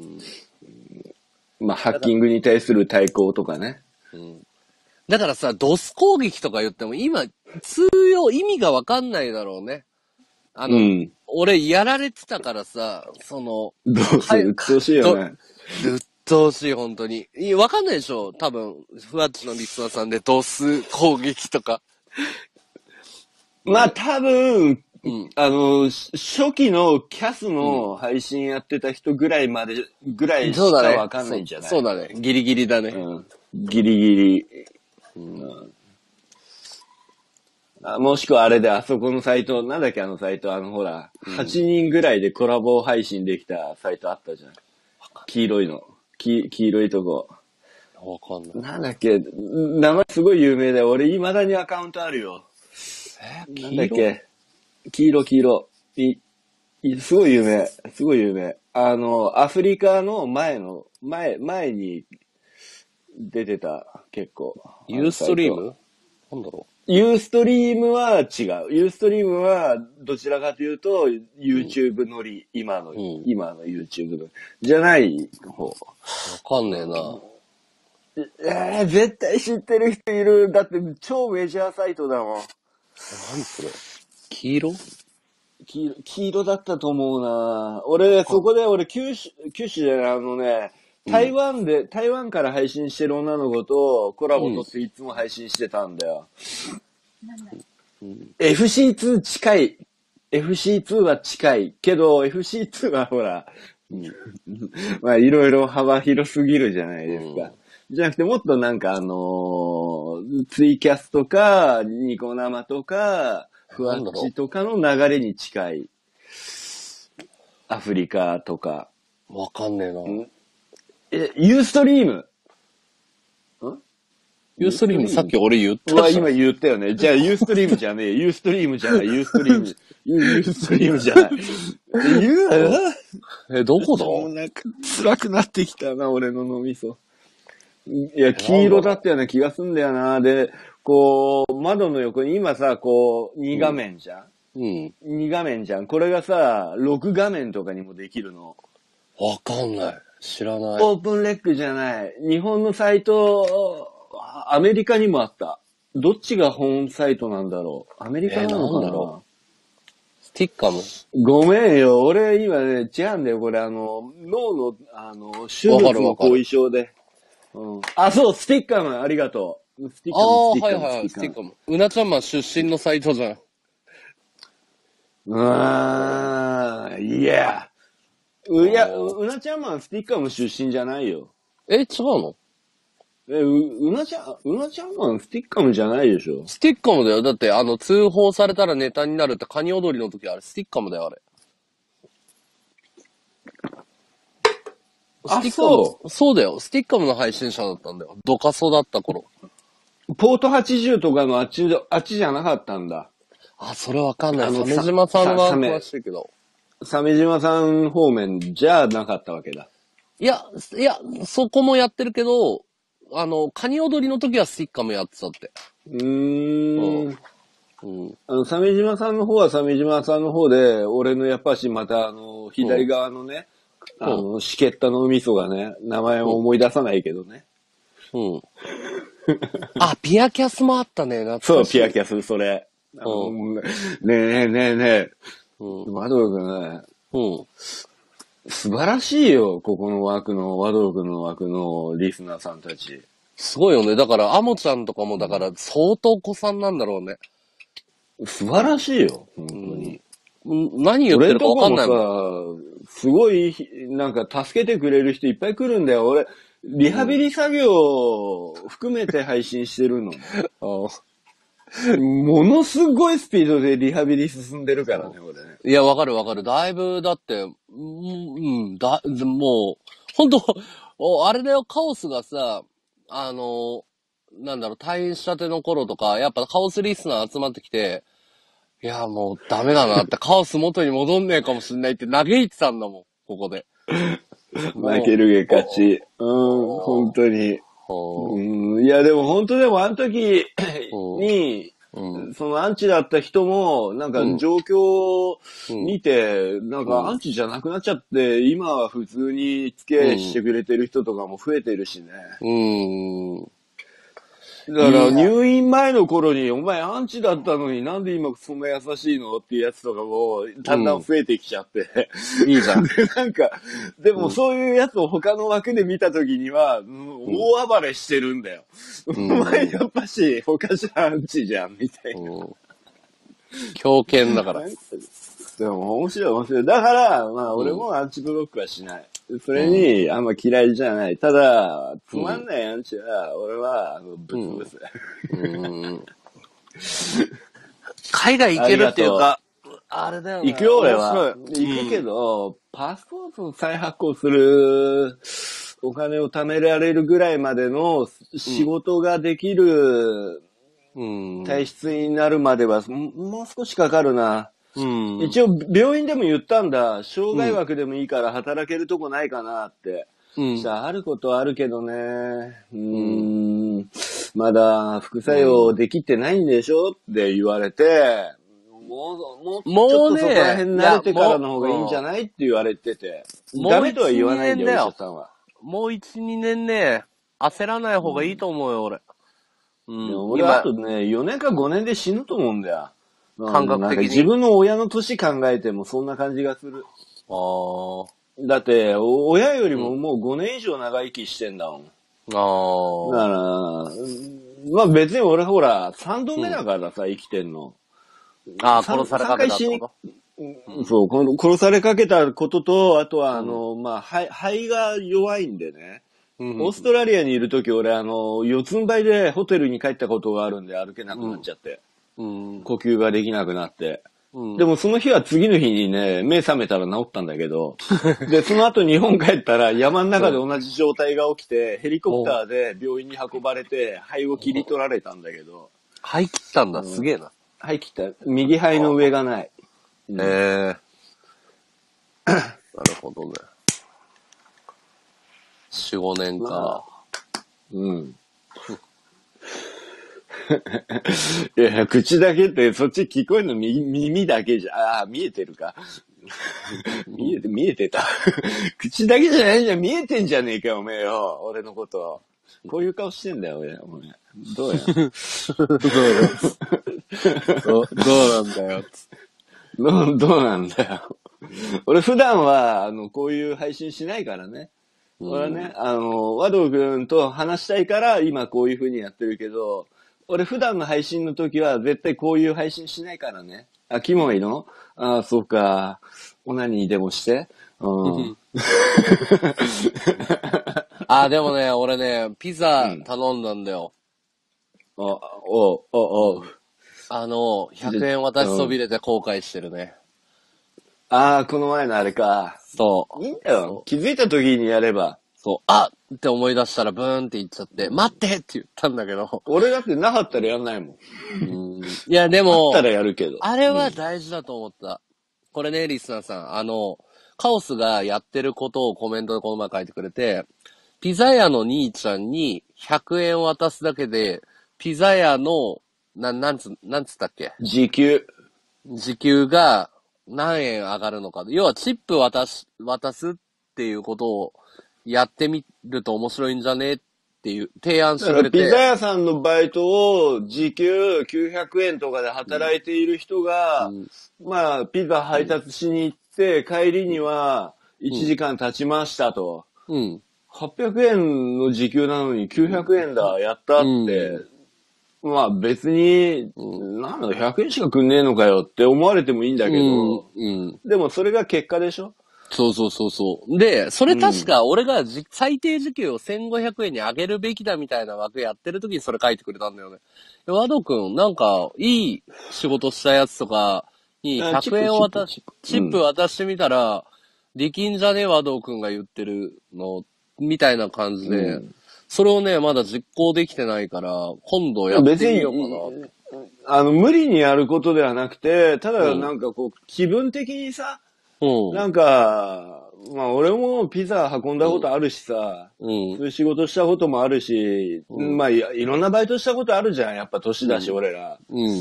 まあ、ハッキングに対する対抗とかね。 だからさ、ドス攻撃とか言っても今、意味がわかんないだろうね。俺やられてたからさ、 どうするうっとうしいよね。 うっとうしい、本当に。わかんないでしょ多分、ふわっちのリスナーさんでドス攻撃とか。 まあ多分、初期のキャスの配信やってた人ぐらいしかわかんないんじゃない？ そうだね。ギリギリだね。 ギリギリ。もしくはあれで、あそこのサイト、なんだっけあのサイト、ほら、8人ぐらいでコラボ配信できたサイトあったじゃん。黄色いの。黄色いとこ。 わかんない。 なんだっけ、名前すごい有名だよ。俺未だにアカウントあるよ。なんだっけ。黄色。すごい有名。アフリカの前に出てた、結構。 ユーストリームなんだろう。 ユーストリームは違う。ユーストリームはどちらかというと YouTube 乗り、今の YouTube のじゃない方。わかんねえな。絶対知ってる人いる。だって超メジャーサイトだもん。 何それ？黄色だったと思うな。そこで九州じゃない、 台湾から配信してる女の子とコラボ取っていつも配信してたんだよ。FC2 近い。FC2 は近い。けど、FC2 はほら、まあ、いろいろ幅広すぎるじゃないですか。じゃなくて、もっとなんかツイキャスとか、ニコ生とか、ふわっちとかの流れに近い。アフリカとか。 わかんねえな。 ユーストリーム。 ユーストリームさっき俺言ったじゃん。 今言ったよね。じゃあユーストリームじゃねえ。ユーストリームじゃない。ユーストリーム。ユーストリームじゃない。 どこだ？ もうなんか辛くなってきたな、俺の脳みそ。いや、黄色だったような気がすんだよな。で、こう、窓の横に今さ、こう、2画面じゃん。2画面じゃん。これがさ、6画面とかにもできるの。 わかんない。知らない。 オープンレックじゃない。日本のサイト、アメリカにもあった。どっちが本サイトなんだろう。アメリカなのかな、 スティッカム。 ごめんよ。俺今ね、違うんだよ。これ脳の、手術の後遺症で。あ、そう、スティッカム。ありがとう。スティッカム。 はいはい、スティッカム。うなちゃんマン出身のサイトじゃん。 いや。うなちゃんマンスティッカム出身じゃないよ。 違うの？ うなちゃんマンスティッカムじゃないでしょ。 スティッカムだよ。だって通報されたらネタになるってカニ踊りの時あれスティッカムだよ、あれ。そうだよ。スティッカムの配信者だったんだよ。ドカソだった頃。 ポート80とかのあっちじゃなかったんだ。 あ、それわかんない。鮫島さんは詳しいけど。 鮫島さん方面じゃなかったわけだ。 いや、そこもやってるけど、カニ踊りの時はスティッカムやってたって。 鮫島さんの方は鮫島さんの方で、俺のやっぱしまた左側のね、しけったの味噌がね、名前を思い出さないけどね。 あ、ピアキャスもあったね。 そう、ピアキャス、それ。ねえ。ワドロ君ね。素晴らしいよ、ここの枠の、ワドロ君の枠のリスナーさんたち。 すごいよね。だから、アモちゃんとかも、だから、相当子さんなんだろうね。 素晴らしいよ、本当に。 何言ってるか分かんないもん。 俺とかもさ、すごい、なんか助けてくれる人いっぱい来るんだよ。俺、リハビリ作業を含めて配信してるの。ものすごいスピードでリハビリ進んでるからね、俺ね。 いや、わかる。だいぶ、だって、もう、ほんと、あれだよ、カオスがさ、なんだろう、退院したての頃とか、やっぱカオスリスナー集まってきて、いや、もうダメだなって、カオス元に戻んねえかもしんないって嘆いてたんだもん、ここで。 負けるげ勝ち。本当に。いや、でも本当でもあの時に、そのアンチだった人も、なんか状況を見て、なんかアンチじゃなくなっちゃって、今は普通に付き合いしてくれてる人とかも増えてるしね。だから入院前の頃に、お前アンチだったのになんで今そんな優しいのっていうやつとかも、だんだん増えてきちゃって。 いいじゃん。 で、なんか、でもそういうやつを他の枠で見たときには、大暴れしてるんだよ。お前やっぱし、他じゃアンチじゃん、みたいな。 狂犬だから。 でも面白い。だから、まあ俺もアンチブロックはしない。それに、あんま嫌いじゃない。ただ、つまんないアンチは、俺は、ぶつぶつ。 海外行けるっていうか、あれだよね。 行くよ、俺は。行くけど、パスポートの再発行するお金を貯められるぐらいまでの仕事ができる体質になるまでは、もう少しかかるな。一応病院でも言ったんだ。障害枠でもいいから働けるとこないかなって。あることはあるけどね。まだ副作用できてないんでしょって言われて、もうちょっとそこら辺慣れてからの方がいいんじゃないって言われてて。ダメとは言わないんだよ、お医者さんは。 もう1、2年ね、焦らない方がいいと思うよ、俺。 俺あとね、4年か5年で死ぬと思うんだよ。 感覚的に。 自分の親の年考えてもそんな感じがする。 だって、親よりももう5年以上長生きしてんだもん。だから、まあ別に俺ほら、3度目だからさ、生きてんの。 殺されかけたってこと？ そう、殺されかけたことと、あとはまあ、肺が弱いんでね。オーストラリアにいるとき俺四つん這いでホテルに帰ったことがあるんで歩けなくなっちゃって。呼吸ができなくなって。でもその日は次の日にね、目覚めたら治ったんだけど、で、その後日本帰ったら山の中で同じ状態が起きて、ヘリコプターで病院に運ばれて、肺を切り取られたんだけど。 肺切ったんだ、すげえな。 肺切った。右肺の上がない。 なるほどね。4、5年か。 いや、口だけってそっち聞こえるの耳だけじゃ、見えてるか。見えてた。口だけじゃないじゃん、見えてんじゃねえか、おめえよ。俺のこと。こういう顔してんだよ、俺。どうや。 どうなんだよ。 どうなんだよ。俺普段は、こういう配信しないからね。俺はね、和道くんと話したいから今こういう風にやってるけど、俺普段の配信の時は絶対こういう配信しないからね。キモいの？そうか。オナニーでもして。 でもね、俺ね、ピザ頼んだんだよ。100円渡しそびれて後悔してるね。 この前のあれか。 そう。 いいんだよ。気づいた時にやれば。 そう。って思い出したらブーンって言っちゃって、待ってって言ったんだけど。 俺だってなかったらやんないもん。 いや、でも、 あったらやるけど。 あれは大事だと思った。これね、リスナーさん。カオスがやってることをコメントでこの前書いてくれて、ピザ屋の兄ちゃんに100円渡すだけで、ピザ屋の、なんつったっけ？ 時給が何円上がるのか。要はチップ渡すっていうことをやってみると面白いんじゃねっていう提案してくれて。 ピザ屋さんのバイトを時給900円とかで働いている人が、まあ、ピザ配達しに行って、帰りには1時間経ちましたと。800円の時給なのに900円だ、やったって。まあ別に、なんだろ、100円しかくんねえのかよって思われてもいいんだけど、でもそれが結果でしょ？ そう。で、それ確か俺が最低時給を1500円に上げるべきだみたいな枠やってる時にそれ書いてくれたんだよね。和道くん、なんか、いい仕事したやつとかに100円をチップ渡してみたら、できんじゃね和道くんが言ってるの、みたいな感じで、それをね、まだ実行できてないから、今度やってみようかな。無理にやることではなくて、ただなんかこう、気分的にさ、なんか、まあ俺もピザ運んだことあるしさ、そういう仕事したこともあるし、まあいろんなバイトしたことあるじゃん、やっぱ年だし、俺ら。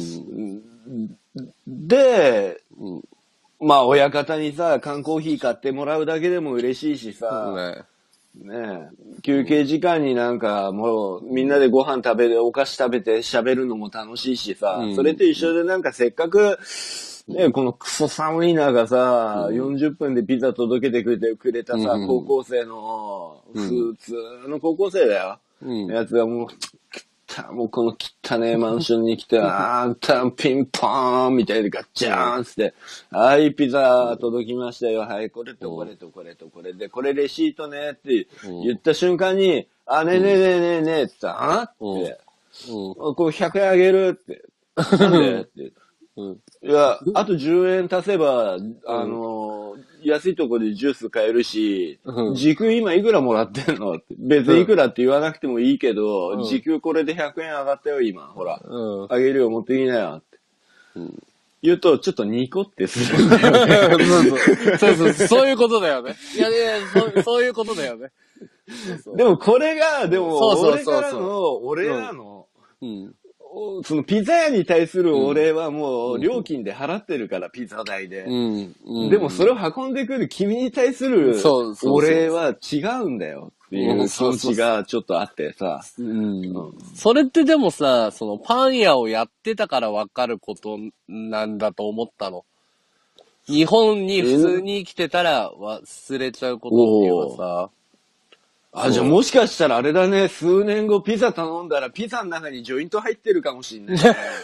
で、まあ親方にさ、缶コーヒー買ってもらうだけでも嬉しいしさ、休憩時間になんかもうみんなでご飯食べてお菓子食べて喋るのも楽しいしさ、それと一緒でなんかせっかくね、このクソ寒い中さ、40分でピザ届けてくれたさ、高校生の、普通の高校生だよ。やつがもうこの汚ねマンションに来て、ピンポーンみたいでガッチャーンって、はい、ピザ届きましたよ。はい、これとこれとこれとこれで、これレシートねって言った瞬間に、ねえって言ったら、って、これ100円あげるって。なんでって。いや、あと10円足せば、安いとこでジュース買えるし、時給今いくらもらってんのって。別にいくらって言わなくてもいいけど、時給これで100円上がったよ、今。ほら。あげるよ、持ってきなよ。って。言うと、ちょっとニコってするんだよね。 そういうことだよね。いや、そういうことだよね。 でもこれが、俺らの、そのピザ屋に対するお礼はもう料金で払ってるから、ピザ代で。でもそれを運んでくる君に対するお礼は違うんだよっていう気持ちがちょっとあってさ。 それってでもさ、そのパン屋をやってたからわかることなんだと思ったの。 日本に普通に生きてたら忘れちゃうことっていうかさ。 じゃあもしかしたらあれだね、数年後ピザ頼んだらピザの中にジョイント入ってるかもしんない、ね。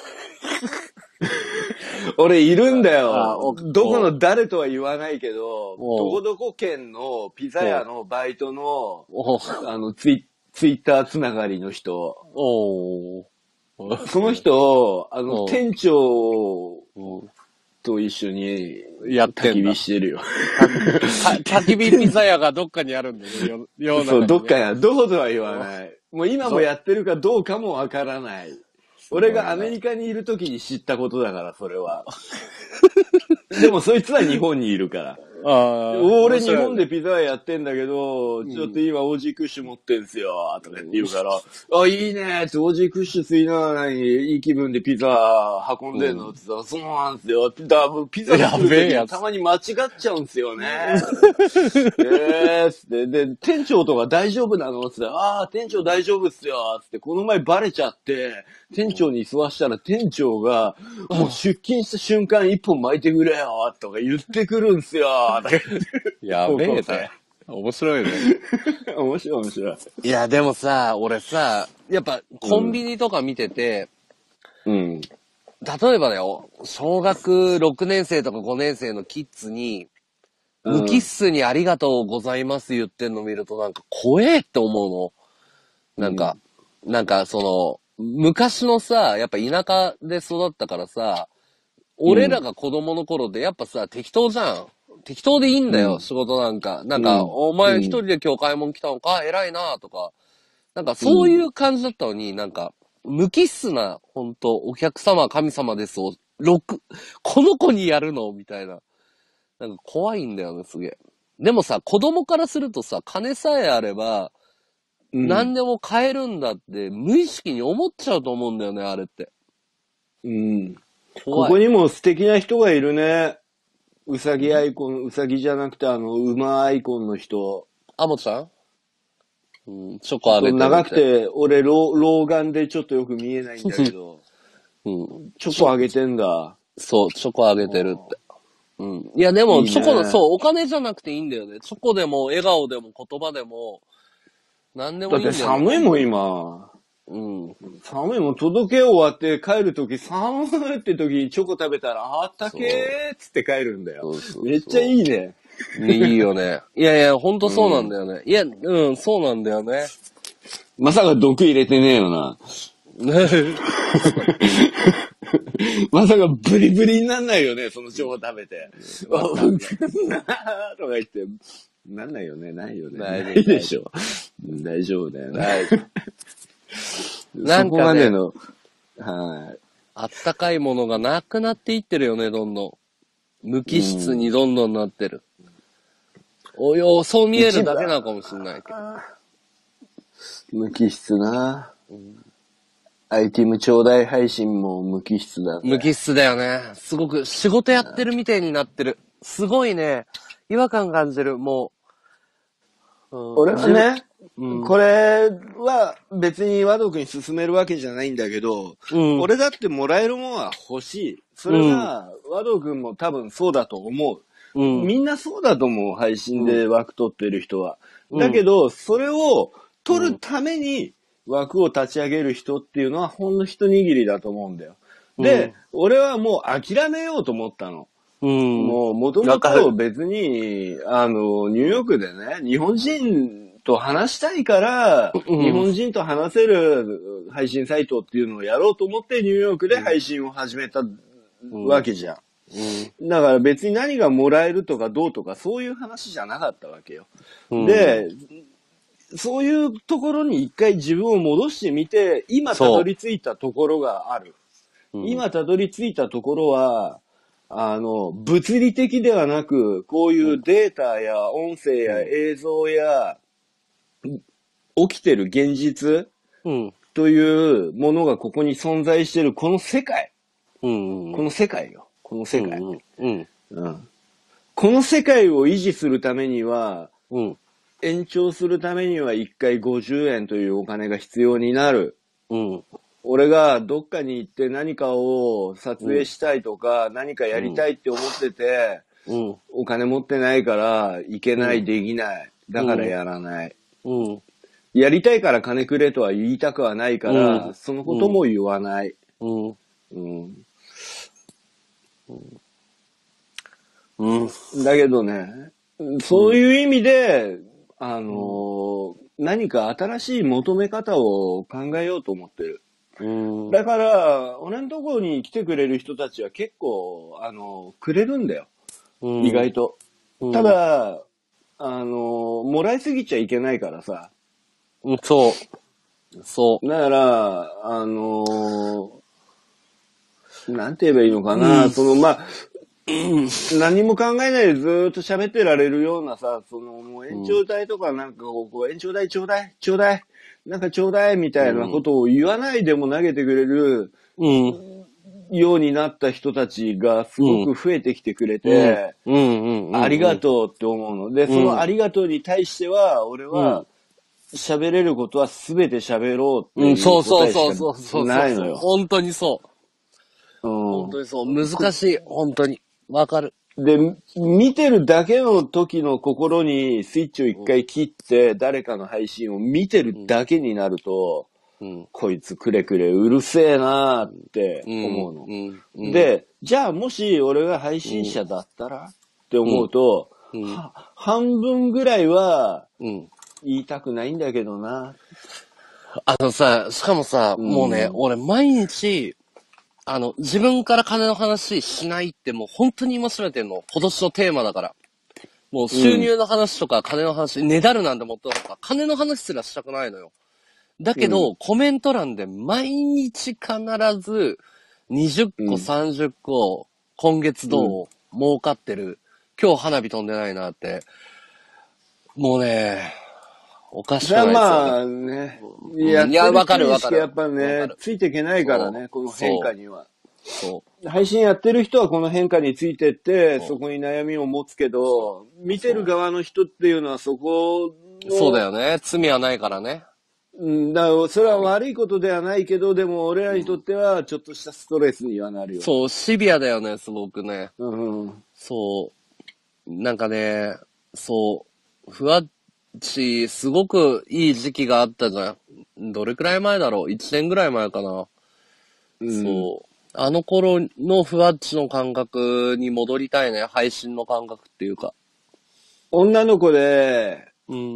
俺いるんだよ。どこの誰とは言わないけど、どこどこ県のピザ屋のバイトの、ツイッターつながりの人。その人、店長と一緒に焚き火してるよ。 焚き火ピザ屋がどっかにあるんだよ、世の中にね。 そう、どっかや、どことは言わない。もう今もやってるかどうかもわからない。俺がアメリカにいる時に知ったことだから、それは。でもそいつは日本にいるから。俺日本でピザ屋やってんだけど、ちょっと今オージークッシュ持ってんすよ、とかって言うから、いいねって、オージークッシュ吸いながらにいい気分でピザ運んでんのって言ったら、そうなんすよ。ピザ作る時たまに間違っちゃうんすよね。で、店長とか大丈夫なのって言ったら、店長大丈夫っすよ。つって、この前バレちゃって、店長に吸わしたら店長が、もう出勤した瞬間一本巻いてくれよ、とか言ってくるんすよ。 やべえね。面白いね。 面白い。 いや、でもさ、俺さ、やっぱコンビニとか見てて、例えばだよ、小学6年生とか5年生のキッズに、無機質にありがとうございます言ってんの見るとなんか怖えって思うの。なんかその、昔のさ、やっぱ田舎で育ったからさ、俺らが子供の頃でやっぱさ、適当じゃん。適当でいいんだよ、仕事なんか。お前一人で今日買い物来たのか偉いなとか。なんかそういう感じだったのに、なんか、無機質な、ほんと、お客様神様ですを、この子にやるのみたいな。なんか怖いんだよね、すげえ。でもさ、子供からするとさ、金さえあれば、何でも買えるんだって、無意識に思っちゃうと思うんだよね、あれって。 ここにも素敵な人がいるね。うさぎアイコン、うさぎじゃなくて馬アイコンの人。 アモちゃん？チョコあげてる。 長くて、俺老眼でちょっとよく見えないんだけど。チョコあげてんだ。 そう、チョコあげてるって。いやでも、チョコの、そう、お金じゃなくていいんだよね。チョコでも、笑顔でも、言葉でも、何でもいいんだよね。 だって寒いもん、今。寒いもん、届け終わって帰るとき、寒いって時にチョコ食べたら、あったけーっつって帰るんだよ。めっちゃいいね。 いいよね。いや、ほんとそうなんだよね。いや、そうなんだよね。 まさか毒入れてねえよな。まさかブリブリになんないよね、そのチョコ食べて。とか言って。なんないよね、ないよね。ないでしょ。大丈夫だよね。 なんかね、そこまでの、 あったかいものがなくなっていってるよね、どんどん。無機質にどんどんなってる。そう見えるだけなのかもしれないけど。 無機質な。アイテム頂戴配信も無機質だね。 無機質だよね。すごく仕事やってるみたいになってる。すごいね、違和感感じる、もう。 俺はね、これは別に和道に勧めるわけじゃないんだけど、俺だってもらえるものは欲しい。それが和道くんも多分そうだと思う。みんなそうだと思う、配信で枠取ってる人は。だけど、それを取るために枠を立ち上げる人っていうのはほんの一握りだと思うんだよ。で、俺はもう諦めようと思ったの。もともと別に、ニューヨークでね、日本人と話したいから、日本人と話せる配信サイトっていうのをやろうと思ってニューヨークで配信を始めたわけじゃん。だから別に何がもらえるとかどうとかそういう話じゃなかったわけよ。で、そういうところに一回自分を戻してみて、今たどり着いたところがある。今たどり着いたところは、物理的ではなく、こういうデータや音声や映像や、起きてる現実というものがここに存在しているこの世界。この世界よ。この世界。この世界を維持するためには、延長するためには1回50円というお金が必要になる。俺がどっかに行って何かを撮影したいとか、何かやりたいって思ってて、 お金持ってないから、いけない、できない。だからやらない。やりたいから金くれとは言いたくはないから、そのことも言わない。だけどね、そういう意味で、何か新しい求め方を考えようと思ってる。だから、俺のところに来てくれる人たちは結構、くれるんだよ。意外と。ただ、もらいすぎちゃいけないからさ。 そう。 だから、なんて言えばいいのかな、何も考えないでずーっと喋ってられるようなさ、もう延長代とかなんか延長代ちょうだい、なんかちょうだいみたいなことを言わないでも投げてくれる、ようになった人たちがすごく増えてきてくれて、ありがとうって思うので、そのありがとうに対しては、俺は、喋れることは全て喋ろうっていう答えしかないのよ。 本当にそう。本当にそう。難しい。本当に。わかる。 で、見てるだけの時の心にスイッチを一回切って誰かの配信を見てるだけになると、こいつくれくれうるせえなーって思うの。で、じゃあもし俺が配信者だったらって思うと、半分ぐらいは言いたくないんだけどな。 しかもさ、もうね、俺毎日、自分から金の話しないってもう本当に今締めてんの。今年のテーマだから。もう収入の話とか金の話、ねだるなんてもっとか、金の話すらしたくないのよ。だけど、コメント欄で毎日必ず20個、30個、今月どう、儲かってる。今日花火飛んでないなって。もうね、おかしくないですよね。 まあね。 いや、わかる。 やっぱね、ついていけないからね、この変化には。配信やってる人はこの変化についてって、そこに悩みを持つけど、見てる側の人っていうのはそこそうだよね。罪はないからね。 だから、それは悪いことではないけど、でも俺らにとってはちょっとしたストレスにはなるよ。 そう、シビアだよね、すごくね。そう。なんかね、そう、ふわっち、すごくいい時期があったじゃん。どれくらい前だろう ?1 年ぐらい前かな。そう。あの頃のふわっちの感覚に戻りたいね。配信の感覚っていうか。 女の子で、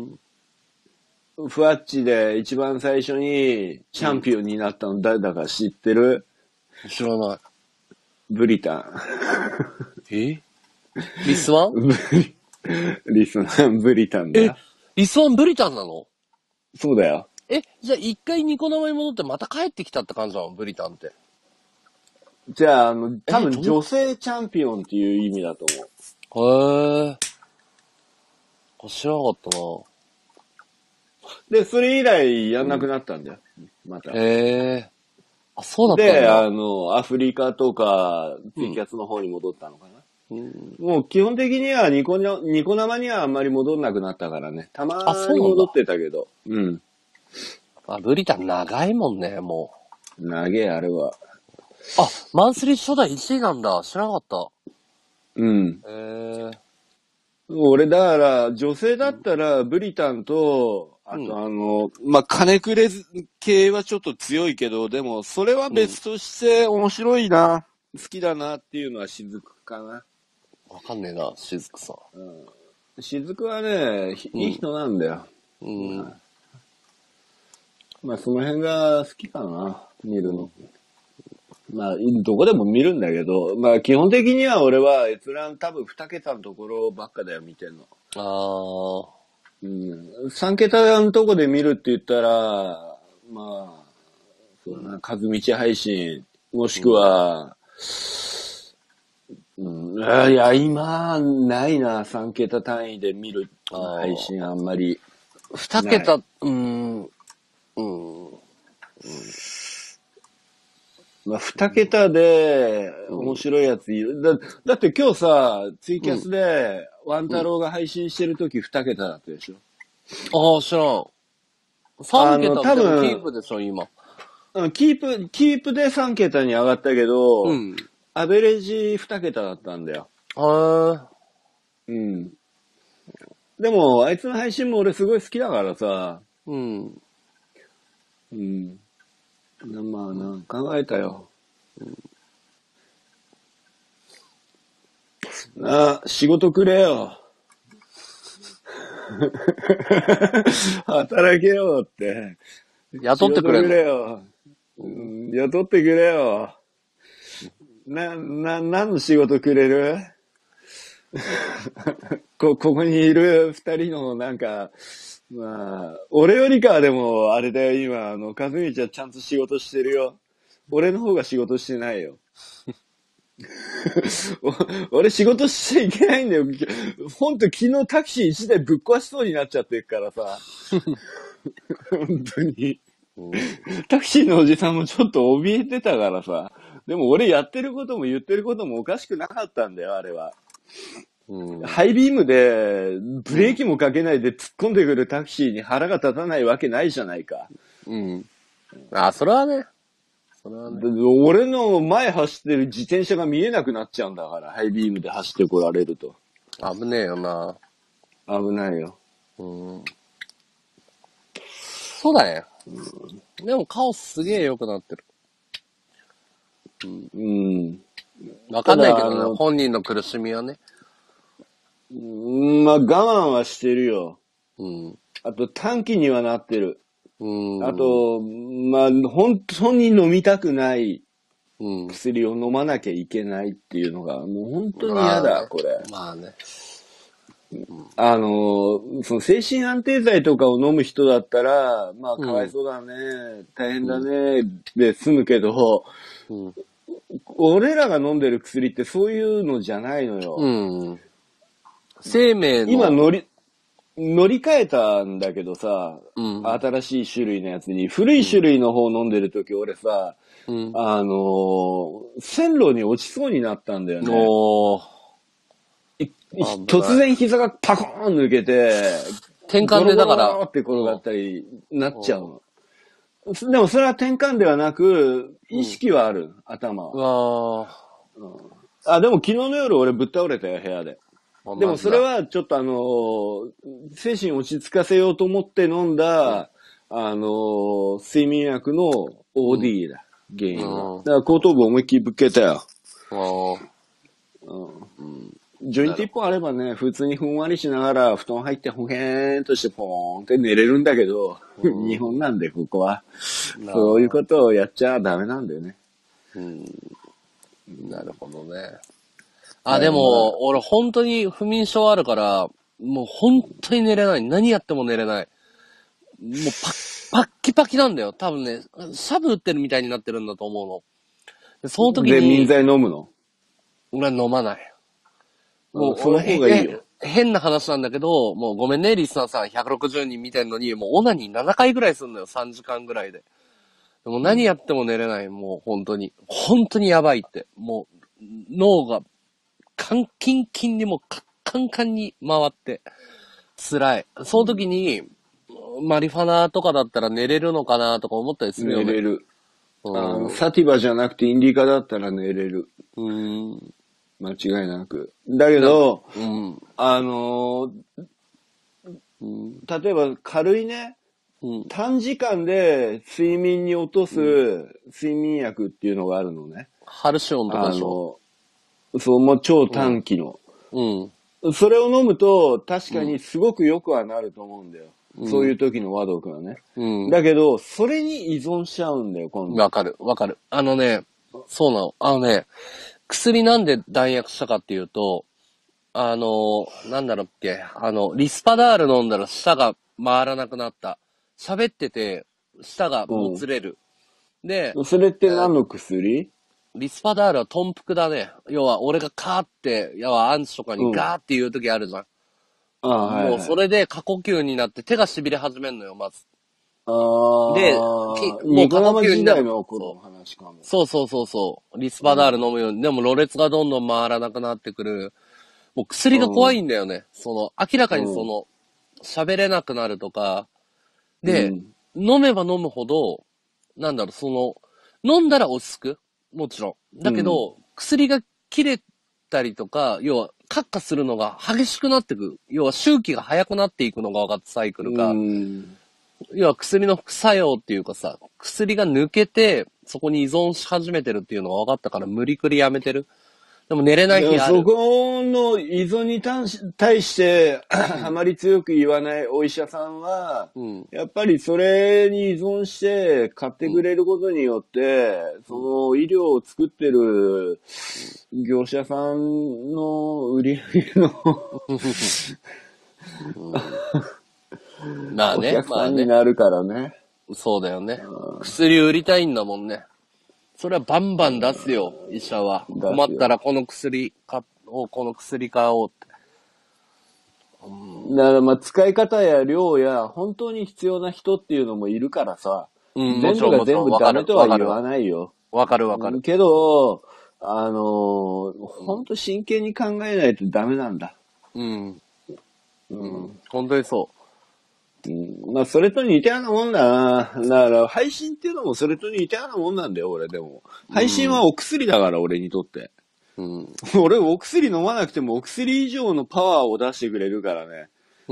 ふわっちで一番最初にチャンピオンになったの誰だか知ってる？ 知らない。 ブリタン。 リスワン？ リスワンブリタンだよ。 リスワンブリタンなの？ そうだよ。 じゃあ一回ニコ生に戻ってまた帰ってきたって感じなの？ブリタンって。 じゃあ、多分女性チャンピオンっていう意味だと思う。へ知らなかったな。 で、それ以来やんなくなったんだよ。また。 そうだったんだ。 で、アフリカとか、ツイキャスの方に戻ったのかな。もう基本的にはニコ生にはあんまり戻んなくなったからね。たまーに戻ってたけど。 ブリタン長いもんね、もう。長え、あれは。 マンスリー初代1位なんだ。知らなかった。 俺、だから、女性だったら、ブリタンと、あと金くれ系はちょっと強いけど、でも、それは別として面白いな、好きだなっていうのは雫かな。 わかんねえな、雫さん。雫はね、いい人なんだよ。まあ、その辺が好きかな、見るの。まあ、どこでも見るんだけど、まあ、基本的には俺は閲覧多分2桁のところばっかだよ、見てんの。3桁のとこで見るって言ったら、まあ、そうだな、数道配信、もしくは、いや、今、ないな、3桁単位で見る配信あんまり。 2桁、 まあ、2桁で面白いやついる。だって今日さ、ツイキャスでワン太郎が配信してるとき2桁だったでしょ。 知らん。3桁多分キープでしょ、今。 キープで3桁に上がったけど、アベレージ2桁だったんだよ。 うん。でも、あいつの配信も俺すごい好きだからさ。 うん。 うん。まあな、考えたよ。仕事くれよ。働けよって。 雇ってくれよ。雇ってくれよ。何の仕事くれるここにいる二人のなんか、まあ、俺よりかはでも、あれだよ、今、かずみちゃんちゃんと仕事してるよ。俺の方が仕事してないよ。俺仕事しちゃいけないんだよ。ほんと昨日タクシー1台ぶっ壊しそうになっちゃってるからさ。本当に。タクシーのおじさんもちょっと怯えてたからさ。でも俺やってることも言ってることもおかしくなかったんだよ、あれは。ハイビームでブレーキもかけないで突っ込んでくるタクシーに腹が立たないわけないじゃないか。 うん。それはね。 俺の前走ってる自転車が見えなくなっちゃうんだから、ハイビームで走ってこられると。 危ねえよな。 危ないよ。 そうだね。でもカオスすげえ良くなってる。わかんないけどね、本人の苦しみはね。 まあ我慢はしてるよ。あと短期にはなってる。あと、まあ本当に飲みたくない薬を飲まなきゃいけないっていうのが、もう本当に嫌だ、これ。 まあね。 その精神安定剤とかを飲む人だったら、まあかわいそうだね、大変だね、で済むけど、俺らが飲んでる薬ってそういうのじゃないのよ。 生命の。 今乗り換えたんだけどさ、新しい種類のやつに、古い種類の方飲んでるとき俺さ、線路に落ちそうになったんだよね。突然膝がパコーン抜けて、 転換でだから。 ゴロゴロって転がったりなっちゃうの。でもそれは転換ではなく、意識はある、頭は。でも昨日の夜俺ぶっ倒れたよ、部屋で。でもそれはちょっと精神落ち着かせようと思って飲んだ、睡眠薬の OD だ、原因は。だから後頭部思いっきりぶっけたよ。ジョイント一本あればね、普通にふんわりしながら布団入ってほへーんとしてポーンって寝れるんだけど、日本なんでここは。そういうことをやっちゃダメなんだよね。 なるほどね。でも、俺本当に不眠症あるから、もう本当に寝れない。何やっても寝れない。もうパッキパキなんだよ。多分ね、シャブ打ってるみたいになってるんだと思うの。でその時に。 で、眠剤飲むの？ 俺は飲まない。 もうその方がいいよ。 変な話なんだけど、もうごめんね、リスナーさん160人見てんのに、もうオナニー7回ぐらいすんのよ、3時間ぐらいで。でも何やっても寝れない、もう本当に。本当にやばいって。もう、脳が、キンキンにもカンカンに回って、辛い。その時に、マリファナとかだったら寝れるのかなとか思ったりするよね。 寝れる。サティバじゃなくてインディカだったら寝れる。間違いなく。だけど、例えば軽いね、短時間で睡眠に落とす睡眠薬っていうのがあるのね。 ハルシオンとかでしょ。 そう、もう超短期の。それを飲むと確かにすごく良くはなると思うんだよ。そういう時の和道くんはね。だけど、それに依存しちゃうんだよ、今度。 わかる。そうなの。薬なんで弾薬したかっていうと、なんだろうっけ、リスパダール飲んだら舌が回らなくなった。喋ってて、舌がもつれる。で、 それって何の薬？ リスパダールは豚腹だね。要は、俺がカーって、アンチとかにガーって言う時あるじゃん。もうそれで過呼吸になって手が痺れ始めんのよ、まず。で、もう過呼吸になるの話かも。 そう。リスパダール飲むように。でも、ろれつがどんどん回らなくなってくる。もう薬が怖いんだよね。明らかに喋れなくなるとか。で、飲めば飲むほど、飲んだら落ち着く。もちろん。だけど、薬が切れたりとか、要は、カッカするのが激しくなってく。要は周期が早くなっていくのが分かったサイクルが、要は薬の副作用っていうかさ、薬が抜けて、そこに依存し始めてるっていうのが分かったから無理くりやめてる。でも寝れない日ある。 そこの依存に対してあまり強く言わないお医者さんは、やっぱりそれに依存して買ってくれることによって、その医療を作ってる業者さんの売り上げのまあね、 お客さんになるからね。 そうだよね。薬売りたいんだもんね。それはバンバン出すよ、医者は。困ったらこの薬買おうって。 だから使い方や量や本当に必要な人っていうのもいるからさ。全部が全部ダメとは言わないよ。 わかる。 けど、本当真剣に考えないとダメなんだ。 本当にそう。 まあ、それと似たようなもんだな。だから、配信っていうのもそれと似たようなもんなんだよ、俺でも。配信はお薬だから、俺にとって。俺、お薬飲まなくてもお薬以上のパワーを出してくれるからね。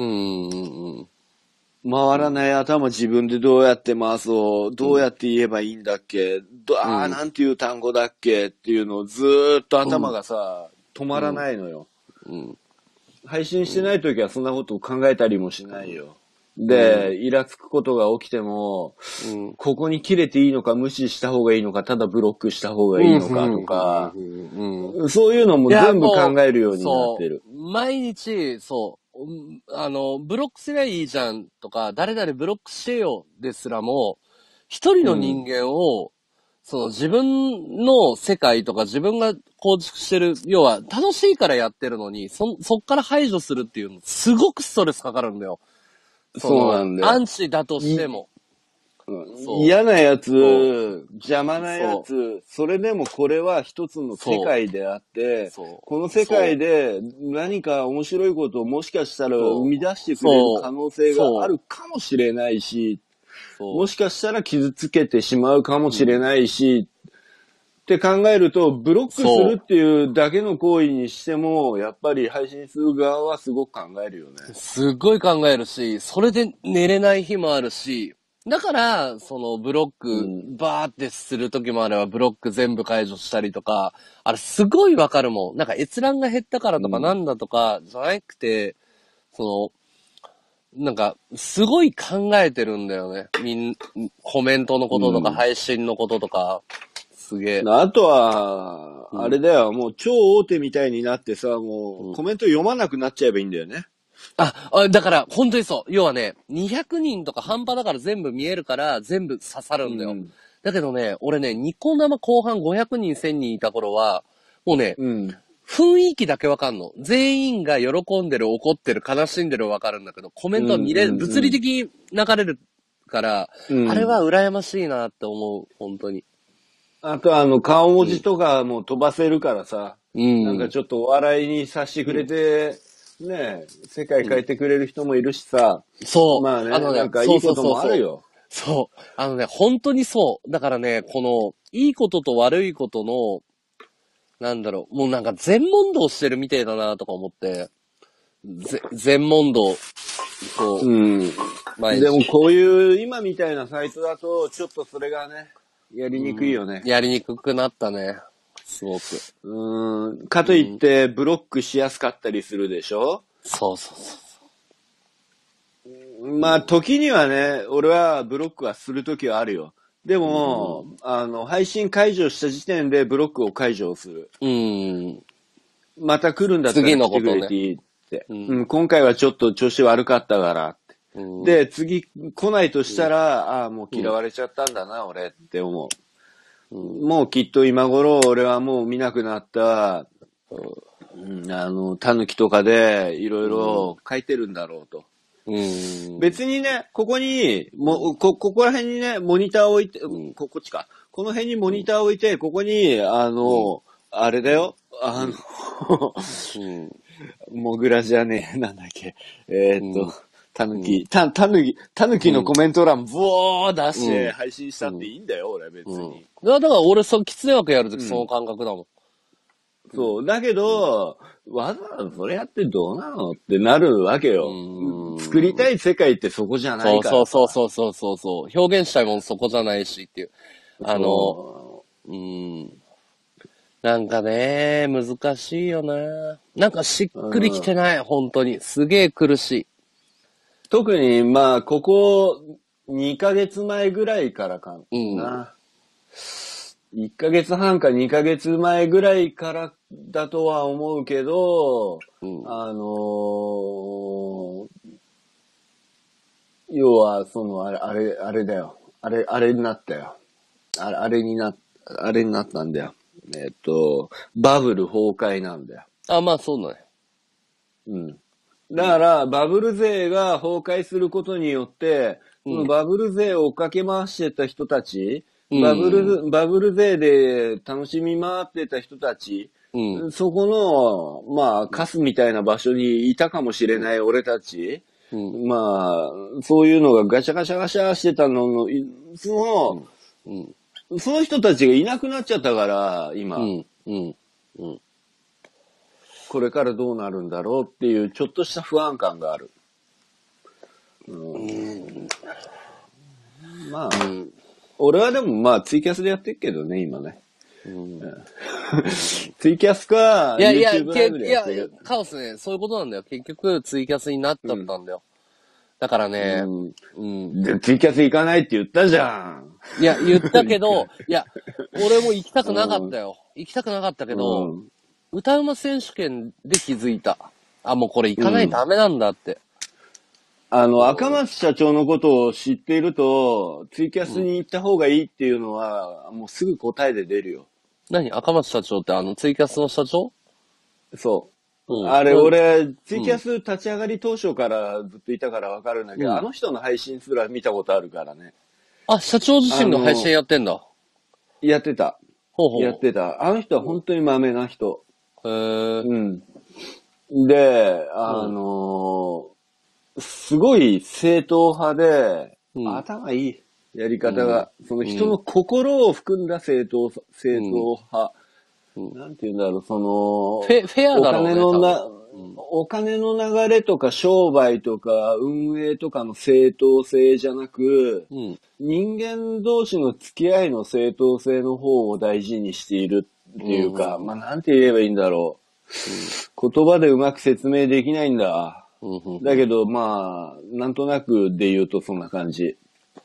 回らない頭自分でどうやって回そう、どうやって言えばいいんだっけ、なんていう単語だっけっていうのをずーっと頭がさ、止まらないのよ。配信してない時はそんなことを考えたりもしないよ。で、イラつくことが起きても、ここに切れていいのか無視した方がいいのか、ただブロックした方がいいのかとか、そういうのも全部考えるようになってる。 毎日、ブロックすりゃいいじゃんとか、誰々ブロックしてよですらも、一人の人間を、自分の世界とか自分が構築してる、要は楽しいからやってるのに、そっから排除するっていうの、すごくストレスかかるんだよ。 そうなんだよ。 アンチだとしても。 嫌なやつ、邪魔なやつ、それでもこれは一つの世界であって、この世界で何か面白いことをもしかしたら生み出してくれる可能性があるかもしれないし、もしかしたら傷つけてしまうかもしれないし、って考えると、ブロックするっていうだけの行為にしても、やっぱり配信する側はすごく考えるよね。 すっごい考えるし、それで寝れない日もあるし、だから、ブロック、バーってする時もあれば、ブロック全部解除したりとか、あれすごいわかるもん。なんか閲覧が減ったからとかなんだとか、じゃなくて、なんか、すごい考えてるんだよね。コメントのこととか、配信のこととか。すげえ。 あとは、あれだよ、もう超大手みたいになってさ、もうコメント読まなくなっちゃえばいいんだよね。 だから、本当にそう。要はね、200人とか半端だから全部見えるから全部刺さるんだよ。だけどね、俺ね、ニコ生後半500人1000人いた頃は、もうね、雰囲気だけわかんの。全員が喜んでる、怒ってる、悲しんでるわかるんだけど、コメントは見れる、物理的に流れるから、あれは羨ましいなって思う、本当に。 あと顔文字とかも飛ばせるからさ、なんかちょっとお笑いにさせてくれて、ね、世界変えてくれる人もいるしさ。まあね、なんかいいこともあるよ。 本当にそう。だからね、この、いいことと悪いことの、なんだろう、もうなんか全問答してるみてえだなとか思って、全問答、 でもこういう今みたいなサイトだと、ちょっとそれがね、やりにくいよね。 やりにくくなったね。すごく。 かといって、ブロックしやすかったりするでしょ？ そう。 まあ、時にはね、俺はブロックはするときはあるよ。でも、配信解除した時点でブロックを解除する。また来るんだったら来てくれていいって。今回はちょっと調子悪かったからって。で、次来ないとしたら、もう嫌われちゃったんだな、俺って思う。もうきっと今頃俺はもう見なくなった、タヌキとかでいろいろ書いてるんだろうと。別にね、ここに、ここら辺にね、モニターを置いて、こっちか。この辺にモニターを置いて、ここに、あれだよ。モグラじゃねえ、なんだっけ。タヌキのコメント欄、ブワー出して配信したっていいんだよ、俺別に。 だから俺キツネ枠やるときその感覚だもそう。だけど、わざわざそれやってどうなのってなるわけよ。作りたい世界ってそこじゃないから。 そう。表現したいもんそこじゃないしっていう。なんかね、難しいよな。なんかしっくりきてない、本当に。すげえ苦しい。 特に、まあ、ここ2ヶ月前ぐらいからかな。1ヶ月半か2ヶ月前ぐらいからだとは思うけど、要は、あれだよ。あれになったよ。あれになったんだよ。バブル崩壊なんだよ。 あ、まあそうだね。 うん。だから、バブル税が崩壊することによって、そのバブル税をかけ回してた人たち、バブル税で楽しみ回ってた人たち、そこの、まあ、カスみたいな場所にいたかもしれない俺たち、まあ、そういうのがガシャガシャガシャしてたのの、その人たちがいなくなっちゃったから、今。これからどうなるんだろうっていうちょっとした不安感がある。まあ、俺はでもまあツイキャスでやってるけどね、今ね。ツイキャスか、YouTube ライブでやってる。 カオスね、そういうことなんだよ。結局ツイキャスになっちゃったんだよ。だからね、 で、ツイキャス行かないって言ったじゃん。 いや、言ったけど、俺も行きたくなかったよ。行きたくなかったけど、歌うま選手権で気づいた。あ、もうこれ行かないとダメなんだって。 赤松社長のことを知っていると、ツイキャスに行った方がいいっていうのは、もうすぐ答えで出るよ。 何？赤松社長ってツイキャスの社長？ そう。あれ、俺、ツイキャス立ち上がり当初からずっといたからわかるんだけど、あの人の配信すら見たことあるからね。 あ、社長自身の配信やってんだ。 やってた。やってた。あの人は本当にマメな人。で、すごい正統派で、頭いいやり方が、その人の心を含んだ正統派。なんて言うんだろう、 フェアだろうね。 お金の流れとか商売とか運営とかの正当性じゃなく、人間同士の付き合いの正当性の方を大事にしているっていうか、まあなんて言えばいいんだろう。言葉でうまく説明できないんだ。だけどまあ、なんとなくで言うとそんな感じ。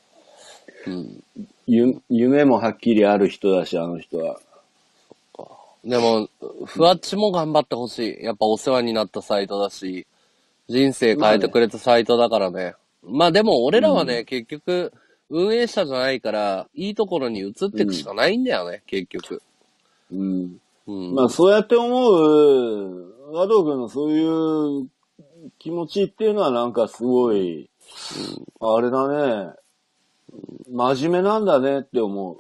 夢もはっきりある人だし、あの人は。 でも、ふわっちも頑張ってほしい。やっぱお世話になったサイトだし、人生変えてくれたサイトだからね。まあでも俺らはね、結局、運営者じゃないから、いいところに移っていくしかないんだよね、結局。 まあそうやって思う、和道君のそういう気持ちっていうのはなんかすごい、あれだね、真面目なんだねって思う。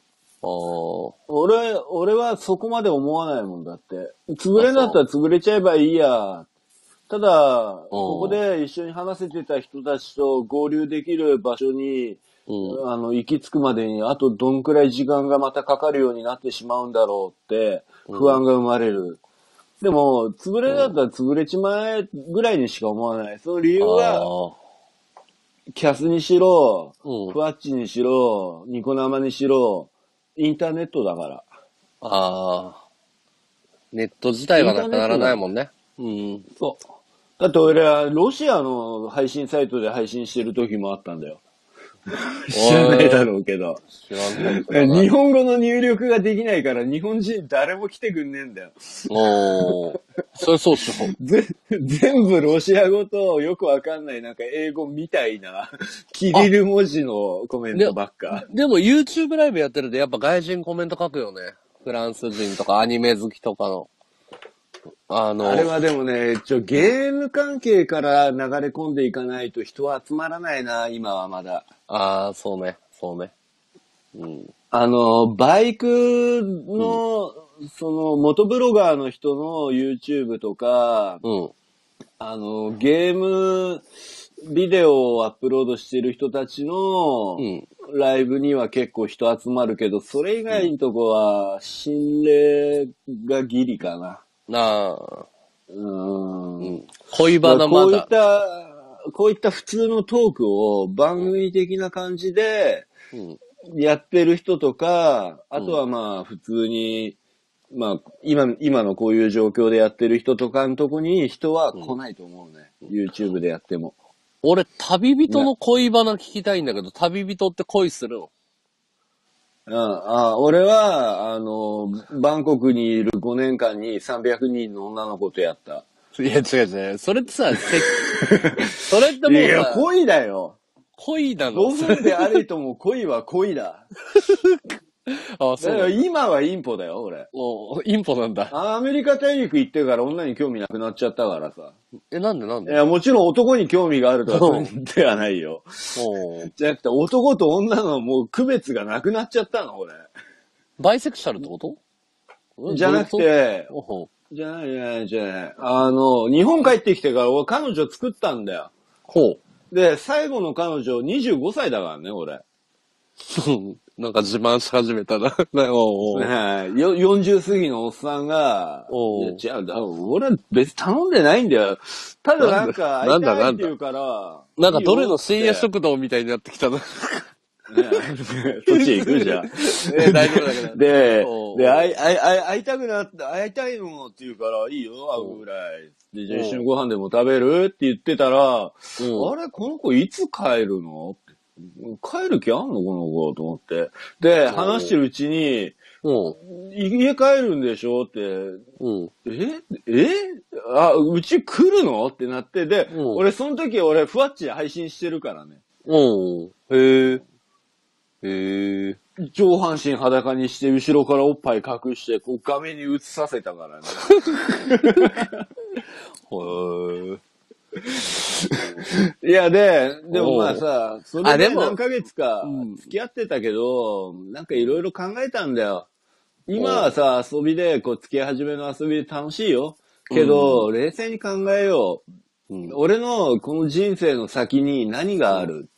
俺はそこまで思わないもんだって。潰れんだったら潰れちゃえばいいや。ただ、ここで一緒に話せてた人たちと合流できる場所に、行き着くまでにあとどんくらい時間がまたかかるようになってしまうんだろうって不安が生まれる。でも、潰れだったら潰れちまえぐらいにしか思わない。その理由は、キャスにしろ、ふわっちにしろ、ニコ生にしろ、インターネットだから。 ネット自体がなくならないもんね。 そう。だって俺はロシアの配信サイトで配信してる時もあったんだよ。知らないだろうけど。 知らない。 日本語の入力ができないから日本人誰も来てくんねえんだよ。 それそうっしょ。 全部ロシア語とよくわかんないなんか英語みたいなキリル文字のコメントばっか。 でも YouTube ライブやってるとやっぱ外人コメント書くよね。フランス人とかアニメ好きとかの。 あれはでもね、ゲーム関係から流れ込んでいかないと人は集まらないな、今はまだ。 そうね。 バイクの、元ブロガーの人の YouTube とか、ゲームビデオをアップロードしてる人たちのライブには結構人集まるけど、それ以外のとこは心霊がギリかな。 なあ。 うん。 恋バナまだ。 こういった普通のトークを番組的な感じでやってる人とか、あとはまあ普通に、まあ今のこういう状況でやってる人とかのとこに人は来ないと思うね。YouTube でやっても。 俺、旅人の恋バナ聞きたいんだけど、旅人って恋するの？ 俺は、バンコクにいる5年間に300人の女の子とやった。 いや、違う。それってさ、それってもうさ、 いや、恋だよ。 恋なの？ どうであれとも恋は恋だ。 あ、そう。 だから今はインポだよ、俺。 インポなんだ。 アメリカ大陸行ってから女に興味なくなっちゃったからさ。 なんでいや、もちろん男に興味があるとはそうではないよ。じゃなくて男と女のもう区別がなくなっちゃったの、俺。 バイセクシャルってこと？ じゃなくて、じゃない。日本帰ってきてから俺彼女作ったんだよ。 ほう。で、最後の彼女25歳だからね、俺。 なんか自慢し始めたな。 40過ぎのおっさんが、いや違う、俺は別に頼んでないんだよ。ただなんか、会いたいって言うから、 なんかどれの深夜食堂みたいになってきたな。 そっち行くじゃん。 大丈夫だけど。 で、会いたくなって、会いたいのって言うから、いいよ、会うぐらい。で、じゃあ一緒にご飯でも食べるって言ってたら、あれ、この子いつ帰るの？帰る気あんのこの子と思って。で、話してるうちに、家帰るんでしょって、うち来るのってなって、で、俺その時ふわっちで配信してるからね。上半身裸にして後ろからおっぱい隠して、こう画面に映させたからね。いや、でもまあさ、それで何ヶ月か付き合ってたけど、なんかいろいろ考えたんだよ。今はさ、遊びで、こう付き合い始めの遊びで楽しいよ。けど、冷静に考えよう。俺のこの人生の先に何がある？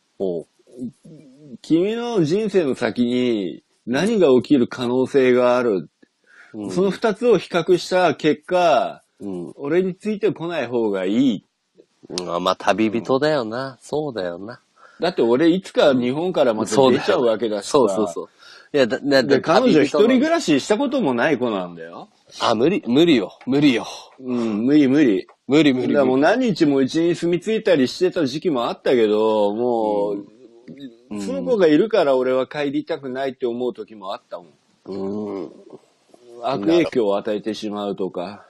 君の人生の先に何が起きる可能性がある？その二つを比較した結果、俺についてこない方がいい。 まあ、旅人だよな。そうだよな。 だって俺いつか日本からまた出ちゃうわけだしさ。 そう。いや、 で、彼女一人暮らししたこともない子なんだよ。 無理よ。 無理。だからもう何日もうちに住み着いたりしてた時期もあったけど、もう、その子がいるから俺は帰りたくないって思う時もあったもん。悪影響を与えてしまうとか。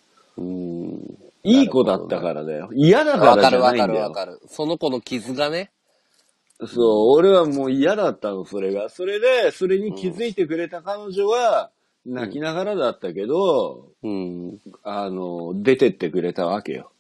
いい子だったからだよ。嫌だからじゃないんだよ。 わかる。その子の傷がね。 そう、俺はもう嫌だったの、それが。それで、それに気づいてくれた彼女は、泣きながらだったけど、出てってくれたわけよ。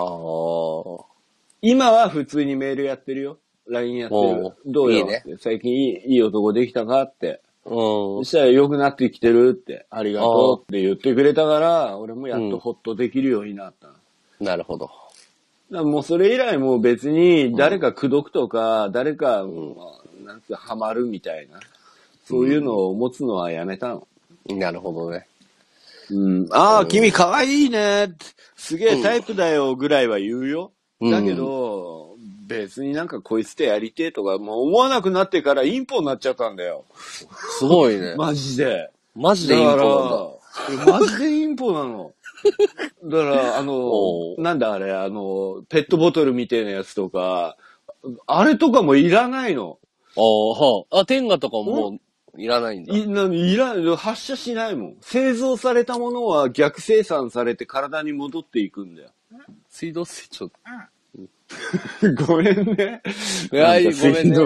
今は普通にメールやってるよ。LINE やってる。どうよって。最近いい男できたかって。そしたら良くなってきてるって、ありがとうって言ってくれたから、俺もやっとホッとできるようになった。 なるほど。 もうそれ以来もう別に誰か口説くとか、誰か、なんてハマるみたいな、そういうのを持つのはやめたの。 なるほどね。 君可愛いね。すげえタイプだよぐらいは言うよ。だけど、別になんかこいつとやりてえとか、もう思わなくなってからインポになっちゃったんだよ。 すごいね。 マジで。 マジでインポなんだ。マジでインポなの。だから、なんだあれ、ペットボトルみたいなやつとか、あれとかもいらないの。 天下とかもいらないんだ。 いらない。発射しないもん。製造されたものは逆生産されて体に戻っていくんだよ。 水道水ちょっと。 ごめんね。 ごめんね。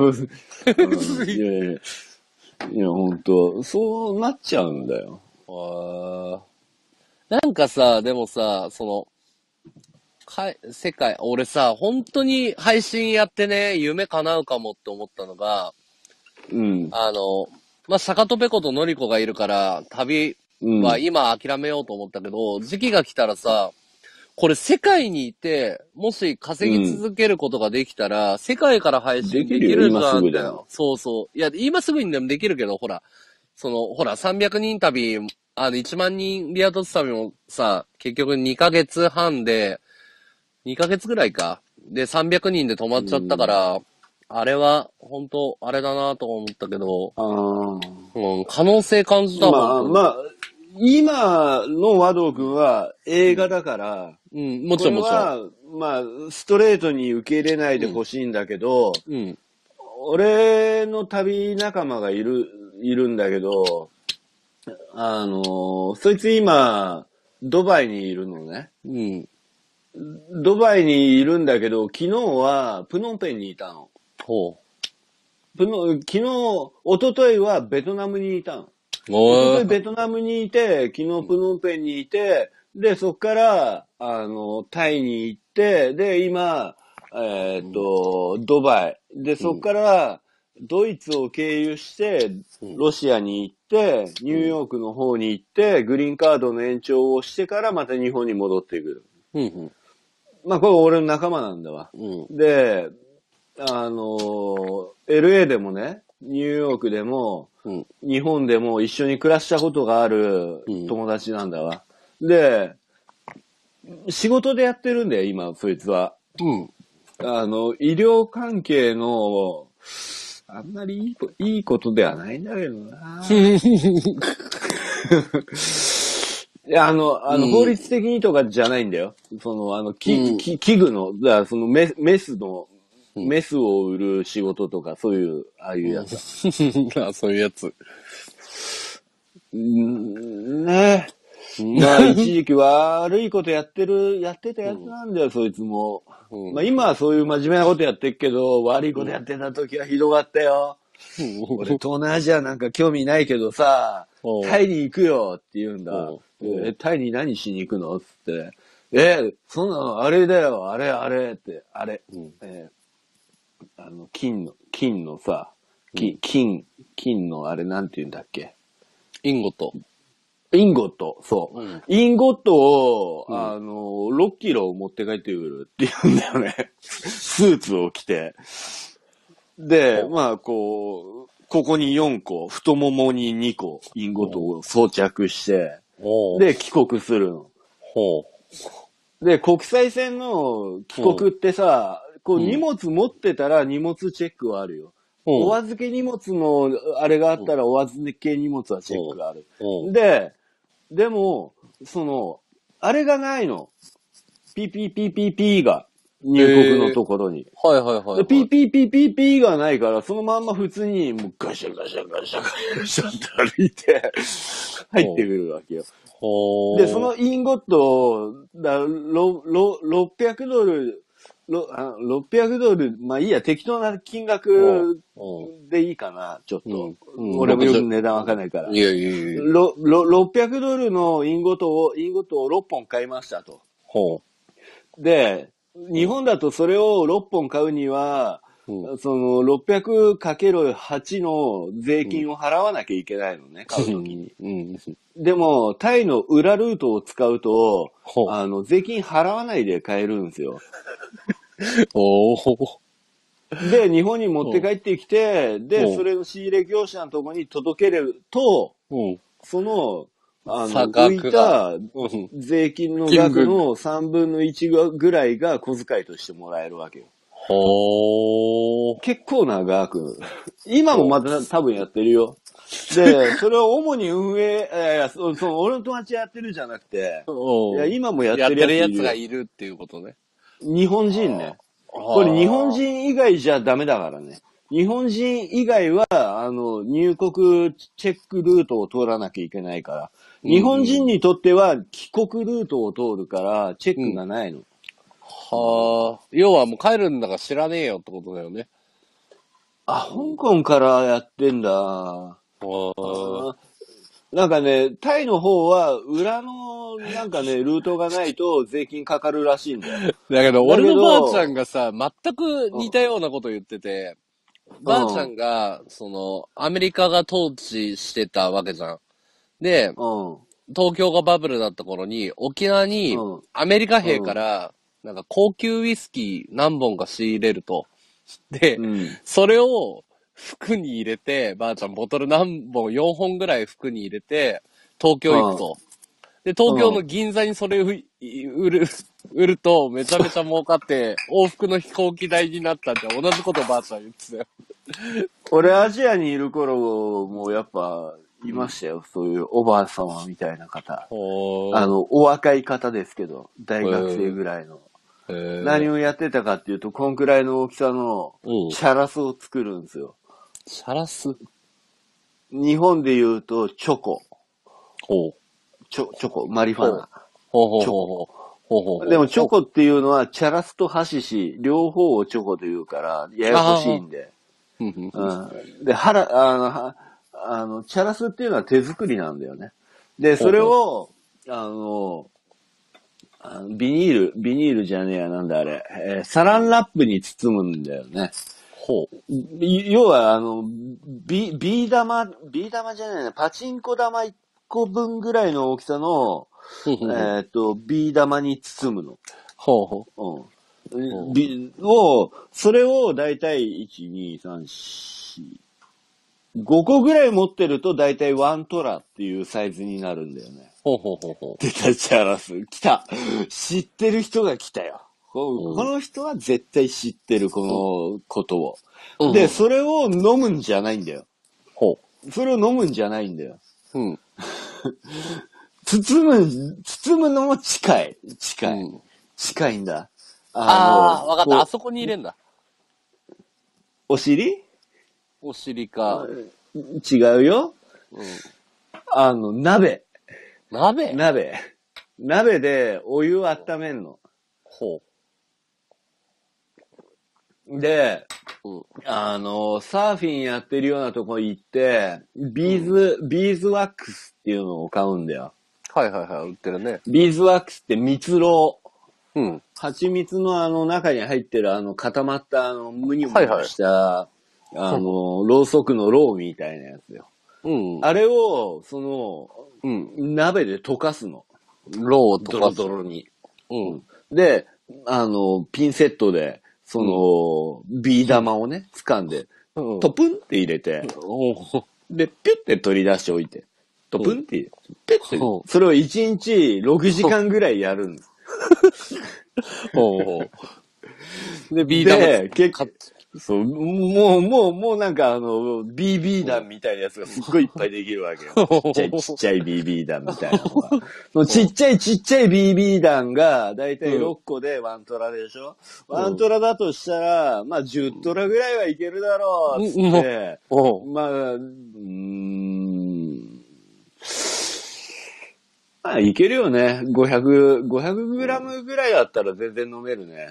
いや、ほんと、そうなっちゃうんだよ。 なんかさ、でもさ、世界、俺さ、本当に配信やってね、夢叶うかもって思ったのが、坂戸ペコとノリコがいるから、旅は今諦めようと思ったけど、時期が来たらさ、これ世界にいて、もし稼ぎ続けることができたら、世界から配信できるじゃん。今すぐだよ。そうそう。いや、今すぐにでもできるけど、ほら、300人旅 1万人リア突旅もさ、結局2ヶ月半で、2ヶ月ぐらいか。で、300人で止まっちゃったから、あれは、本当あれだなと思ったけど、可能性感じたまあ、今の和道くんは映画だから、 もちろんもちろん。 まあ、ストレートに受け入れないでほしいんだけど、俺の旅仲間がいるんだけど、そいつ今、ドバイにいるのね。ドバイにいるんだけど、昨日はプノンペンにいたの。昨日、一昨日はベトナムにいたの。一昨日ベトナムにいて、昨日プノンペンにいて、で、そっから、タイに行って、で、今、ドバイ。で、そっから、ドイツを経由して、ロシアに行って、ニューヨークの方に行って、グリーンカードの延長をしてからまた日本に戻ってくる。まあ、これ俺の仲間なんだわ。で、LA でもね、ニューヨークでも、日本でも一緒に暮らしたことがある友達なんだわ。で、仕事でやってるんだよ、今、そいつは。医療関係の、あんまりいいことではないんだけどな。いや、法律的にとかじゃないんだよ。器具の、だからメスを売る仕事とか、そういう、ああいうやつ。 そういうやつ。 ねえ。まあ、一時期悪いことやってたやつなんだよ、そいつも。まあ、今はそういう真面目なことやってるけど、悪いことやってた時はひどかったよ。俺、東南アジアなんか興味ないけどさ、タイに行くよって言うんだ。タイに何しに行くのつって。そんなの、あれだよ、あれって、あれ。金のさ、金のあれなんて言うんだっけ。 インゴット、そう。 インゴットを、6キロ持って帰ってくるって言うんだよね。スーツを着て。で、まあ、ここに4個、太ももに2個、インゴットを装着して、で、帰国するの。で、国際線の帰国ってさ、荷物持ってたら荷物チェックはあるよ。お預け荷物のあれがあったらお預け荷物はチェックがある。でも、あれがないの。PPPPP が入国のところに。ピーがないから、そのまんま普通にもうガシャガシャガシャガシャって歩いて入ってくるわけよ。で、そのインゴット、600ドル、600ドル、まあいいや、適当な金額でいいかな、ちょっと。俺もよく値段わかんないから。600ドルのインゴットを6本買いましたと。で、日本だとそれを6本買うには、600×8 の税金を払わなきゃいけないのね、買うときに。でも、タイの裏ルートを使うと、税金払わないで買えるんですよ。で、日本に持って帰ってきて、で、それの仕入れ業者のところに届けると、その、浮いた税金の額の3分の1ぐらいが小遣いとしてもらえるわけよ。結構な額。今もまた多分やってるよ。で、それを主に俺の友達やってるじゃなくて、いや、今もやってるやつがいるっていうことね。 日本人ね。これ日本人以外じゃダメだからね。日本人以外は、入国チェックルートを通らなきゃいけないから。日本人にとっては帰国ルートを通るから、チェックがないの。 要はもう帰るんだから知らねえよってことだよね。 香港からやってんだ。なんかね、タイの方は裏のなんかね、ルートがないと税金かかるらしいんだよ。 だけど、俺のばあちゃんがさ、全く似たようなこと言ってて、ばあちゃんが、アメリカが統治してたわけじゃん。で、東京がバブルだった頃に、沖縄にアメリカ兵から、なんか高級ウイスキー何本か仕入れると。で、それを服に入れて、ばあちゃんボトル何本、4本ぐらい服に入れて、 東京行くと。で、東京の銀座にそれを売ると、めちゃめちゃ儲かって、往復の飛行機代になったんで、同じことばあちゃん言ってたよ。 俺アジアにいる頃もやっぱ、いましたよ。そういうおばあ様みたいな方。お若い方ですけど、大学生ぐらいの。何をやってたかっていうと、こんくらいの大きさのチャラスを作るんですよ。 チャラス？ 日本で言うと、チョコ。 ほう。 チョコ、マリファナ。 ほう。 でもチョコっていうのは、チャラスとハシシ、両方をチョコと言うから、ややこしいんで。で、チャラスっていうのは手作りなんだよね。で、それを、ビニールじゃねえや、なんだあれ、サランラップに包むんだよね。 ほう。 要は、ビー玉じゃないな、パチンコ玉1個分ぐらいの大きさの、ビー玉に包むの。 ほう。 それをだいたい1、2、3、4、5個ぐらい持ってるとだいたい1トラっていうサイズになるんだよね。 ほう。 出たチャラス。来た。知ってる人が来たよ。この人は絶対知ってる、このことを。で、それを飲むんじゃないんだよ。 ほう。それを飲むんじゃないんだよ。 包むのも近いんだ。 わかった。あそこに入れんだ。 お尻か。 違うよ。鍋でお湯を温めんの。 ほう。で、サーフィンやってるようなとこ行って、ビーズワックスっていうのを買うんだよ。 はい、売ってるね。 ビーズワックスって蜜ろう。 蜂蜜の中に入ってる固まったムニュムニュした、ろうそくのろうみたいなやつよ。あれを、鍋で溶かすの。 ろうを溶かす。 ドロドロに。で、ピンセットで、ビー玉をね、掴んで、トプンって入れて、で、ピュッて取り出しておいて、トプンって入れて、ピュッて、それを1日6時間ぐらいやるんです。 で、ビー玉で、そう、もうなんかBB 弾みたいなやつがすっごいいっぱいできるわけよ。ちっちゃい BB 弾みたいなのが。そのちっちゃい BB 弾がだいたい6個で1トラでしょ、1トラだとしたら、まあ10トラぐらいはいけるだろうっつって、まあいけるよね。500グラムぐらいだったら全然飲めるね。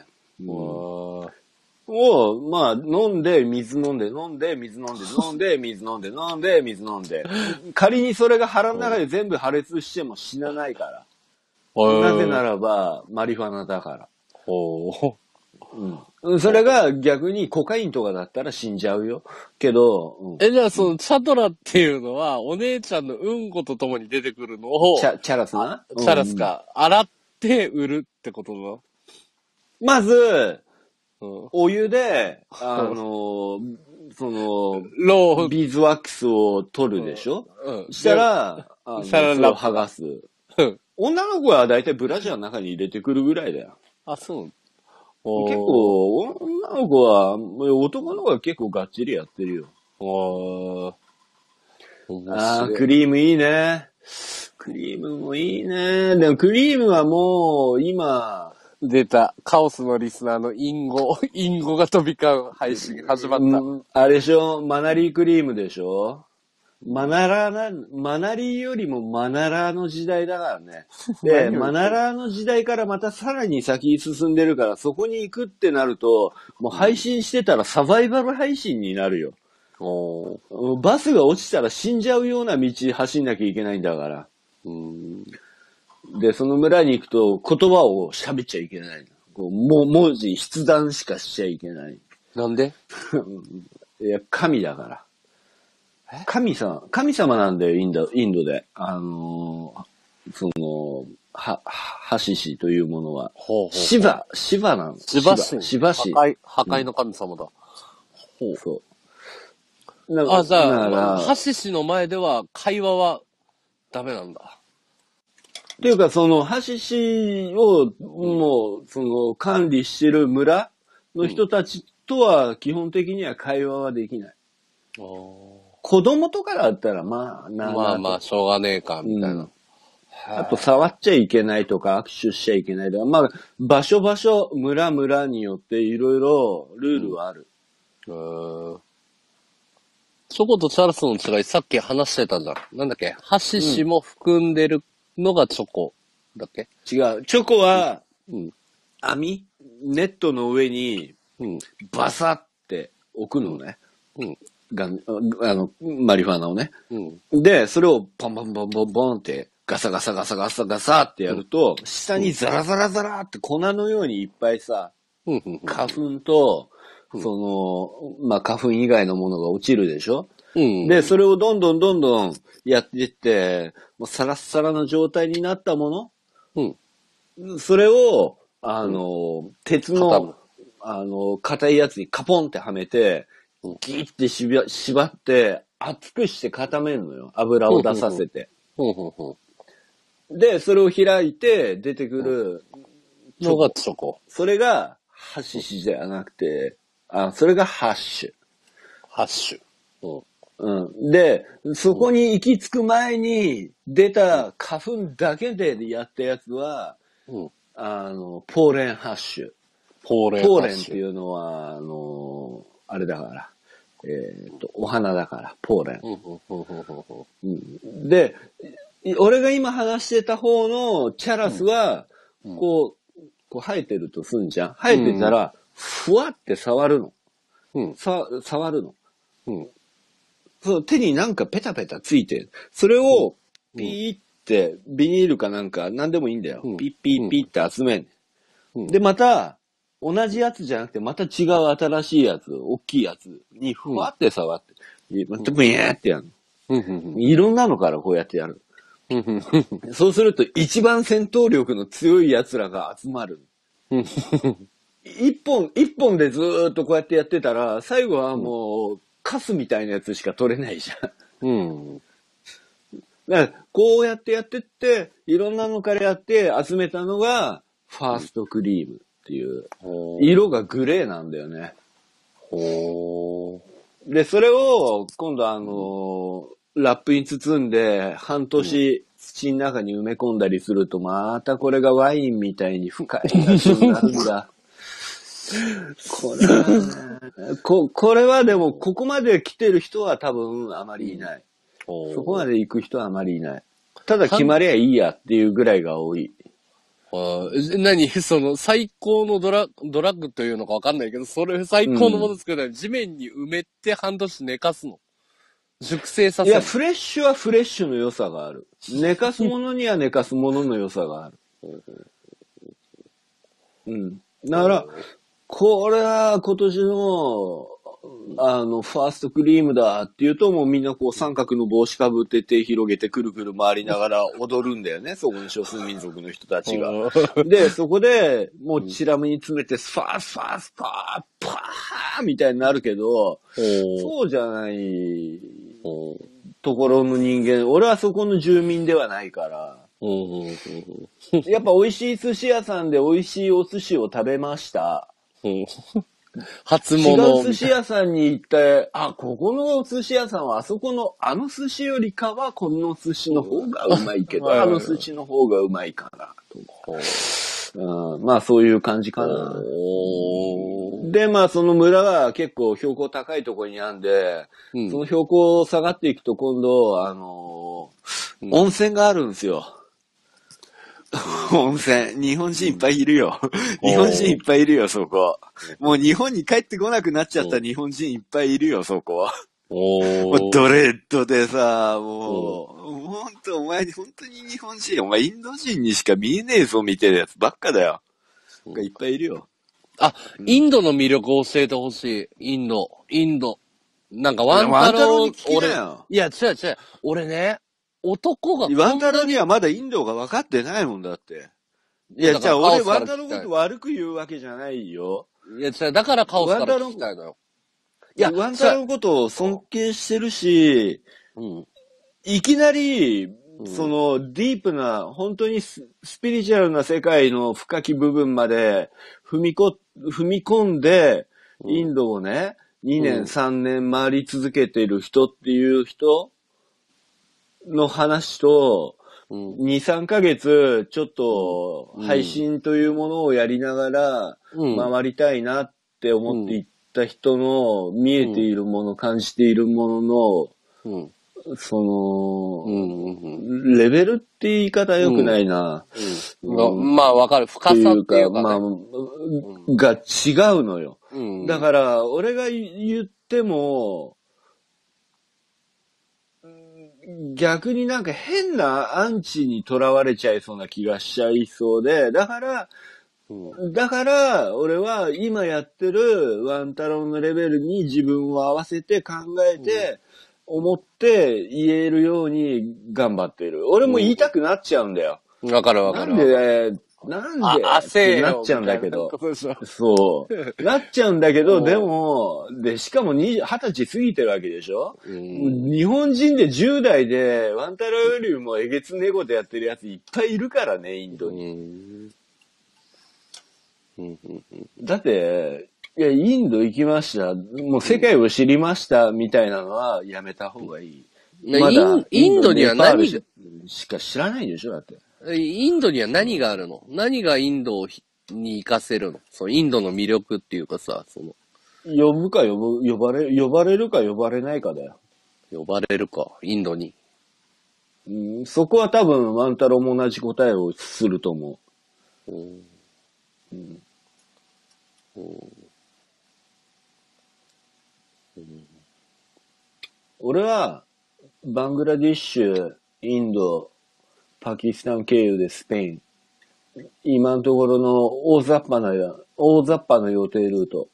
まあ、飲んで、水飲んで。仮にそれが腹の中で全部破裂しても死なないから。なぜならば、マリファナだから。それが逆にコカインとかだったら死んじゃうよ。けど、 じゃあチャトラっていうのは、お姉ちゃんのうんことともに出てくるのを、 チャラスな。 チャラスか。洗って売るってことだ。 まず、お湯で、ビーズワックスを取るでしょ、したら、それを剥がす。女の子はだいたいブラジャーの中に入れてくるぐらいだよ。 あ、そう。 結構、女の子は、男の子は結構がっちりやってるよ。クリームいいね。クリームもいいね。でもクリームはもう、今、 出た。カオスのリスナーのインゴが飛び交う配信始まった。 あれでしょ、マナリークリームでしょ、マナリーよりもマナラーの時代だからね。で、マナラーの時代からまたさらに先に進んでるから、そこに行くってなると、もう配信してたらサバイバル配信になるよ。バスが落ちたら死んじゃうような道走んなきゃいけないんだから。で、その村に行くと言葉を喋っちゃいけない。文字、筆談しかしちゃいけない。 なんでいや、神だから。神様なんだよ、インドで。ハシシというものは。シバなの。シバシ。 破壊の神様だ。 そう。 じゃあ、ハシシの前では会話はダメなんだ。 っていうか、その、ハシシを、もう、その、管理してる村の人たちとは、基本的には会話はできない。子供とかだったら、まあ、 まあまあ、しょうがねえか、みたいな。 あと、触っちゃいけないとか、握手しちゃいけないとか、まあ、場所、村によっていろいろルールはある。 チョコとチャラスの違い、さっき話してたじゃん。なんだっけ、ハシシも含んでるのがチョコだっけ？ 違う。チョコは、 うん。 ネットの上に、 うん。 バサって置くのね。 うん。 マリファナをね。 うん。 で、それをポンポンポンポンポンって、ガサガサガサガサガサってやると、下にザラザラザラって粉のようにいっぱいさ、花粉と、まあ、花粉以外のものが落ちるでしょ？うん。で、それをどんどんやっていって、もうサラッサラの状態になったもの？うん。それを、鉄の、硬いやつにカポンってはめて、ギーって縛って、熱くして固めるのよ。油を出させて。で、それを開いて出てくるのがチョコ。 それがハシシじゃなくて、それがハッシュ。 ハッシュ。 うん。で、そこに行き着く前に出た花粉だけでやったやつは、ポーレンハッシュ。 ポーレンっていうのは、あれだから、お花だから、ポーレン。で、俺が今話してた方のチャラスは、こう生えてるとすんじゃん。生えてたら、ふわって触るの。触るの。そう、手になんかペタペタついてる。それを、ピーって、ビニールかなんか、なんでもいいんだよ。ピッピッピッって集めん。で、また、同じやつじゃなくて、また違う新しいやつ、大きいやつにふわって触って、またブヤーってやるの。いろんなのからこうやってやる。そうすると、一番戦闘力の強い奴らが集まる。一本でずーっとこうやってやってたら、最後はもう、カスみたいなやつしか取れないじゃん。だからこうやってやってって、いろんなのからやって集めたのが、ファーストクリームっていう、色がグレーなんだよね。で、それを、今度ラップに包んで、半年土の中に埋め込んだりすると、またこれがワインみたいに深い味になるんだ。これはでも、ここまで来てる人は多分あまりいない。そこまで行く人はあまりいない。ただ決まりゃいいやっていうぐらいが多い。 最高のドラッグというのかわかんないけど、それ最高のもの作るのに地面に埋めて半年寝かすの。熟成させる。 いや、フレッシュはフレッシュの良さがある。寝かすものには寝かすものの良さがある。だから、これは今年の、ファーストクリームだって言うともうみんなこう三角の帽子かぶって手広げてくるくる回りながら踊るんだよね。そこの少数民族の人たちが。で、そこでもうチラムに詰めてスパーみたいになるけど、そうじゃないところの人間、俺はそこの住民ではないから。やっぱ美味しい寿司屋さんで美味しいお寿司を食べました。 初物。 違う寿司屋さんに行って、ここの寿司屋さんはあそこの寿司よりかはこの寿司の方がうまいけど、寿司の方がうまいかなと。まあそういう感じかな。で、まあその村は結構標高高いところにあるんで、その標高下がっていくと今度、温泉があるんですよ。温泉。日本人いっぱいいるよ。日本人いっぱいいるよ、そこ。もう日本に帰ってこなくなっちゃった日本人いっぱいいるよ、そこ。もうドレッドでさ、もうほんと、お前、本当に日本人、お前インド人にしか見えねえぞ、見てるやつばっかだよ。いっぱいいるよ。 インドの魅力を教えてほしい。インド。なんかワンタロウ、いや、違う。俺ね、男が。 ワンタロウにはまだインドが分かってないもんだって。いや、じゃあ俺ワンタロウのこと悪く言うわけじゃないよ。 いや、だからカオスから聞きたいのよ。 いや、ワンタロウのことを尊敬してるし、いきなりそのディープな、本当にスピリチュアルな世界の深き部分まで踏み込んで、インドをね、2年、3年回り続けている人っていう人の話と、2、3ヶ月ちょっと配信というものをやりながら回りたいなって思っていった人の見えているもの、感じているものの、その、レベルって言い方は良くないな。 まあわかる。深さっていうか、 まあ、が違うのよ。だから、俺が言っても、逆になんか変なアンチにとらわれちゃいそうな気がしちゃいそうで、だから、俺は今やってるワンタロウのレベルに自分を合わせて考えて、思って言えるように頑張ってる。俺も言いたくなっちゃうんだよ。 わかるわかる。 なんでってなっちゃうんだけど。そう。なっちゃうんだけど、でも、しかも20歳過ぎてるわけでしょ、日本人で10代でワンタロウよりもえげつねえことやってるやついっぱいいるからね、インドに。だって、いや、インド行きました。もう世界を知りました、みたいなのはやめた方がいい。まだインドには何しか知らないでしょ、だって。 インドには何があるの？何がインドに行かせるの？そのインドの魅力っていうかさ、その。 呼ばれるか呼ばれないかだよ。 呼ばれるか、インドに。 そこは多分、ワンタロウも同じ答えをすると思う。俺は、バングラディッシュ、インド、パキスタン経由でスペイン。今のところの大雑把な予定ルート。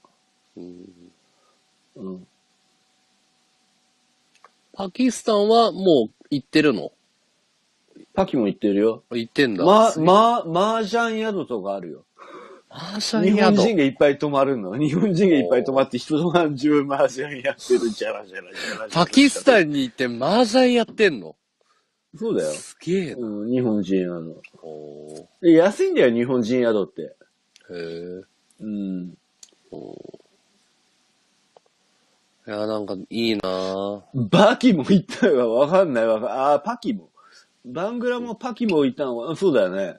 パキスタンはもう行ってるの？ パキも行ってるよ。 行ってんだ。 マージャン宿とかあるよ。日本人がいっぱい泊まるの。日本人がいっぱい泊まって一晩中マージャンやってる。じゃら。 パキスタンに行ってマージャンやってんの？ そうだよ。 すげえな。 日本人安いんだよ、日本人宿って。 へえ。いや、なんかいいなぁ。 バキも行ったよ。わかんないわ。パキも。バングラもパキも行ったのは、そうだよね。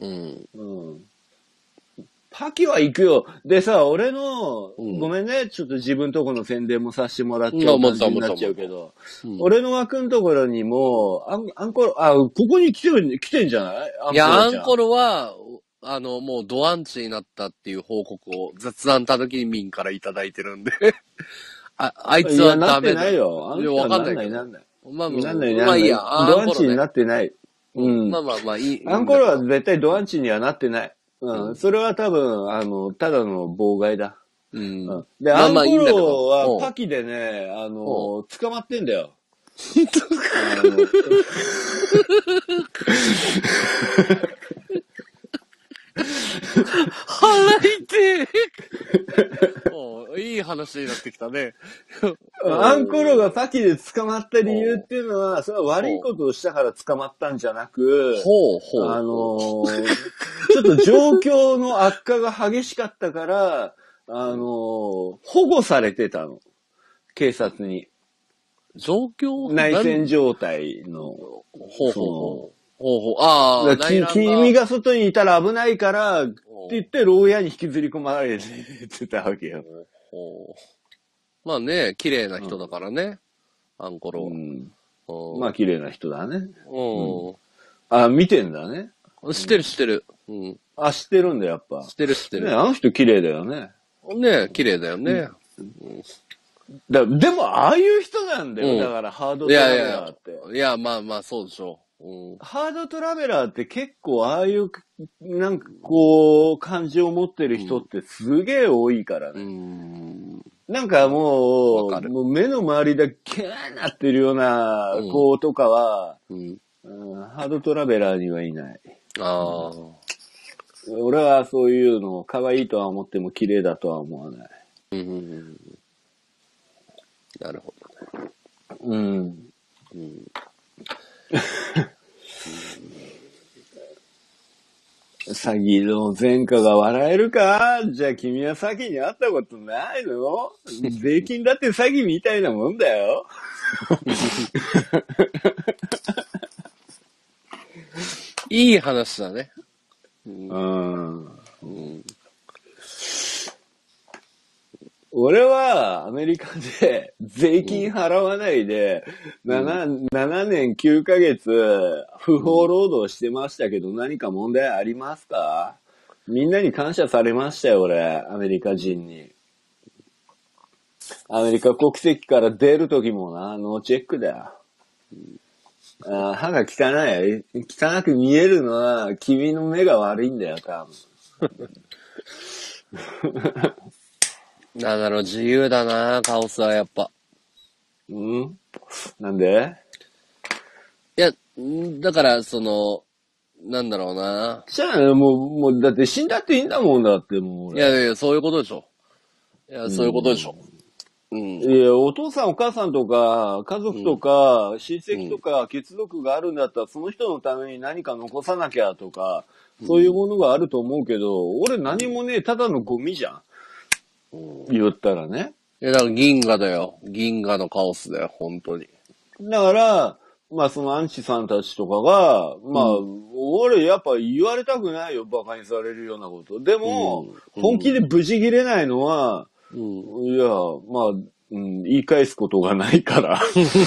パキは行くよ。でさ、俺の、ごめんね、ちょっと自分とこの宣伝もさせてもらっちゃう感じになっちゃうけど、俺の枠のところにも、アンコール、ここに来てんじゃない？ いや、アンコールは、もうドアンチになったっていう報告を雑談た時に民からいただいてるんで。あいつはダメだ。 なってないよ。 いや、わかんないけど。 なんない。 まあいいや。 ドアンチになってない。 まあいい。 アンコールは絶対ドアンチにはなってない。それは多分、ただの妨害だ。で、アンコールはパキでね、捕まってんだよ。 腹痛いいい話になってきたね。 アンコロがパキで捕まった理由っていうのは、それは悪いことをしたから捕まったんじゃなく、ちょっと状況の悪化が激しかったから、保護されてたの。警察に。 状況？ 内戦状態の。君が外にいたら危ないからって言って牢屋に引きずり込まれてたわけよ。 まあね、綺麗な人だからね、アンコロは。まあ綺麗な人だね。見てんだね。 知ってる。知ってるんだやっぱ。 知ってる。 ね、あの人綺麗だよね。 ね、綺麗だよね。 でもああいう人なんだよ。だからハードトラベラーって。 いや、まあそうでしょう。 ハードトラベラーって結構ああいう、なんかこう、感じを持ってる人ってすげえ多いからね。なんかもう目の周りでキャーなってるような子とかは、ハードトラベラーにはいない。俺はそういうの可愛いとは思っても綺麗だとは思わない。 なるほどね。 詐欺の前科が笑えるか？じゃあ君は詐欺に遭ったことないの？税金だって詐欺みたいなもんだよ。 いい話だね。 俺はアメリカで税金払わないで 7年9ヶ月不法労働してましたけど何か問題ありますか？みんなに感謝されましたよ、俺。アメリカ人に。アメリカ国籍から出るときもな、ノーチェックだよ。歯が汚い。汚く見えるのは君の目が悪いんだよ、多分。 なんだろう、自由だな、カオスはやっぱ。 なんで？ いや、だから、なんだろうな。 じゃあ、もう、だって死んだっていいんだもんだって、もう。 いやいや、そういうことでしょ。いや、そういうことでしょ。 いや、お父さんお母さんとか、家族とか、親戚とか、血族があるんだったら、その人のために何か残さなきゃとか、そういうものがあると思うけど、俺何もね、ただのゴミじゃん。言ったらね。 いや、だから銀河だよ。銀河のカオスだよ、本当に。 だから、まあそのアンチさんたちとかが、まあ、俺やっぱ言われたくないよ、馬鹿にされるようなこと。でも、本気でブチ切れないのは、いや、まあ、言い返すことがないから。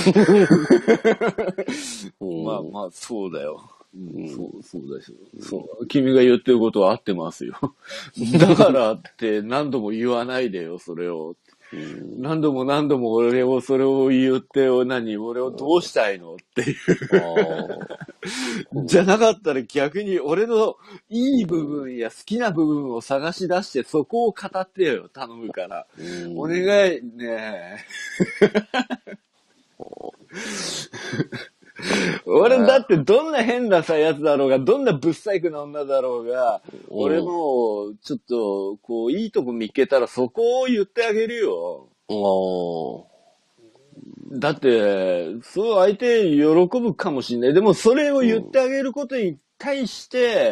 まあ、そうだよ。そうですよ。そう。君が言ってることは合ってますよ。だからって何度も言わないでよ、それを。何度も俺をそれを言って、俺をどうしたいのっていう。じゃなかったら逆に俺のいい部分や好きな部分を探し出してそこを語ってよ、頼むから。お願いね。俺だってどんな変なさやつだろうが、どんなブッサイクな女だろうが、俺もちょっとこういいとこ見っけたらそこを言ってあげるよ。だって、そう相手喜ぶかもしんない。でもそれを言ってあげることに対して、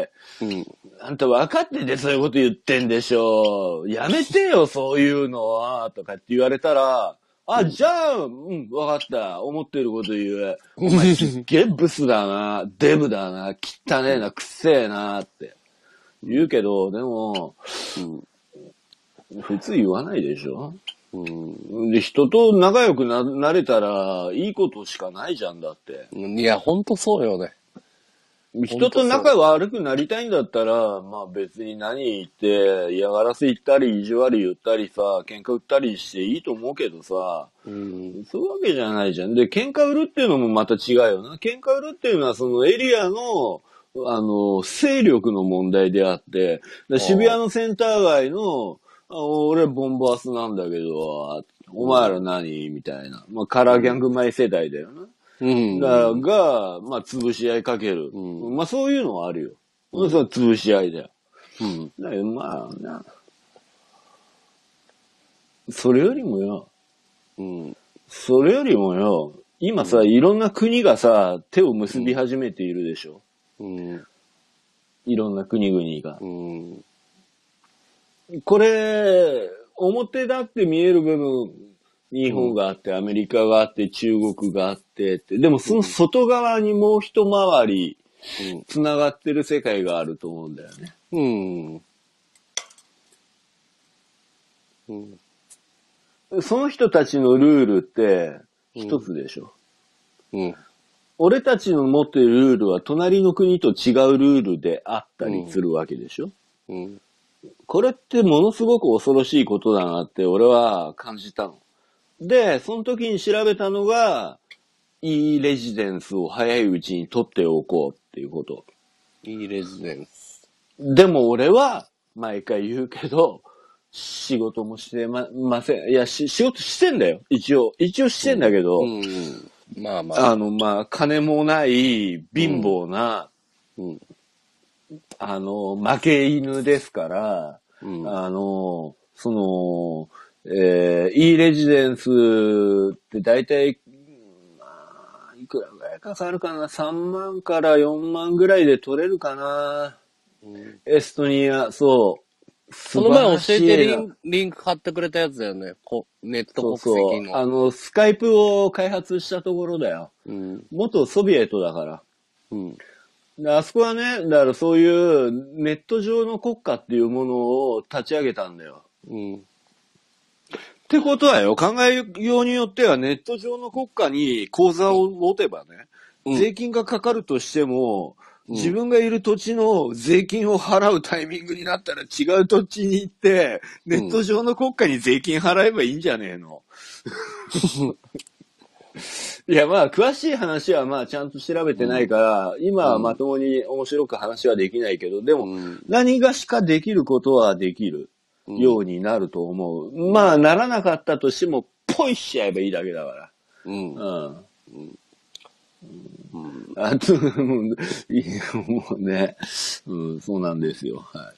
あんた分かっててそういうこと言ってんでしょ。やめてよ、そういうのは。とかって言われたら、じゃあ、分かった。思ってること言う。お前すっげえブスだな、デブだな、汚ねえな、くっせえな、って言うけど、でも、普通言わないでしょ。で、人と仲良くなれたら、いいことしかないじゃんだって。 いや、ほんとそうよね。 人と仲悪くなりたいんだったら、まあ別に何言って、嫌がらせ言ったり、意地悪言ったりさ、喧嘩売ったりしていいと思うけどさ、そういうわけじゃないじゃん。で、喧嘩売るっていうのもまた違うよな。喧嘩売るっていうのはそのエリアの、勢力の問題であって、渋谷のセンター街の、俺ボンバスなんだけど、お前ら何みたいな。まあカラーギャング前世代だよな。が、まあ、潰し合いかける。まあ、そういうのはあるよ。それは潰し合いだよ。だけど、まあ、それよりもよ、今さ、いろんな国がさ、手を結び始めているでしょ。いろんな国々が。これ、表だって見える部分、日本があって、アメリカがあって、中国があってって。でもその外側にもう一回り、繋がってる世界があると思うんだよね。その人たちのルールって一つでしょ。俺たちの持ってるルールは隣の国と違うルールであったりするわけでしょ。これってものすごく恐ろしいことだなって俺は感じたの。で、その時に調べたのが、いいレジデンスを早いうちに取っておこうっていうこと。 いいレジデンス。 でも俺は、毎回言うけど、仕事もしてません。いや、仕事してんだよ。一応してんだけど、 まあ。 金もない貧乏な、負け犬ですから、いいレジデンスって大体、いくらぐらいかかるかな ?3 万から4万ぐらいで取れるかな。 エストニア、そう。 その前教えてリンク買ってくれたやつだよね。ネット国籍の。 そうスカイプを開発したところだよ。元ソビエトだから。あそこはね、だからそういうネット上の国家っていうものを立ち上げたんだよ。ってことはよ、考えようによってはネット上の国家に口座を持てばね、税金がかかるとしても、自分がいる土地の税金を払うタイミングになったら違う土地に行って、ネット上の国家に税金払えばいいんじゃねえの。いや、まあ、詳しい話はまあ、ちゃんと調べてないから、今はまともに面白く話はできないけど、でも、何がしかできることはできるようになると思う。まあ、ならなかったとしても、ポイしちゃえばいいだけだから。あと、もうね、そうなんですよ。はい。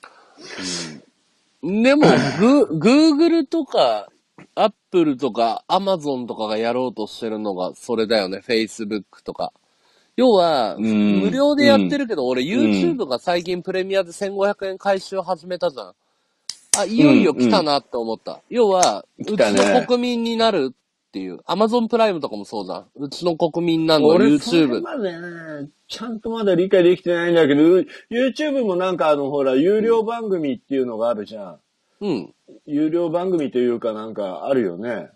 でも、Google とか、Apple とか Amazon とかがやろうとしてるのがそれだよね。Facebook とか。要は、無料でやってるけど、俺 YouTube が最近プレミアで1500円回収始めたじゃん。あ、いよいよ来たなって思った。要は、うちの国民になるっていう。Amazon プライムとかもそうじゃん。うちの国民なの YouTube。 俺までね、ちゃんとまだ理解できてないんだけど、YouTube もなんかほら、有料番組っていうのがあるじゃん。有料番組というかなんかあるよね。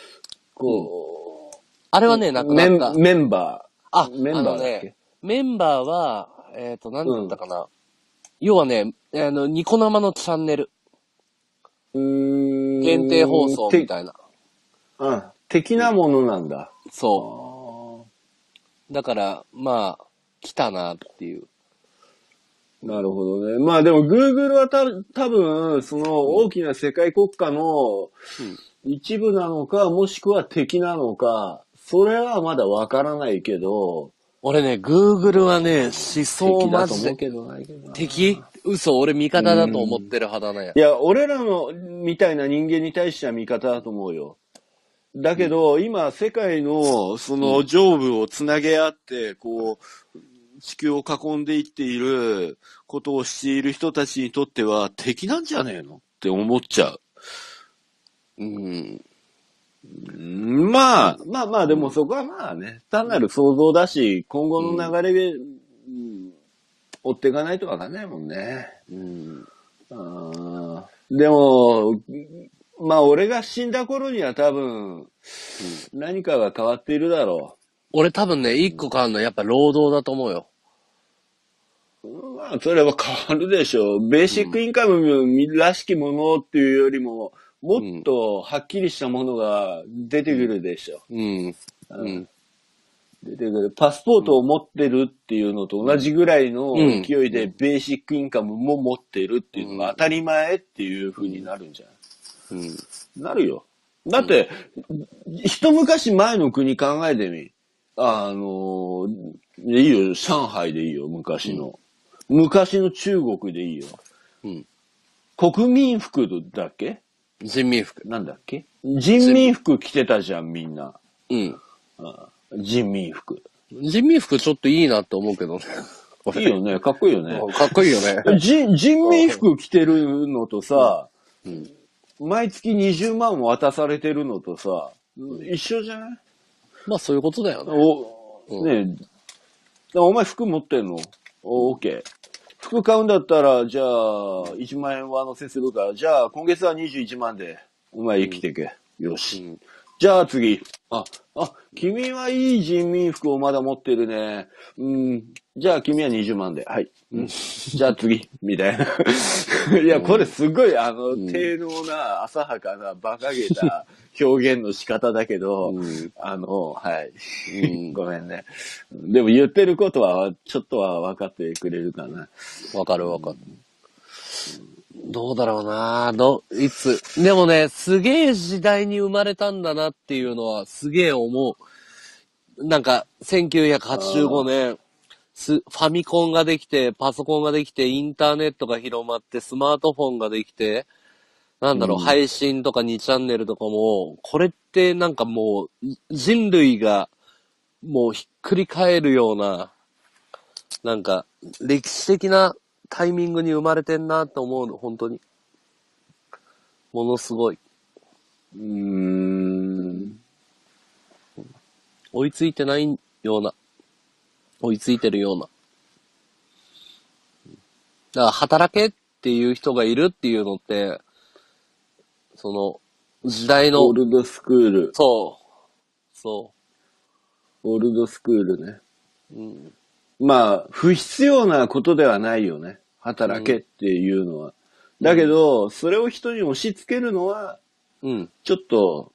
あれはね、なんかメンバー。 メンバーだっけ？メンバーは、何だったかな。要はね、ニコ生のチャンネル。限定放送みたいな。 的なものなんだ。 そう。だから、まあ、来たなっていう。 なるほどね。まあでも Google は多分、その大きな世界国家の一部なのか、もしくは敵なのか、それはまだわからないけど。 俺ね、Google はね、思想マジで。敵？嘘、俺味方だと思ってる派だね。 いや、俺らのみたいな人間に対しては味方だと思うよ。だけど、今、世界の、その、上部をつなげ合って、地球を囲んでいっていることをしている人たちにとっては、敵なんじゃねえのって思っちゃう。まあ、でもそこはまあね、単なる想像だし、今後の流れで、追っていかないとわかんないもんね。でも、まあ俺が死んだ頃には多分、何かが変わっているだろう。俺多分ね、一個変わるのはやっぱ労働だと思うよ。 まあそれは変わるでしょう。ベーシックインカムらしきものっていうよりも、もっとはっきりしたものが出てくるでしょう。出てくる。パスポートを持ってるっていうのと同じぐらいの勢いでベーシックインカムも持ってるっていうのが当たり前っていう風になるんじゃない？なるよ。だって、一昔前の国考えてみ。いいよ、上海でいいよ、昔の。昔の中国でいいよ。国民服だっけ？ 人民服。 なんだっけ？人民服着てたじゃん、みんな。人民服。 人民服ちょっといいなって思うけどね。 いいよね、かっこいいよね。 かっこいいよね。 人民服着てるのとさ、毎月20万も渡されてるのとさ、一緒じゃない？ まあそういうことだよね。ねえ、お前服持ってんの？オッケー。服買うんだったら、じゃあ、1万円上乗せするから、じゃあ、今月は21万で、お前生きてけ。よし。じゃあ次。君はいい人民服をまだ持ってるね。じゃあ君は20万で。はい。じゃあ次。みたいな。いや、これすごい、低能な、浅はかな、馬鹿げた表現の仕方だけど、はい。ごめんね。でも言ってることは、ちょっとは分かってくれるかな。 わかる。どうだろうなでもね、すげえ時代に生まれたんだなっていうのはすげえ思う。なんか、1985年、ファミコンができて、パソコンができて、インターネットが広まって、スマートフォンができて、配信とか2チャンネルとかも、これってなんかもう、人類がもうひっくり返るような、なんか、歴史的なタイミングに生まれてんなって思うの、本当に。ものすごい。追いついてないような。追いついてるような。だから働けっていう人がいるっていうのって、その、時代の。 オールドスクール。 そう。 オールドスクールね。まあ、不必要なことではないよね。働けっていうのは。だけど、それを人に押し付けるのは、ちょっと、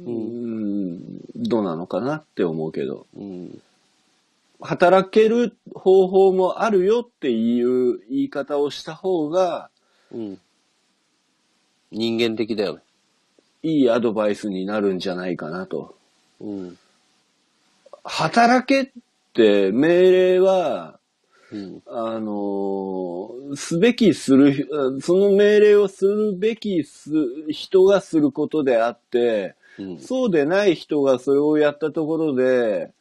どうなのかなって思うけど。働ける方法もあるよっていう言い方をした方が、 人間的だよね。 いいアドバイスになるんじゃないかなと。働けって命令は、すべきする、その命令をするべき人がすることであって、そうでない人がそれをやったところで、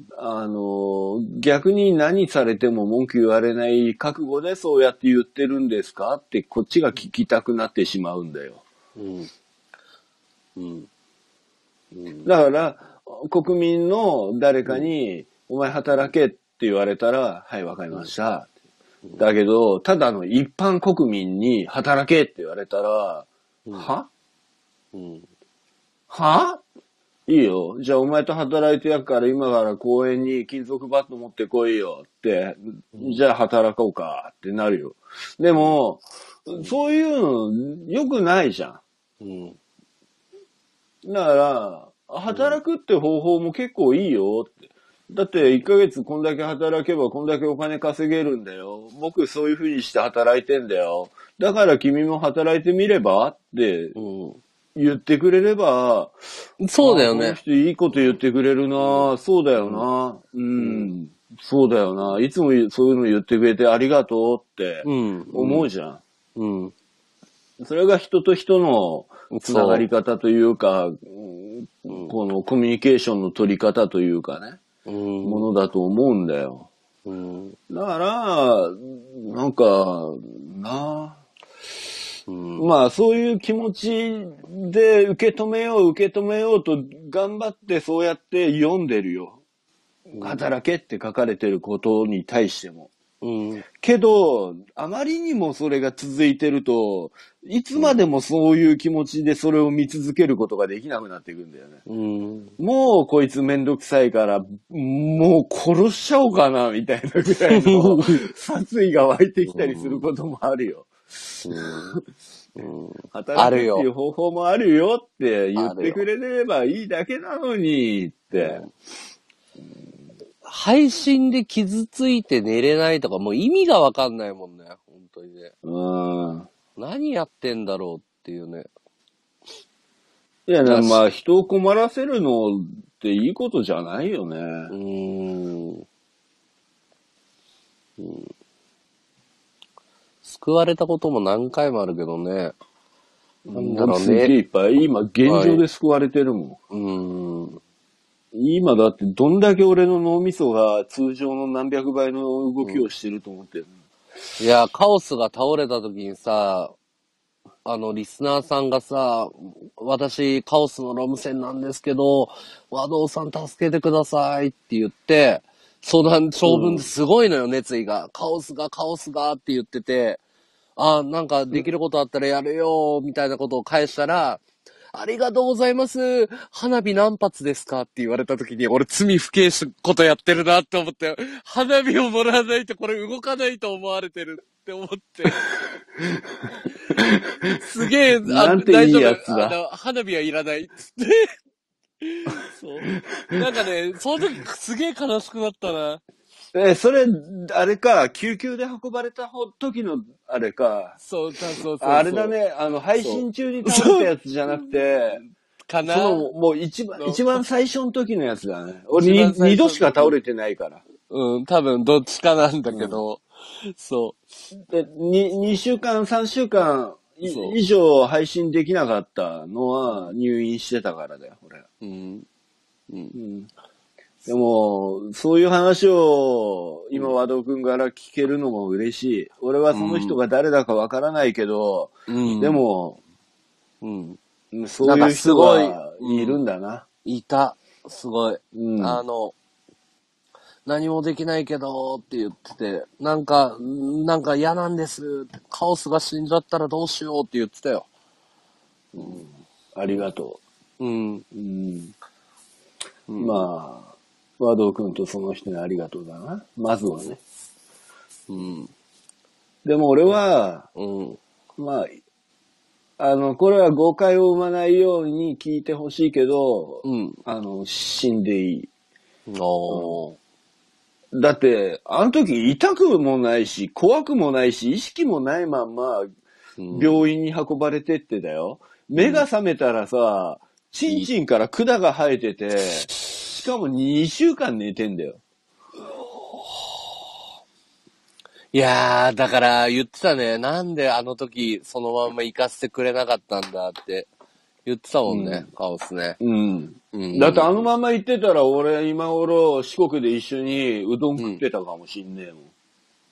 逆に何されても文句言われない覚悟でそうやって言ってるんですかってこっちが聞きたくなってしまうんだよ。だから、国民の誰かに、お前働けって言われたら、はい、わかりました。だけど、ただの一般国民に働けって言われたら、はいいよ。じゃあお前と働いてやっから今から公園に金属バット持ってこいよって、じゃあ働こうかってなるよ。でも、そういうの良くないじゃん。だから、働くって方法も結構いいよって。だって1ヶ月こんだけ働けばこんだけお金稼げるんだよ。僕そういう風にして働いてんだよ。だから君も働いてみればって言ってくれれば、 そうだよね。 この人いいこと言ってくれるな、そうだよな、そうだよな、いつもそういうの言ってくれてありがとうって思うじゃん。それが人と人のつながり方というか、このコミュニケーションの取り方というかね、ものだと思うんだよ。だから、なんか、まあそういう気持ちで受け止めようと頑張ってそうやって読んでるよ。働けって書かれてることに対しても。けど、あまりにもそれが続いてると、いつまでもそういう気持ちでそれを見続けることができなくなっていくんだよね。もうこいつめんどくさいから、もう殺しちゃおうかな、みたいなぐらいの殺意が湧いてきたりすることもあるよ。働くっていう方法もあるよって言ってくれればいいだけなのにって。 配信で傷ついて寝れないとかもう意味がわかんないもんね。本当にね。何やってんだろうっていうね。 いや、まあ人を困らせるのっていいことじゃないよね。 救われたことも何回もあるけどね。 なんだろうね。すげえいっぱい。今現状で救われてるもん。今だってどんだけ俺の脳みそが通常の何百倍の動きをしてると思ってるいや、カオスが倒れた時にさ、リスナーさんがさ、私、カオスのロム線なんですけど、和道さん助けてくださいって言って、相談長文ですごいのよ、熱意が。カオスがって言ってて、なんかできることあったらやるよ、みたいなことを返したら、ありがとうございます。花火何発ですかって言われた時に、俺罪不軽すことやってるなって思って、花火をもらわないとこれ動かないと思われてるって思って。すげえ、 なんていいやつだ。 花火はいらないっつって。そう。なんかね、その時すげえ悲しくなったな。 それ、あれか、救急で運ばれた時の、あれか。 そう。 あれだね、配信中に倒れたやつじゃなくて、 かなもう一番最初の時のやつだね。俺二度しか倒れてないから。 多分どっちかなんだけど、そう。 で、2週間、3週間以上配信できなかったのは入院してたからだよ、俺。 でも、そういう話を今和道くんから聞けるのも嬉しい。俺はその人が誰だかわからないけど、でも、そういう人がいるんだな。 いた。すごい。何もできないけどって言ってて、なんか嫌なんですって。カオスが死んじゃったらどうしようって言ってたよ。 ありがとう。まあ、和道くんとその人にありがとうだな。まずはね。でも俺は、まあ、これは誤解を生まないように聞いてほしいけど、死んでいい。だって、あの時痛くもないし、怖くもないし、意識もないまんま、病院に運ばれてってだよ。目が覚めたらさ、チンチンから管が生えてて、しかも2週間寝てんだよ。 いやー、だから言ってたね。なんであの時そのまま行かせてくれなかったんだって言ってたもんね、カオスね。だってあのまま行ってたら俺今頃四国で一緒にうどん食ってたかもしんねえもん。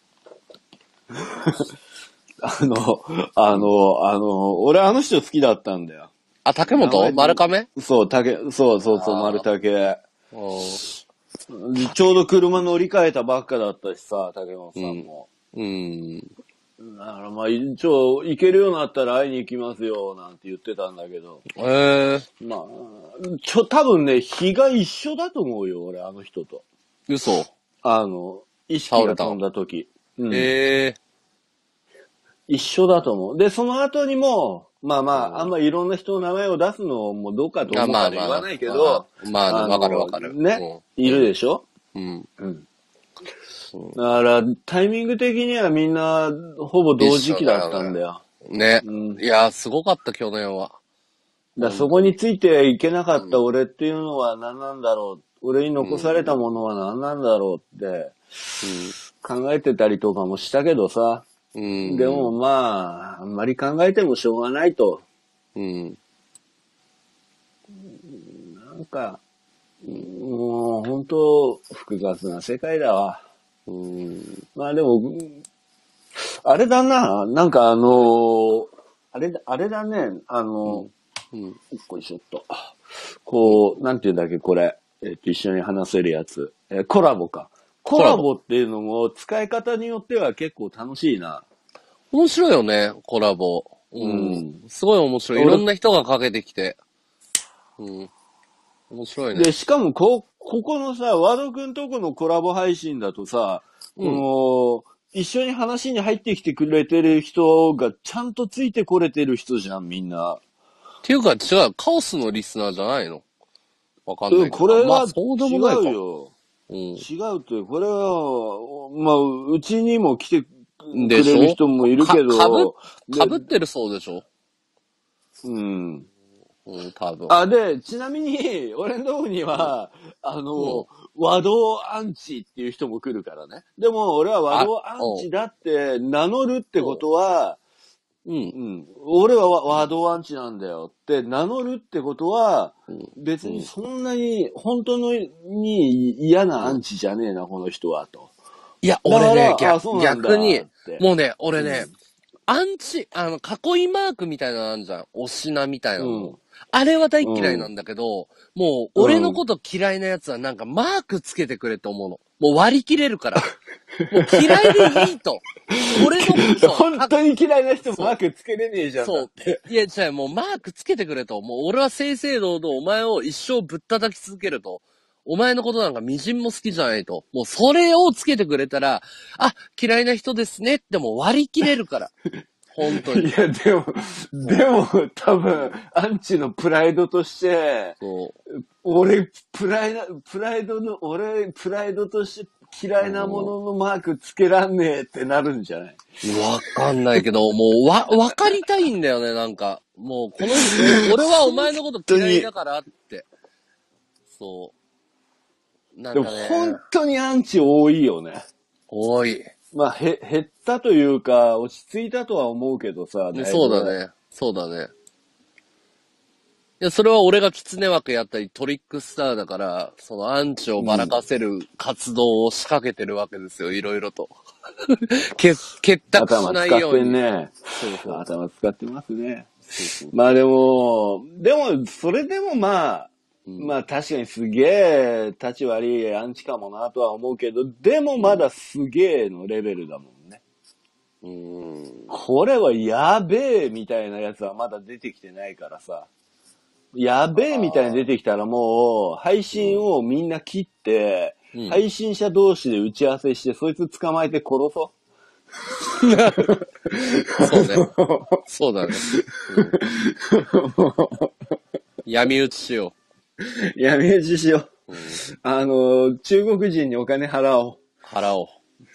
俺あの人好きだったんだよ。あ、竹本丸亀そう、丸竹。ちょうど車乗り換えたばっかだったしさ、竹本さんも。だからまあ一応行けるようになったら会いに行きますよなんて言ってたんだけど。まあ多分ね日が一緒だと思うよ俺あの人と。嘘？意識が飛んだ時。一緒だと思う。でその後にもあんまいろんな人の名前を出すのもどうかと思うから言わないけど。わかる。ね、いるでしょ？だからタイミング的にはみんなほぼ同時期だったんだよ。ね。いやすごかった去年は。だそこについていけなかった俺っていうのは何なんだろう。俺に残されたものは何なんだろうって考えてたりとかもしたけどさ。でもまああんまり考えてもしょうがないと。なんかもう本当複雑な世界だわ。まあでもあれだな、なんかあれだね、こいしょっと。こう、なんていうんだっけ、これ。一緒に話せるやつ。コラボか。コラボっていうのも使い方によっては結構楽しいな。面白いよね、コラボ。すごい面白い。いろんな人がかけてきて。面白いね。で、しかもここのさ、和田くんとこのコラボ配信だとさ、一緒に話に入ってきてくれてる人がちゃんとついてこれてる人じゃん、みんな。っていうか違う、カオスのリスナーじゃないの？わかんないけど。これは違うよ。違うって、これは、うちにも来てくれる人もいるけど。かぶってるそうでしょ？多分。で、ちなみに、俺のとこには、和道アンチっていう人も来るからね。でも、俺は和道アンチだって名乗るってことは、俺は和道アンチなんだよって名乗るってことは、別にそんなに、本当に嫌なアンチじゃねえな、この人は、と。いや、俺ね、逆に、もうね、俺ね、アンチ、囲いマークみたいなのあるじゃん。推しなみたいなの。あれは大嫌いなんだけど、もう、俺のこと嫌いなやつはなんかマークつけてくれと思うの。もう割り切れるから。もう嫌いでいいと。俺のこと。本当に嫌いな人マークつけれねえじゃん。そう。いや、じゃあもうマークつけてくれと。もう俺は正々堂々お前を一生ぶったたき続けると。お前のことなんかみじんも好きじゃないと。もうそれをつけてくれたら、あ、嫌いな人ですねってもう割り切れるから。本当に。いや、でも、多分、アンチのプライドとして、俺、プライドとして嫌いなもののマークつけらんねえってなるんじゃない？わかんないけど、もう、わかりたいんだよね、なんか。もう、この人、俺はお前のこと嫌いだからって。そう。なんかね。でも本当にアンチ多いよね。多い。まあ、減ったというか、落ち着いたとは思うけどさ。そうだね。そうだね。 や、それは俺が狐枠やったりトリックスターだから、そのアンチをばらかせる活動を仕掛けてるわけですよ、いろいろと。結託しないように。 ね。 そうそう。 頭使ってますね。 そうそうまあでも、それでもまあ、まあ確かにすげえ立ち悪いアンチかもなとは思うけど、でもまだすげえのレベルだもんね。これはやべえみたいなやつはまだ出てきてないからさ。やべえみたいに出てきたらもう、配信をみんな切って、配信者同士で打ち合わせして、そいつ捕まえて殺そう。 そうね。そうだね。闇討ちしよう。闇討ちしよう。中国人にお金払おう。 払おう。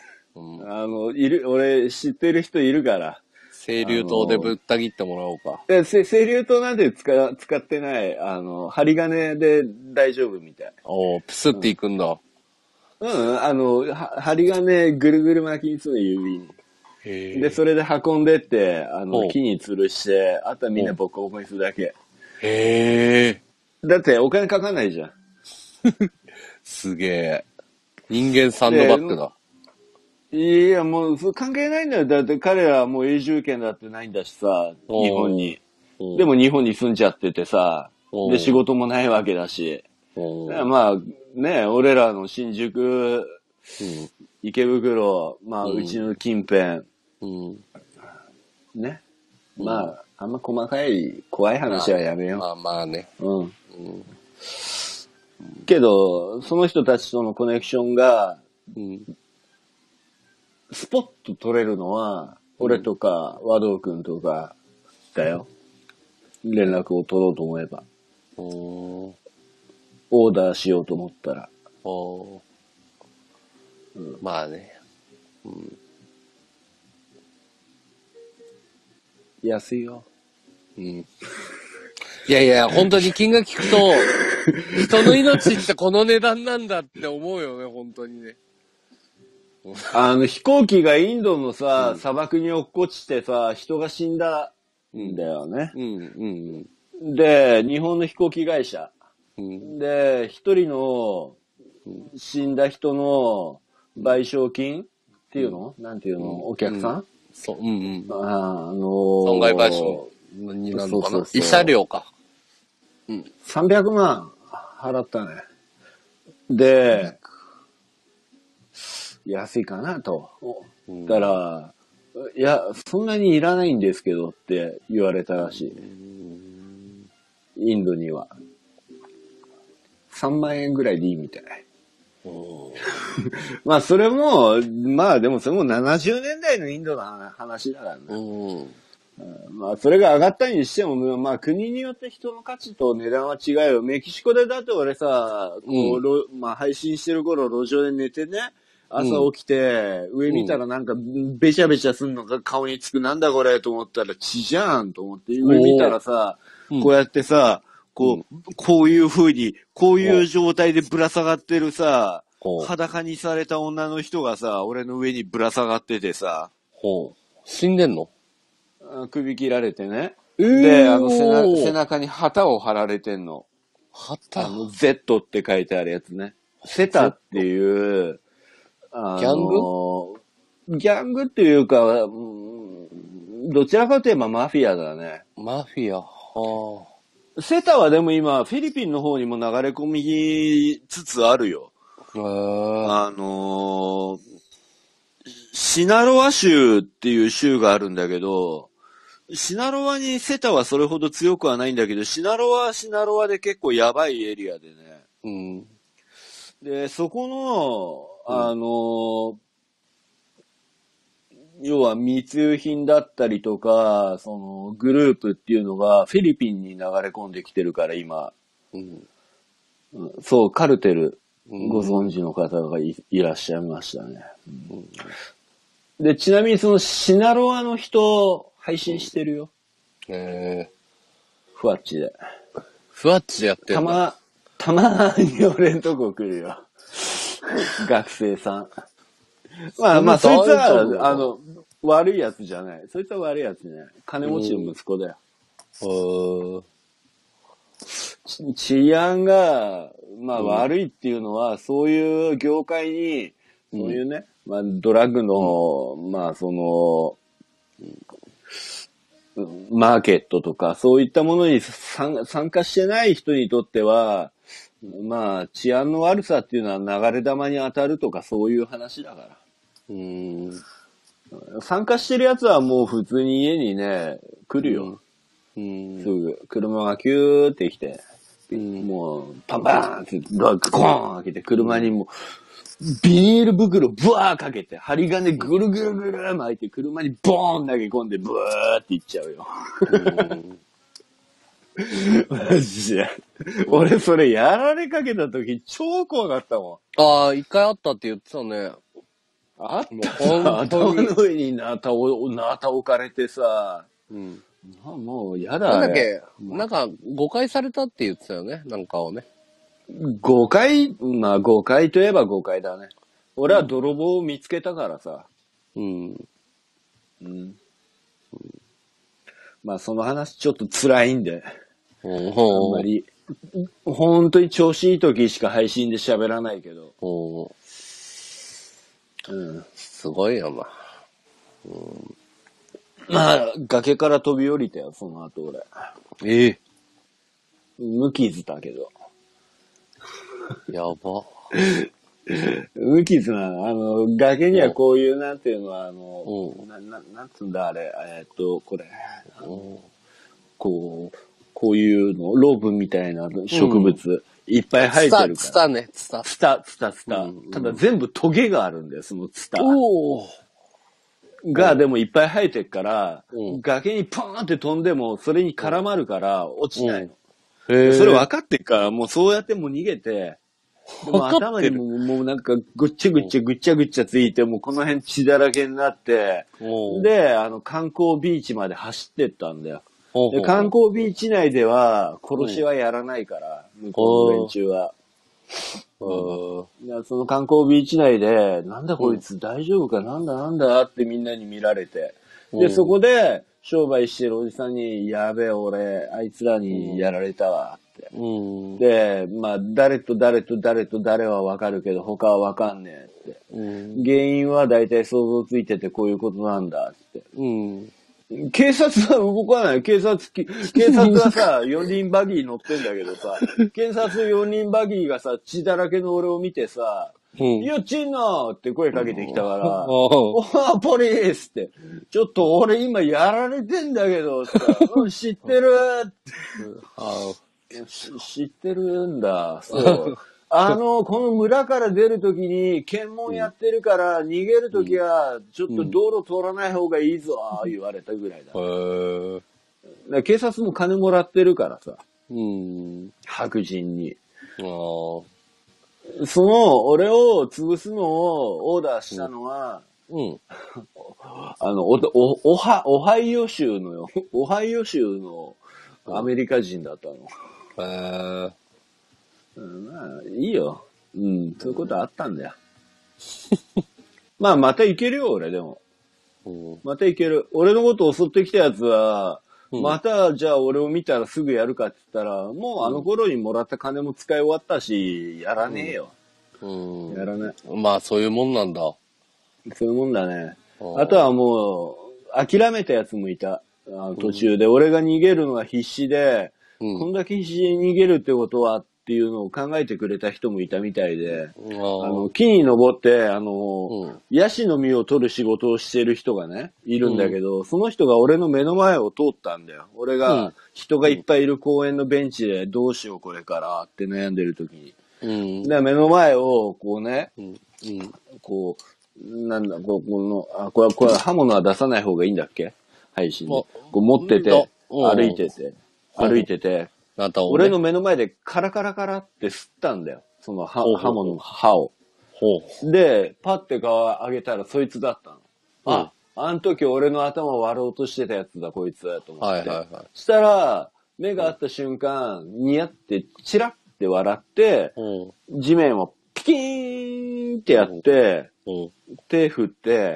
俺知ってる人いるから。 清流刀でぶった切ってもらおうか。 清流刀なんて使ってない、針金で大丈夫みたい。 プスっていくんだ。 針金ぐるぐる巻きにする指に。で、それで運んでって、木に吊るして、あとはみんなボコボコにするだけ。だってお金かかんないじゃん。 すげえ。人間サンドバッグだ。 いや、もう、関係ないんだよ。だって彼らはもう永住権だってないんだしさ、日本に。でも日本に住んじゃっててさ、で、仕事もないわけだし。まあ、ね、俺らの新宿、池袋、まあ、うちの近辺。ね。まあ、あんま細かい怖い話はやめよう。 まあね。 けど、その人たちとのコネクションが、スポッと取れるのは、俺とか、和道くんとか、だよ。連絡を取ろうと思えば。オーダーしようと思ったら。 まあね。 安いよ。 いや、本当に金が聞くと、人の命ってこの値段なんだって思うよね、本当にね。 飛行機がインドのさ、砂漠に落っこちてさ、人が死んだんだよね。で、日本の飛行機会社。で、一人の死んだ人の賠償金っていうの、なんていうの、お客さん、 そう、 損害賠償になるのかな。慰謝料か。 300万払ったね。で、安いかなと。だから、いや、そんなにいらないんですけどって言われたらしい。インドには。3万円ぐらいでいいみたい。まあそれも、まあでもそれも70年代のインドの話だからね。まあそれが上がったにしても、まあ国によって人の価値と値段は違うよ。メキシコでだって俺さ、まあ配信してる頃路上で寝てね、朝起きて、上見たらなんかべちゃべちゃすんのが顔につく、なんだこれと思ったら血じゃんと思って、上見たらさ、こうやってさ、こういう風に、こういう状態でぶら下がってるさ、裸にされた女の人がさ、俺の上にぶら下がっててさ。 死んでんの？ 首切られてね。で、背中に旗を貼られてんの。 旗 Z って書いてあるやつね。セタっていう、 ギャングっていうか、どちらかといえばマフィアだね。 マフィア。 セタはでも今、フィリピンの方にも流れ込みつつあるよ。シナロワ州っていう州があるんだけど、シナロワにセタはそれほど強くはないんだけど、シナロワはシナロワで結構やばいエリアでね。で、そこの、要は密輸品だったりとか、そのグループっていうのがフィリピンに流れ込んできてるから今。そう、カルテル、ご存知の方が いらっしゃいましたね。で、ちなみにそのシナロアの人、配信してるよ。ふわっちで。 ふわっちでやってるんだ。 たまに俺んとこ来るよ。学生さん。まあ、そいつは、悪いやつじゃない。そいつは悪いやつじゃない。金持ちの息子だよ。 治安が、まあ悪いっていうのは、そういう業界に、そういうね、まあドラッグの、まあその、マーケットとか、そういったものに参加してない人にとっては、まあ治安の悪さっていうのは流れ弾に当たるとかそういう話だから。参加してるやつはもう普通に家にね、来るよ。すぐ、車がキューって来て、もう、パンパーンってドアコーン開けて、車にもう、ビニール袋ブワーかけて、針金ぐるぐるぐる巻いて、車にボーン投げ込んで、ブワーっていっちゃうよ。マジで。俺それやられかけた時超怖かったもん。ああ、一回あったって言ってたね。 あったさ、頭の上にナタ置かれてさ、もうやだ。 なんだっけ、なんか誤解されたって言ってたよね、なんかをね。 誤解まあ誤解といえば誤解だね。俺は泥棒を見つけたからさ。まあその話ちょっと辛いんで。あんまり、本当に調子いい時しか配信で喋らないけど。 すごいよな。 まあ、崖から飛び降りたよ、その後俺。無傷だけど。 やば。 無傷なの。崖にはこういう、なんていうのは、なんつうんだ、あれ、これ。こういうの、ロープみたいな植物、いっぱい生えてるから。 ツタね、ツタ。 ただ全部トゲがあるんだよ、そのツタ。が、でもいっぱい生えてるから、崖にポーンって飛んでも、それに絡まるから落ちないの。それ分かってっから、もうそうやってもう逃げて、でも頭にもうなんかぐっちゃぐっちゃついて、もうこの辺血だらけになって、で、観光ビーチまで走ってったんだよ。で、観光ビーチ内では殺しはやらないから、向こうの連中は。その観光ビーチ内で、なんだこいつ大丈夫かなんだってみんなに見られて。で、そこで商売してるおじさんに、やべえ俺、あいつらにやられたわって。で、まあ、誰と誰はわかるけど、他はわかんねえって。原因は大体想像ついててこういうことなんだって。警察は動かない。警察はさ、4輪バギー乗ってんだけどさ、警察4輪バギーがさ、血だらけの俺を見てさ、いや、チンナーって声かけてきたから、おー、ポリースって、ちょっと俺今やられてんだけど、知ってるって知ってるんだ、そう。この村から出るときに検問やってるから逃げるときはちょっと道路通らない方がいいぞ、言われたぐらいだ。警察も金もらってるからさ。白人に。その、俺を潰すのをオーダーしたのは、オハイオ州のアメリカ人だったの。まあ、いいよ。そういうことあったんだよ。まあ、またいけるよ、俺でも。またいける。俺のこと襲ってきたやつは、また、じゃあ俺を見たらすぐやるかって言ったら、もうあの頃にもらった金も使い終わったし、やらねえよ。やらない。 まあ、そういうもんなんだ。 そういうもんだね。あとはもう、諦めたやつもいた。途中で。俺が逃げるのが必死で、こんだけ必死に逃げるってことは、っていうのを考えてくれた人もいたみたいで、木に登って、ヤシの実を取る仕事をしてる人がね、いるんだけど、その人が俺の目の前を通ったんだよ。俺が人がいっぱいいる公園のベンチでどうしようこれからって悩んでる時に。で、目の前をこうね、こう、なんだ、これ刃物は出さない方がいいんだっけ配信で。こう持ってて、歩いてて、俺の目の前でカラカラカラって吸ったんだよ。その刃物の刃を。で、パッて顔上げたらそいつだったの。あの時俺の頭を割ろうとしてたやつだ、こいつだと思って。そしたら、目が合った瞬間、ニヤって、チラって笑って、地面をピキーンってやって、手振って、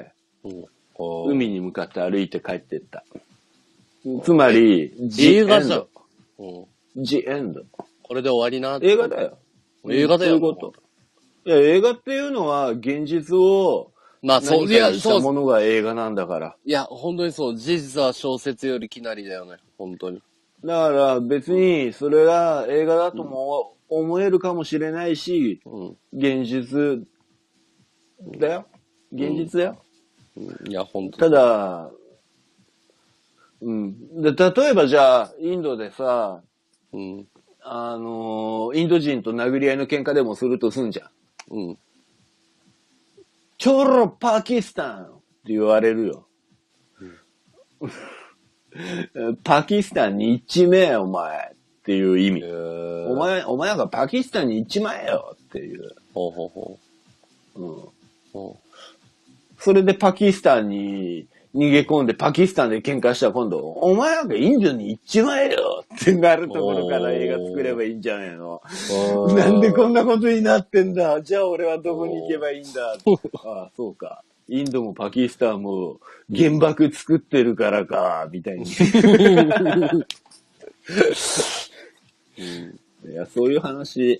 海に向かって歩いて帰ってった。つまり、 The end. The end. これで終わりな。 映画だよ。 映画だよ。 そういうこと。いや、映画っていうのは現実を、 まあ、そう、いや、 したものが映画なんだから。 いや、本当にそう。事実は小説よりきなりだよね。本当に。 だから別にそれが映画だとも思えるかもしれないし、現実だよ。現実だよ。 いや、本当ただ、で、例えばじゃあ、インドでさ、インド人と殴り合いの喧嘩でもするとすんじゃん。チョロパキスタンって言われるよ。パキスタンに行っちめえ、お前っていう意味。お前がパキスタンに行っちまえよっていう。それでパキスタンに逃げ込んでパキスタンで喧嘩したら今度、お前なんかインドに行っちまえよってなるところから映画作ればいいんじゃねえの。なんでこんなことになってんだ。じゃあ俺はどこに行けばいいんだ。ああ、そうか。インドもパキスタンも原爆作ってるからか、みたいに。いや、そういう話。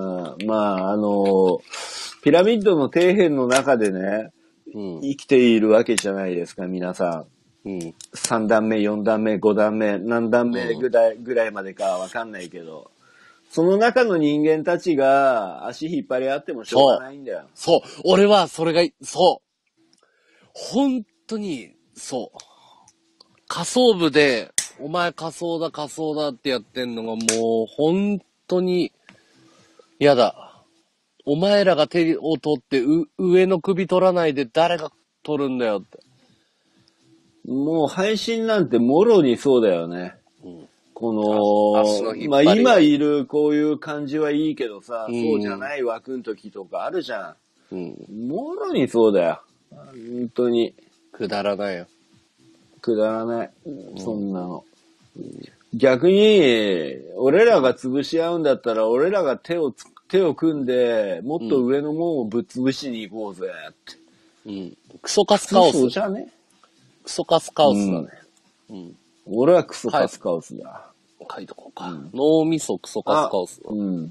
ピラミッドの底辺の中でね、生きているわけじゃないですか、皆さん。3段目、4段目、5段目、何段目ぐらいまでかわかんないけど、その中の人間たちが足引っ張り合ってもしょうがないんだよ。 そう。俺はそれが、そう。本当に、そう。仮想部で、お前仮想だってやってんのがもう本当に嫌だ。お前らが手を取って上の首取らないで誰が取るんだよって。 もう配信なんてもろにそうだよね。この、今いるこういう感じはいいけどさ、そうじゃない枠の時とかあるじゃん。もろにそうだよ。本当に。 くだらないよ。 くだらない。そんなの。逆に、俺らが潰し合うんだったら、俺らが手を組んで、もっと上のもんをぶっ潰しに行こうぜって。 クソカスカオス。 そうじゃね。 クソカスカオスだね。 俺はクソカスカオスだ。 書いとこうか。脳みそクソカスカオス。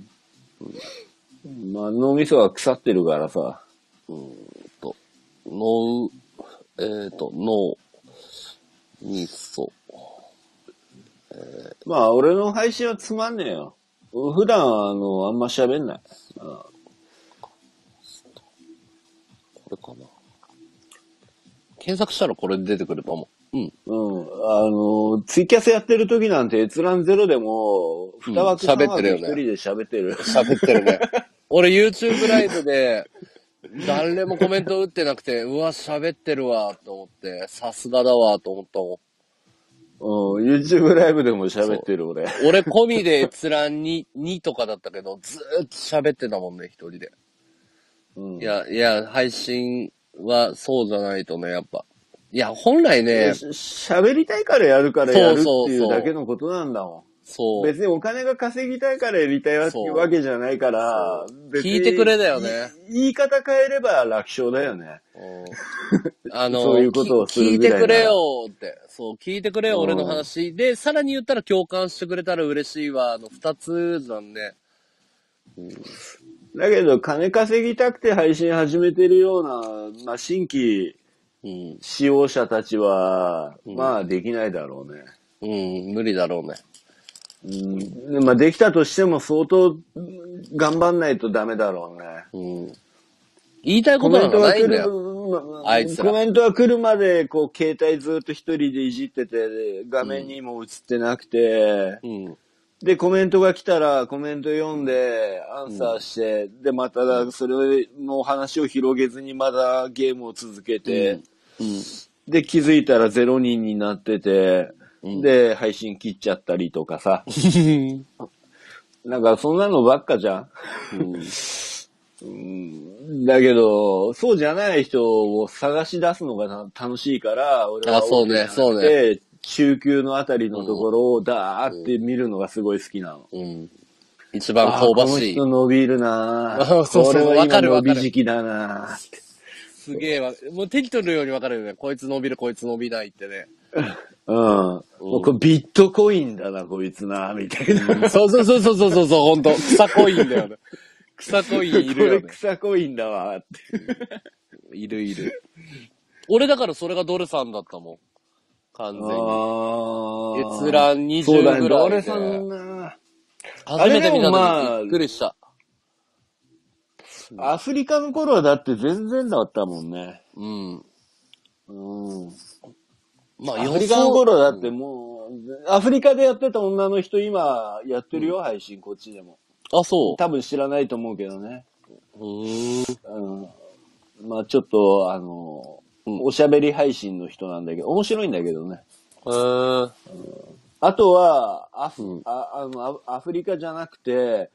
脳みそは腐ってるからさ。 脳みそ。 俺の配信はつまんねえよ。普段あんま喋んない。 これかな。検索したらこれ出てくると思う。 ツイキャスやってる時なんて閲覧ゼロでも、2枠3枠1人で喋ってる。 喋ってるね。俺 YouTube ライブで、誰もコメント打ってなくて、うわ、喋ってるわ、と思って、さすがだわ、と思ったもん。YouTube ライブでも喋ってる俺。 俺込みで閲覧2とかだったけど、ずーっと喋ってたもんね、一人で。いや、配信はそうじゃないとね、やっぱ。いや、本来ね。 喋りたいからやるからやるっていうだけのことなんだもん。そう。別にお金が稼ぎたいからやりたいわけじゃないから、 聞いてくれだよね。 言い方変えれば楽勝だよね。 そういうことをするぐらいなら。聞いてくれよって。そう、聞いてくれよ、俺の話。で、さらに言ったら共感してくれたら嬉しいわ、二つじゃんね。 だけど、金稼ぎたくて配信始めてるような、新規、使用者たちは、できないだろうね。 無理だろうね。 できたとしても相当頑張んないとダメだろうね。 言いたいことなんかないんだよ。あいつら。 コメントは来るまで、携帯ずっと一人でいじってて、画面にも映ってなくて、で、コメントが来たら、コメント読んで、アンサーして、で、また、それの話を広げずに、まだゲームを続けて、で、気づいたら0人になってて、で、配信切っちゃったりとかさ。なんか、そんなのばっかじゃん。だけど、そうじゃない人を探し出すのが楽しいから、俺はそうね。 中級のあたりのところをダーって見るのがすごい好きなの。 一番香ばしい。 この人伸びるなぁ。これは今伸び時期だなぁ。 すげえもう手に取るようにわかるよね。こいつ伸びる、こいつ伸びないってね。 ここれビットコインだな、こいつな、みたいな。 そう、ほんと。草コインだよね。草コインいるよね。 これ草コインだわ、って。 いる。俺だからそれがドルさんだったもん。完全に。閲覧20 そうだね、 ぐらいで。 ドルさんな。 初めて見た時びっくりした。 アフリカの頃はだって全然だったもんね。 うん。 まあ、アフリカの頃だってもう、アフリカでやってた女の人今やってるよ、配信、こっちでも。 あ、そう。 多分知らないと思うけどね。まあちょっと、おしゃべり配信の人なんだけど、面白いんだけどね。あとは、アフリカじゃなくて、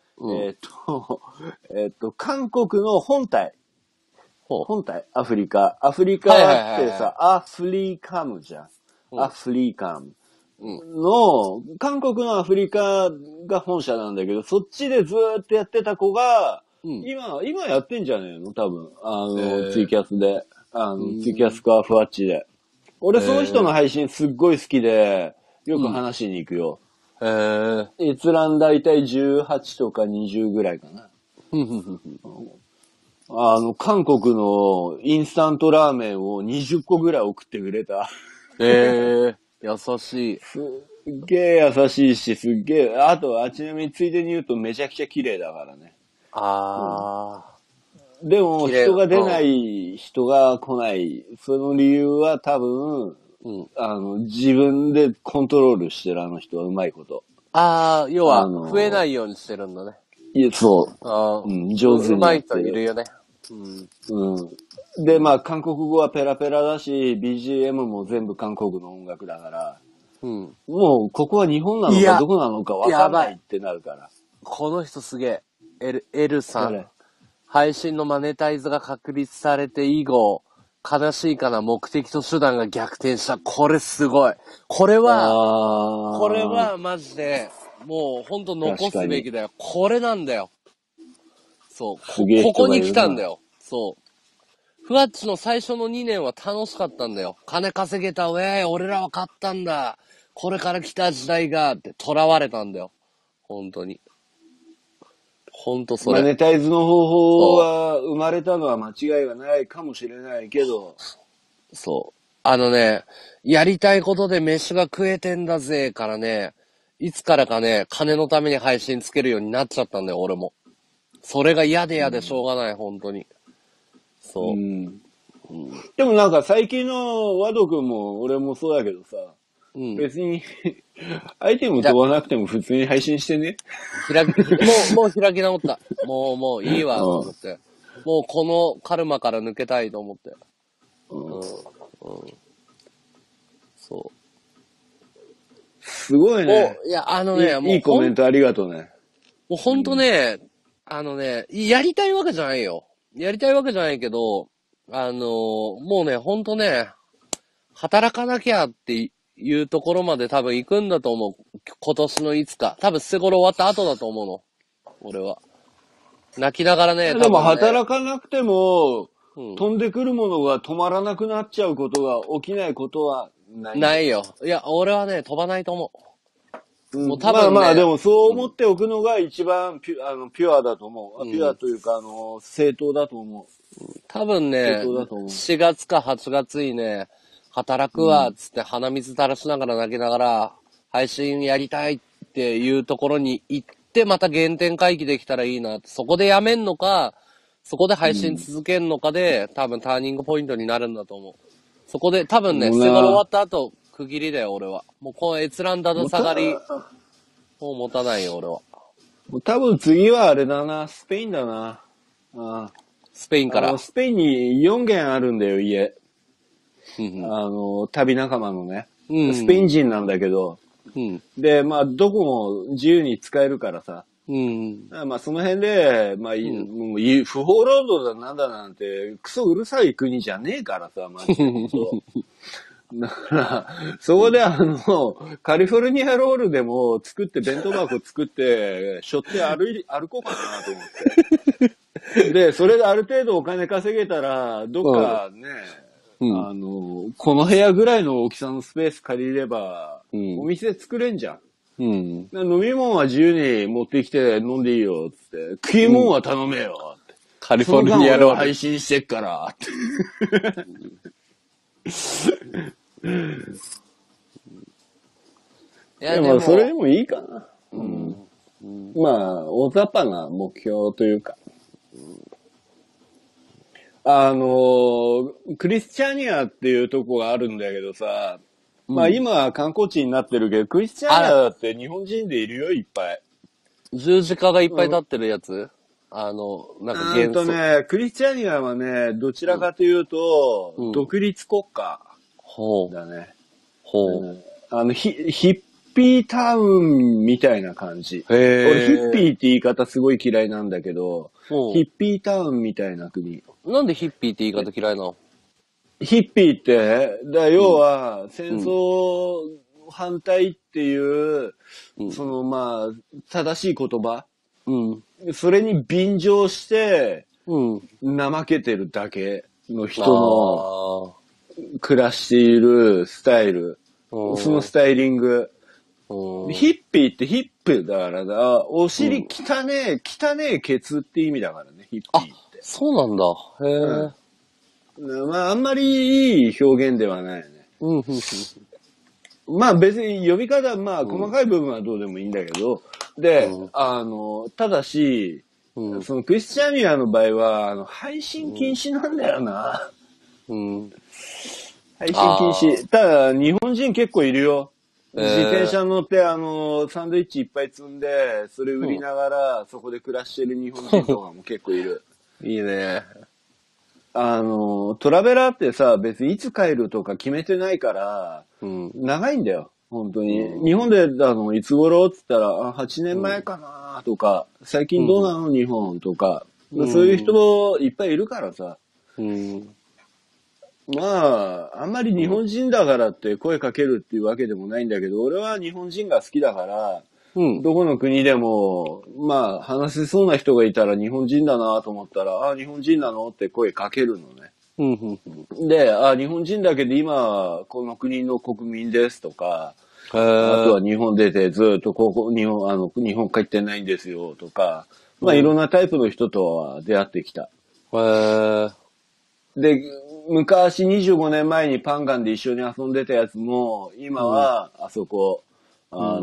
韓国の本体、アフリカ。アフリカってさ、アフリカムじゃん。アフリカム。の、韓国のアフリカが本社なんだけど、そっちでずーっとやってた子が、今やってんじゃねえの多分。ツイキャスで。ツイキャスかフワッチで。俺その人の配信すっごい好きで、よく話しに行くよ。閲覧だいたい18とか20ぐらいかな。韓国のインスタントラーメンを20個ぐらい送ってくれた。 優しい。 すっげえ優しいし、すっげえ、あとはちなみについでに言うとめちゃくちゃ綺麗だからね。でも人が出ない、人が来ない。その理由は多分、自分でコントロールしてる人はうまいこと。 要は、増えないようにしてるんだね。 いや、そう。上手にやってる。 うまい人いるよね。 で、まあ、韓国語はペラペラだし、BGM も全部韓国の音楽だから、もう、ここは日本なのかどこなのかわかんないってなるから。 この人すげえ。L さん。配信のマネタイズが確立されて以後、悲しいかな目的と手段が逆転した。これすごい。これはマジで、もうほんと残すべきだよ。これなんだよ。そう。ここに来たんだよ。そう。ふわっちの最初の2年は楽しかったんだよ。金稼げた、俺らは勝ったんだ。これから来た時代が、って囚われたんだよ。本当に。本当それ。 マネタイズの方法は生まれたのは間違いはないかもしれないけど。 そう。やりたいことで飯が食えてんだぜからね、いつからかね、金のために配信つけるようになっちゃったんだよ、俺も。それが嫌でしょうがない、本当に。そう。 でもなんか最近のワド君も俺もそうだけどさ、別にアイテム飛ばなくても普通に配信してね。 もう開き直った。もういいわと思って。もうこのカルマから抜けたいと思って。そう。 すごいね。 いや、 いいコメントありがとうね。 もうほんとね、やりたいわけじゃないよ。やりたいわけじゃないけど、もうね、ほんとね、働かなきゃっていうところまで多分行くんだと思う。今年のいつか。多分捨て頃終わった後だと思うの。俺は。泣きながらね、 でも働かなくても、飛んでくるものが止まらなくなっちゃうことが起きないことはない。 ないよ。いや、俺はね、飛ばないと思う。 もう多分ね、まあでもそう思っておくのが一番ピュアだと思う。ピュアというか、正当だと思う。 多分ね、4月か8月にね、働くわ、つって鼻水垂らしながら泣きながら、配信やりたいっていうところに行って、また原点回帰できたらいいなって。そこでやめんのか、そこで配信続けんのかで、多分ターニングポイントになるんだと思う。そこで多分ね、捨て頃終わった後、区切りだよ、俺は。もうこの閲覧だだ下がり、もう持たないよ、俺は。 もう多分次はあれだな、スペインだな。 スペインから。 スペインに4軒あるんだよ、家。旅仲間のね。スペイン人なんだけど。で、まあ、どこも自由に使えるからさ。まあ、その辺で、まあ、もう不法労働だなんだなんて、クソうるさい国じゃねえからさ、マジで。だから、そこでカリフォルニアロールでも作って弁当箱作って、背負って歩こうかなと思って。で、それである程度お金稼げたら、どっかね、 この部屋ぐらいの大きさのスペース借りれば、お店作れんじゃん。飲み物は自由に持ってきて飲んでいいよ、つって。食い物は頼めよ、って。 カリフォルニアの配信してっから、って。でも、それでもいいかな。まあ、大雑把な目標というか。クリスチャニアっていうとこがあるんだけどさ、まあ今は観光地になってるけど、クリスチャニアだって日本人でいるよ、いっぱい。 十字架がいっぱい立ってるやつ、なんかクリスチャニアはね、どちらかというと、独立国家だね。ヒッピータウンみたいな感じ。俺ヒッピーって言い方すごい嫌いなんだけど、ヒッピータウンみたいな国。 なんでヒッピーって言い方嫌いなの？ ヒッピーって、要は戦争反対っていう、まあ、正しい言葉。それに便乗して、怠けてるだけの人の暮らしているスタイル。そのスタイリング。ヒッピーってヒップだからだ。お尻汚ねえケツって意味だからね、ヒッピーって。 そうなんだ。へえ。 まあ、あんまりいい表現ではないよね。まあ別に呼び方、まあ細かい部分はどうでもいいんだけど、で、ただし、そのクリスチャニアの場合は、配信禁止なんだよな。配信禁止。ただ、日本人結構いるよ。自転車乗って、サンドイッチいっぱい積んで、それ売りながら、そこで暮らしてる日本人とかも結構いる。 いいね。 トラベラーってさ、別にいつ帰るとか決めてないから、長いんだよ。本当に。日本で、いつ頃って言ったら、8年前かなとか、最近どうなの日本とか、そういう人いっぱいいるからさ。まあ、あんまり日本人だからって声かけるっていうわけでもないんだけど、俺は日本人が好きだから、どこの国でも、まあ、話せそうな人がいたら日本人だなと思ったら、日本人なのって声かけるのね。で、日本人だけで今、この国の国民ですとか、あとは日本出てずっと日本帰ってないんですよとか、まあいろんなタイプの人とは出会ってきた。で、昔25年前にパンガンで一緒に遊んでたやつも、今はあそこ、あ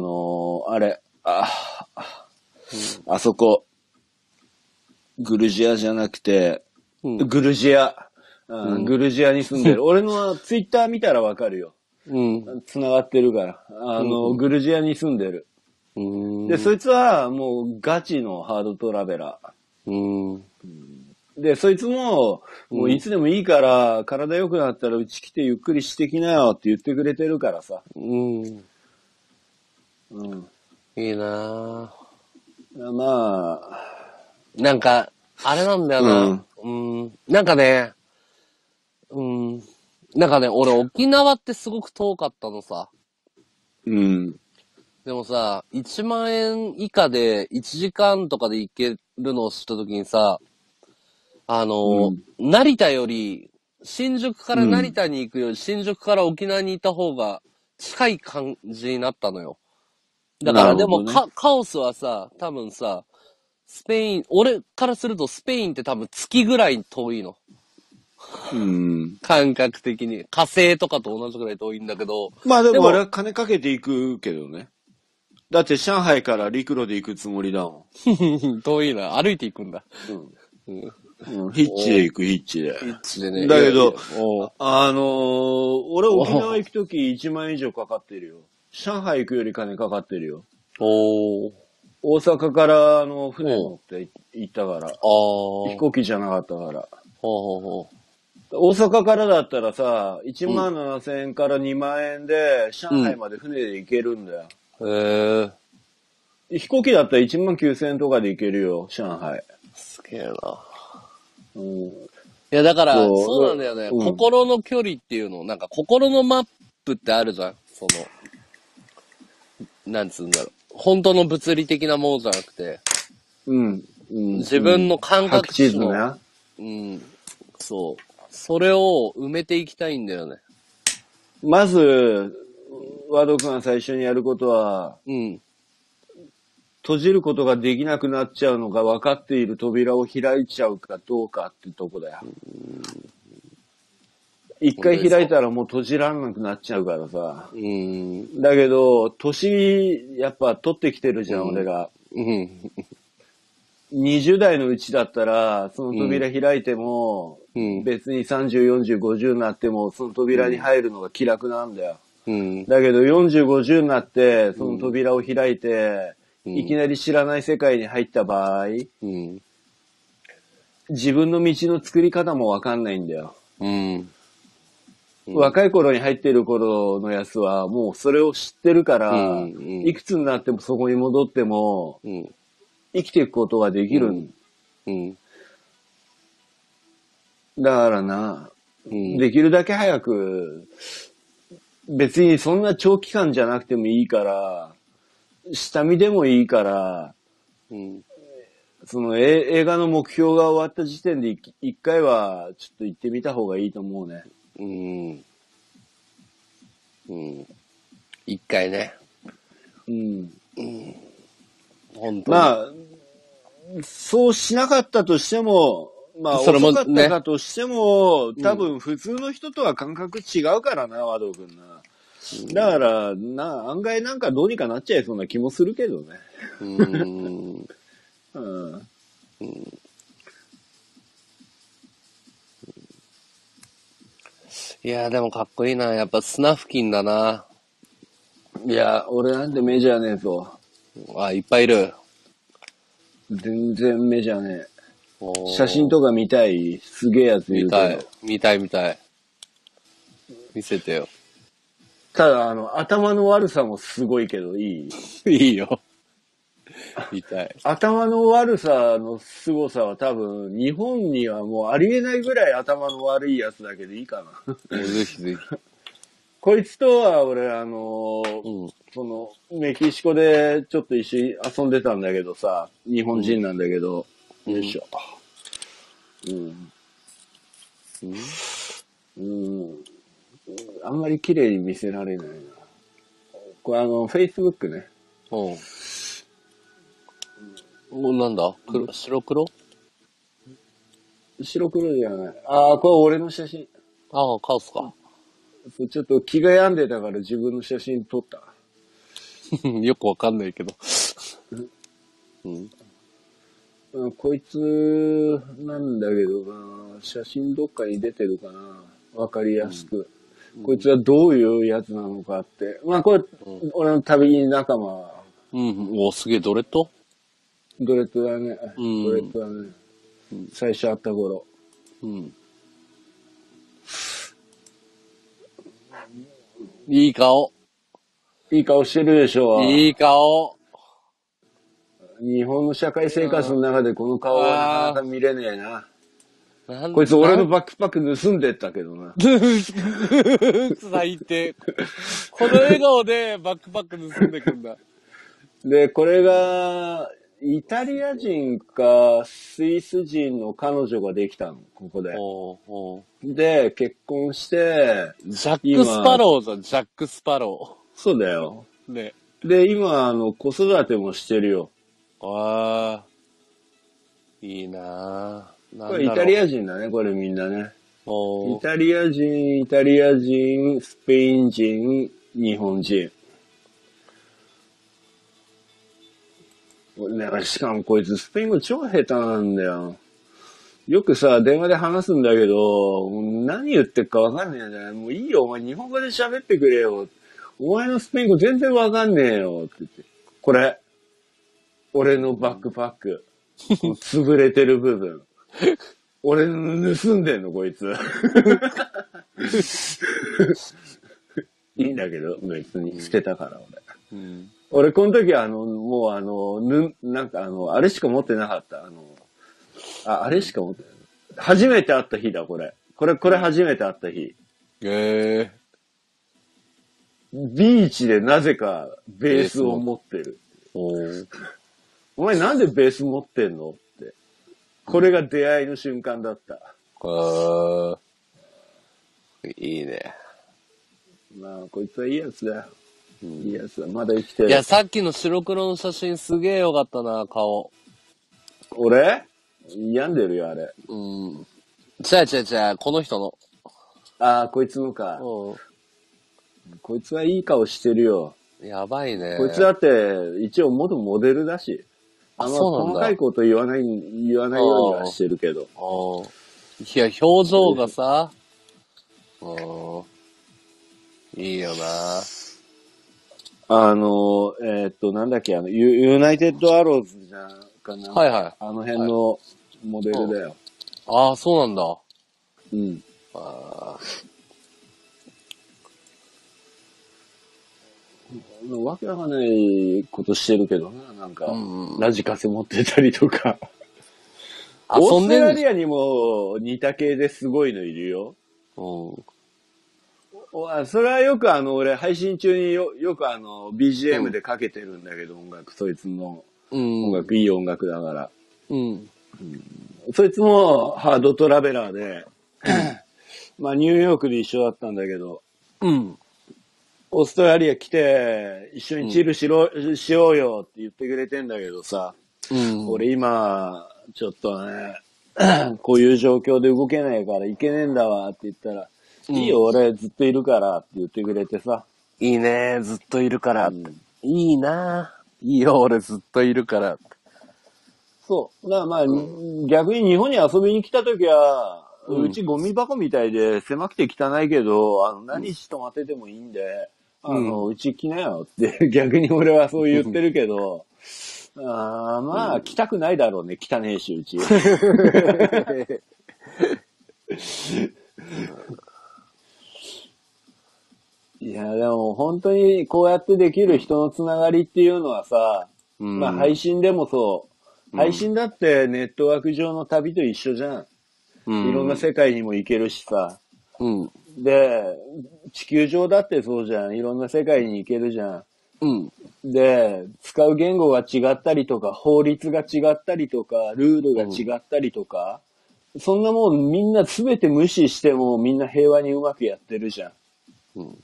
そこ、グルジアじゃなくて、グルジアに住んでる。俺のツイッター見たらわかるよ。繋がってるから。グルジアに住んでる。で、そいつはもうガチのハードトラベラー。で、そいつも、もういつでもいいから、体良くなったらうち来てゆっくりしてきなよって言ってくれてるからさ。 いいなぁ。まあ。 なんか、あれなんだよな。なんかね、俺沖縄ってすごく遠かったのさ。でもさ、1万円以下で1時間とかで行けるのを知った時にさ、成田より、新宿から成田に行くより、新宿から沖縄にいた方が近い感じになったのよ。だからでも、カオスはさ、多分さ、俺からするとスペインって多分月ぐらい遠いの。感覚的に。火星とかと同じぐらい遠いんだけど。 まあでも俺は金かけて行くけどね。だって上海から陸路で行くつもりだもん。遠いな。歩いて行くんだ。 ヒッチで行く、ヒッチで。 ヒッチでね。 だけど、俺沖縄行くとき1万円以上かかってるよ。上海行くより金かかってるよ。大阪から船乗って行ったから。飛行機じゃなかったから。大阪からだったらさ、1万7000円から2万円で上海まで船で行けるんだよ。飛行機だったら1万9000円とかで行けるよ、上海。 すげえな。いや、だから、そうなんだよね。心の距離っていうの、なんか心のマップってあるじゃん。なんつうんだろう。本当の物理的なものじゃなくて。自分の感覚値の。そう。 それを埋めていきたいんだよね。 まず、ワド君が最初にやることは、 うん。 閉じることができなくなっちゃうのが分かっている扉を開いちゃうかどうかってとこだよ。一回開いたらもう閉じらんなくなっちゃうからさ。だけど、年やっぱ取ってきてるじゃん、俺が。20代のうちだったら、その扉開いても、別に30、40、50になっても、その扉に入るのが気楽なんだよ。だけど40、50になって、その扉を開いて、いきなり知らない世界に入った場合、自分の道の作り方もわかんないんだよ。若い頃に入っている頃のやつは、もうそれを知ってるから、いくつになってもそこに戻っても、生きていくことができる。だからな、できるだけ早く、別にそんな長期間じゃなくてもいいから、下見でもいいから、その映画の目標が終わった時点で一回はちょっと行ってみた方がいいと思うね。 一回ね。本当に。 まあ、そうしなかったとしても、まあ、遅かったかとしても、多分普通の人とは感覚違うからな、和道くんな。だから、案外なんかどうにかなっちゃいそうな気もするけどね。 いやでもかっこいいな。やっぱ砂付近だな。 いや、俺なんて目じゃねえぞ。 いっぱいいる。 全然目じゃねえ。写真とか見たい？すげえやついるけど。 見たい。見せてよ。 ただ、頭の悪さもすごいけど、いい？ いいよ。見たい。 頭の悪さの凄さは多分、日本にはもうありえないぐらい頭の悪いやつだけどいいかな。 ぜひぜひ。 こいつとは俺、その、メキシコでちょっと一緒に遊んでたんだけどさ、日本人なんだけど、よいしょ。あんまり綺麗に見せられないな。これFacebook ね。 なんだ？白黒？ 白黒じゃない。これ俺の写真。 カオスか。 ちょっと気が病んでたから自分の写真撮った。 よくわかんないけど。 こいつなんだけどな、写真どっかに出てるかな、わかりやすく。こいつはどういうやつなのかって。まあこれ、俺の旅仲間。 すげえ、ドレッドだね。ドレッドだね。最初会った頃。 いい顔。 いい顔してるでしょ。 いい顔。 日本の社会生活の中でこの顔はなかなか見れねえな。こいつ俺のバックパック盗んでったけどな。 最低。この笑顔でバックパック盗んでくんだ。 で、これが、イタリア人かスイス人の彼女ができたの、ここで。で、結婚して、 ジャック・スパローじゃん、ジャック・スパロー。そうだよ。 ね。 で、今、子育てもしてるよ。 いいなぁ。 これイタリア人だね、これみんなね。イタリア人、スペイン人、日本人。しかもこいつスペイン語超下手なんだよ。よくさ、電話で話すんだけど、何言ってるかわかんねえんだよ。もういいよ、お前日本語で喋ってくれよ。お前のスペイン語全然わかんねえよ。って言って。これ。俺のバックパック。潰れてる部分。俺の盗んでんの、こいつ。いいんだけど、別に捨てたから、俺。俺、この時は、もうなんかあれしか持ってなかった。あれしか持ってない。初めて会った日だ、これ。これ初めて会った日。ビーチでなぜかベースを持ってる。お前なんでベース持ってんのって。これが出会いの瞬間だった。 いいね。 まあ、こいつはいいやつだよ。いいやつだ。まだ生きてる。 いや、さっきの白黒の写真すげえよかったな、顔。 俺病んでるよ、あれ。 うん。違う、この人の。 ああ、こいつのか。 うこいつはいい顔してるよ。 ん。やばいね。 こいつだって、一応元モデルだし。あんまそうなんだ細かいこと言わないようにはしてるけど。 いや、表情がさ、いいよな。 なんだっけ、ユナイテッドアローズじゃんかな。 はいはい。 あの辺のモデルだよ。 ああ、そうなんだ。 うん。わけわかんないことしてるけどな、なんか、ラジカセ持ってたりとか。オーストラリアにも似た系ですごいのいるよ。それはよく俺配信中によくBGM でかけてるんだけど、音楽、そいつの音楽、いい音楽だから。そいつもハードトラベラーで、まあニューヨークで一緒だったんだけど、オーストラリア来て一緒にチルしようよって言ってくれてんだけどさ、俺今、ちょっとね、こういう状況で動けないから行けねえんだわって言ったら、いいよ、俺ずっといるからって言ってくれてさ。 いいね、ずっといるから。いいな。いいよ、俺ずっといるから。 そう。だからまあ、逆に日本に遊びに来た時は、うちゴミ箱みたいで狭くて汚いけど、何日泊まっててもいいんで、うち来なよって逆に俺はそう言ってるけど、まあ、来たくないだろうね、汚ねえし、うち。いや、でも本当にこうやってできる人のつながりっていうのはさ、まあ配信でもそう。配信だってネットワーク上の旅と一緒じゃん。いろんな世界にも行けるしさ。で、地球上だってそうじゃん。いろんな世界に行けるじゃん。で、使う言語が違ったりとか、法律が違ったりとか、ルールが違ったりとか、そんなもんみんな全て無視してもみんな平和にうまくやってるじゃん。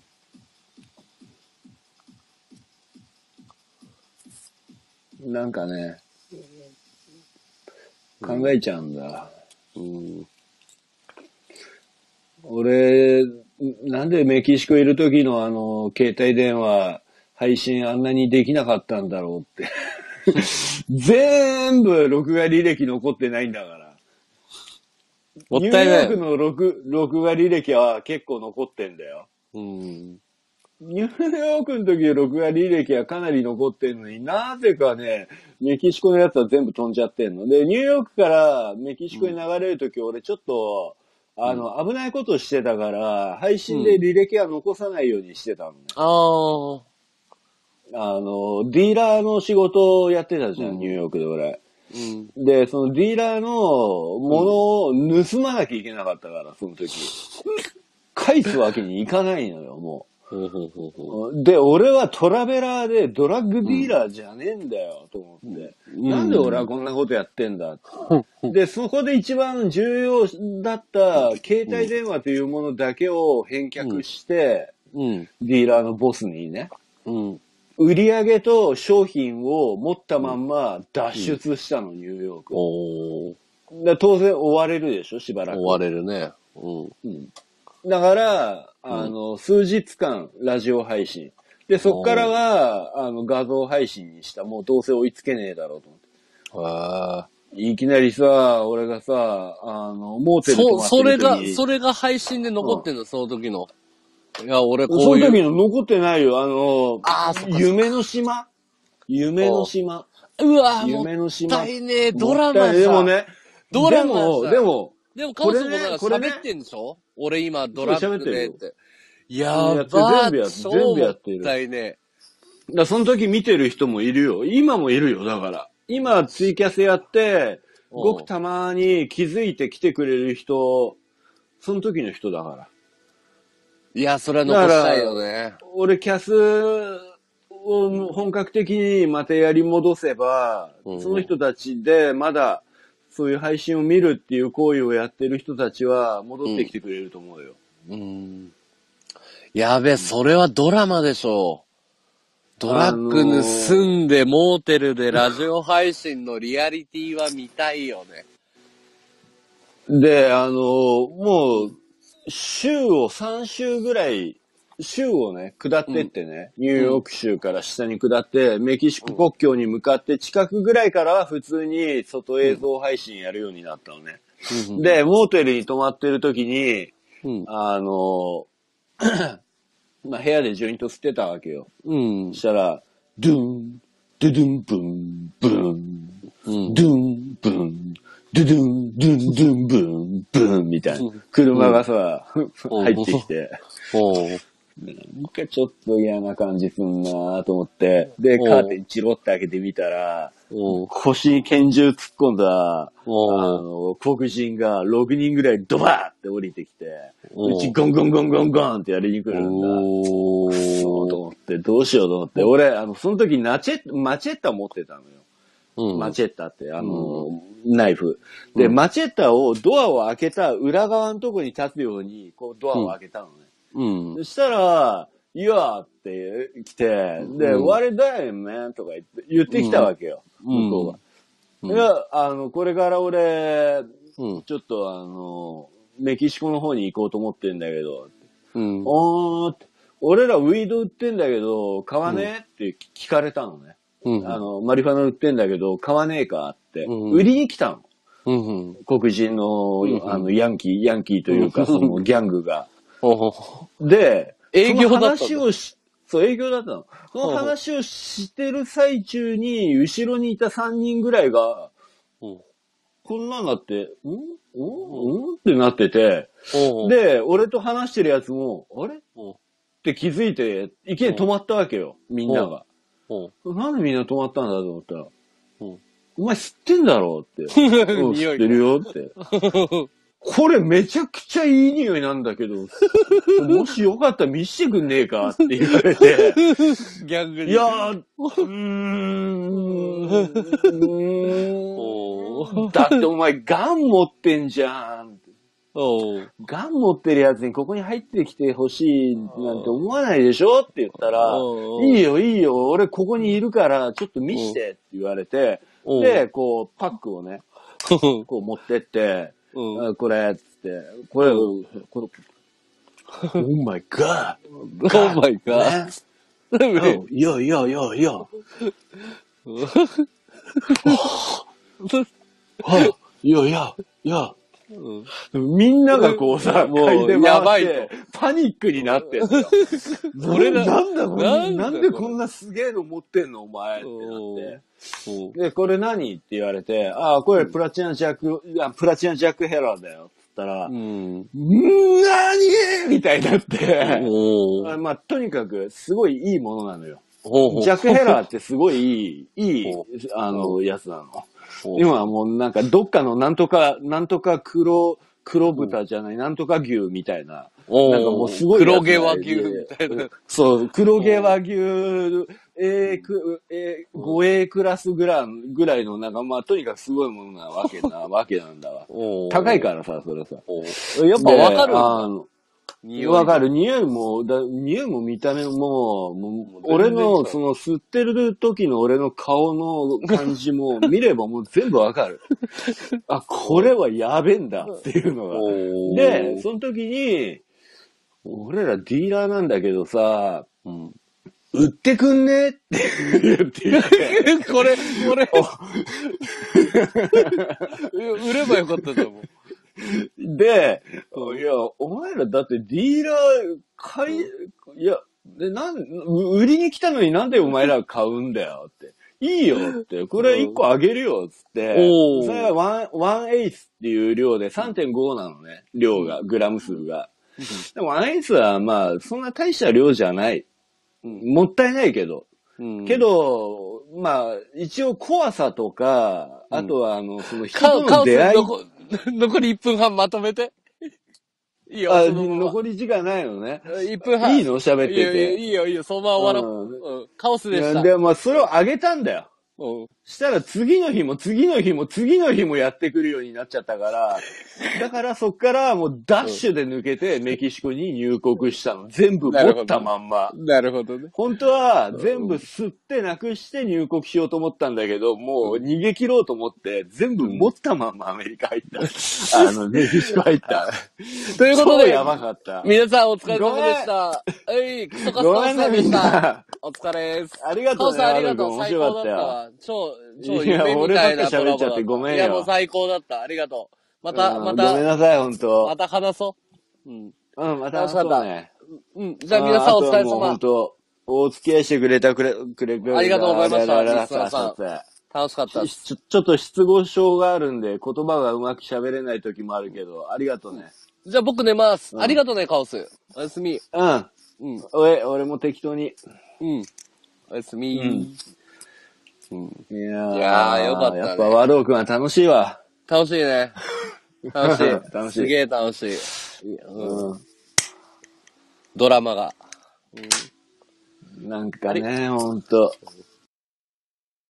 なんかね、考えちゃうんだ。俺、なんでメキシコいる時の携帯電話配信あんなにできなかったんだろうって。全部録画履歴残ってないんだから。 もったいない。 ニューヨークの録画履歴は結構残ってんだよ。ニューヨークの時の録画履歴はかなり残ってんのになぜかね、メキシコのやつは全部飛んじゃってんの。で、ニューヨークからメキシコに流れる時、俺ちょっと、危ないことしてたから、配信で履歴は残さないようにしてたのね。ディーラーの仕事をやってたじゃん、ニューヨークで俺。で、そのディーラーのものを盗まなきゃいけなかったから、その時。返すわけにいかないのよ、もう。で、俺はトラベラーでドラッグディーラーじゃねえんだよ、と思って。なんで俺はこんなことやってんだで、そこで一番重要だった携帯電話というものだけを返却して、ディーラーのボスにね、売り上げと商品を持ったまんま脱出したの、ニューヨーク。で当然追われるでしょ、しばらく。 追われるね。 だから、数日間ラジオ配信。で、そっからは、画像配信にした。もうどうせ追いつけねえだろうと思って。いきなりさ、俺がさ、モーテル泊まってる時にそれが配信で残ってんの、その時の。いや、俺こういう。 その時の残ってないよ。夢の島夢の島。 うわ夢の島。 もったいねえ、ドラマさ。 でもね、 ドラマさ。 でも、 カオスもなんか喋ってんでしょ俺今ドラマでって。やばー、全部やってる。 もったいねえ。その時見てる人もいるよ。今もいるよ、だから。今ツイキャスやって、ごくたまに気づいて来てくれる人、その時の人だから。 いや、それは残したいよね。 俺キャスを本格的にまたやり戻せば、その人たちでまだそういう配信を見るっていう行為をやってる人たちは戻ってきてくれると思うよ。 やべ、それはドラマでしょう。ドラッグ盗んでモーテルでラジオ配信のリアリティは見たいよね。 で、もう、3週ぐらい、州をね、下ってってね、ニューヨーク州から下に下って、メキシコ国境に向かって近くぐらいからは普通に外映像配信やるようになったのね。で、モーテルに泊まってる時に、まあ、部屋でジョイント吸ってたわけよ。そしたら、ドゥン、ドゥドゥンブン、ブン、ドゥン、ブン、ドゥドゥン、ドゥン、ドゥン、ブン、ブンみたいな。車がさ、入ってきて。なんかちょっと嫌な感じすんなと思って。で、カーテンチロって開けてみたら、腰に拳銃突っ込んだ、黒人が6人ぐらいドバーって降りてきて、うちゴンゴンゴンゴンゴンってやりに来るんだ。そうと思って、どうしようと思って。俺、その時マチェッタ持ってたのよ。マチェッタって、ナイフ。で、マチェッタをドアを開けた裏側のとこに立つように、こうドアを開けたのね。そしたら、いやって来て、で、what are you man? とか言ってきたわけよ。向こうが。いや、これから俺、ちょっとメキシコの方に行こうと思ってんだけど、俺らウィード売ってんだけど、買わねえって聞かれたのね。マリファナ売ってんだけど、買わねえかって、売りに来たの。黒人の、ヤンキーというか、そのギャングが。で、 営業だったの。 そう、営業だったの。その話をしてる最中に、後ろにいた3人ぐらいが、こんなんなって、ってなってて、で、俺と話してるやつも、あれって気づいて、いきなり止まったわけよ、みんなが。なんでみんな止まったんだと思ったら、お前知ってんだろって。知ってるよって。これめちゃくちゃいい匂いなんだけど、もしよかったら見せてくんねえかって言われて、 ギャングに。 いやだってお前ガン持ってんじゃん。ガン持ってるやつにここに入ってきてほしいなんて思わないでしょって言ったら、いいよ、俺ここにいるからちょっと見してって言われて、で、こうパックをね、こう持ってって、これ、つって、これ、Oh my god! Oh my god! いや。いや。みんながこうさ、もうやばいと。パニックになってんだよ。俺ら、なんでこんなすげえの持ってんのお前ってなって。で、これ何って言われて、これプラチナジャックヘラーだよ。って言ったら、何みたいになって、まあ、とにかく、すごいいいものなのよ。ジャックヘラーってすごいいい、やつなの。今はもうなんかどっかのなんとか黒豚じゃない、なんとか牛みたいな。なんかもうすごい。 黒毛和牛みたいな。 そう、黒毛和牛、5A クラスぐらいのなんかまあとにかくすごいものなわけなんだわ。高いからさ、それさ。やっぱわかるわかる。匂いも見た目も、俺の、その吸ってる時の俺の顔の感じも見ればもう全部わかる。これはやべえんだっていうのが。で、その時に、俺らディーラーなんだけどさ、売ってくんねって言ってこれ、売ればよかったと思う。 で、いや、お前らだってディーラーいや、売りに来たのになんでお前ら買うんだよって。いいよって、これ1個あげるよっつって、それは1エイスっていう量で 3.5 なのね、量が、グラム数が。でも1エイスはまあ、そんな大した量じゃない。もったいないけど。けど、まあ、一応怖さとか、あとはその人との出会い。 残り1分半まとめて。いいよ。 残り時間ないのね。 1分半。 いいの喋ってて。 いいよ。そのまま終わろう。カオスでした。 で、まあ、それをあげたんだよ。 したら次の日も次の日も次の日もやってくるようになっちゃったから、だからそっからもうダッシュで抜けてメキシコに入国したの。全部持ったまんま。 なるほどね。 本当は全部吸ってなくして入国しようと思ったんだけど、もう逃げ切ろうと思って全部持ったまんまアメリカ入った。メキシコ入った。 ということで、 超やばかった。 皆さんお疲れ様でした。クソカスターさんでした。お疲れです。 ありがとうね。 ありがとう。 面白かったよ。 超夢みたいなコラボだった。 俺ばっか喋っちゃってごめんよ。 いや、もう最高だった。ありがとう。また。 ごめんなさい、ほんと。 また話そう。 また話そうね。 じゃあ皆さんお疲れ様。 ほんと、お付き合いしてくれたくれありがとうございました。リスナーさん。楽しかったです。 ちょっと失語症があるんで、言葉がうまく喋れない時もあるけど、ありがとうね。 じゃあ僕寝ます。ありがとうね、カオス。おやすみ。 俺も適当に。 おやすみ。 いやー、よかったね。やっぱ和道くんは楽しいわ。 楽しいね。楽しい。 楽しい。 すげえ楽しい。ドラマが。 なんかね、ほんと。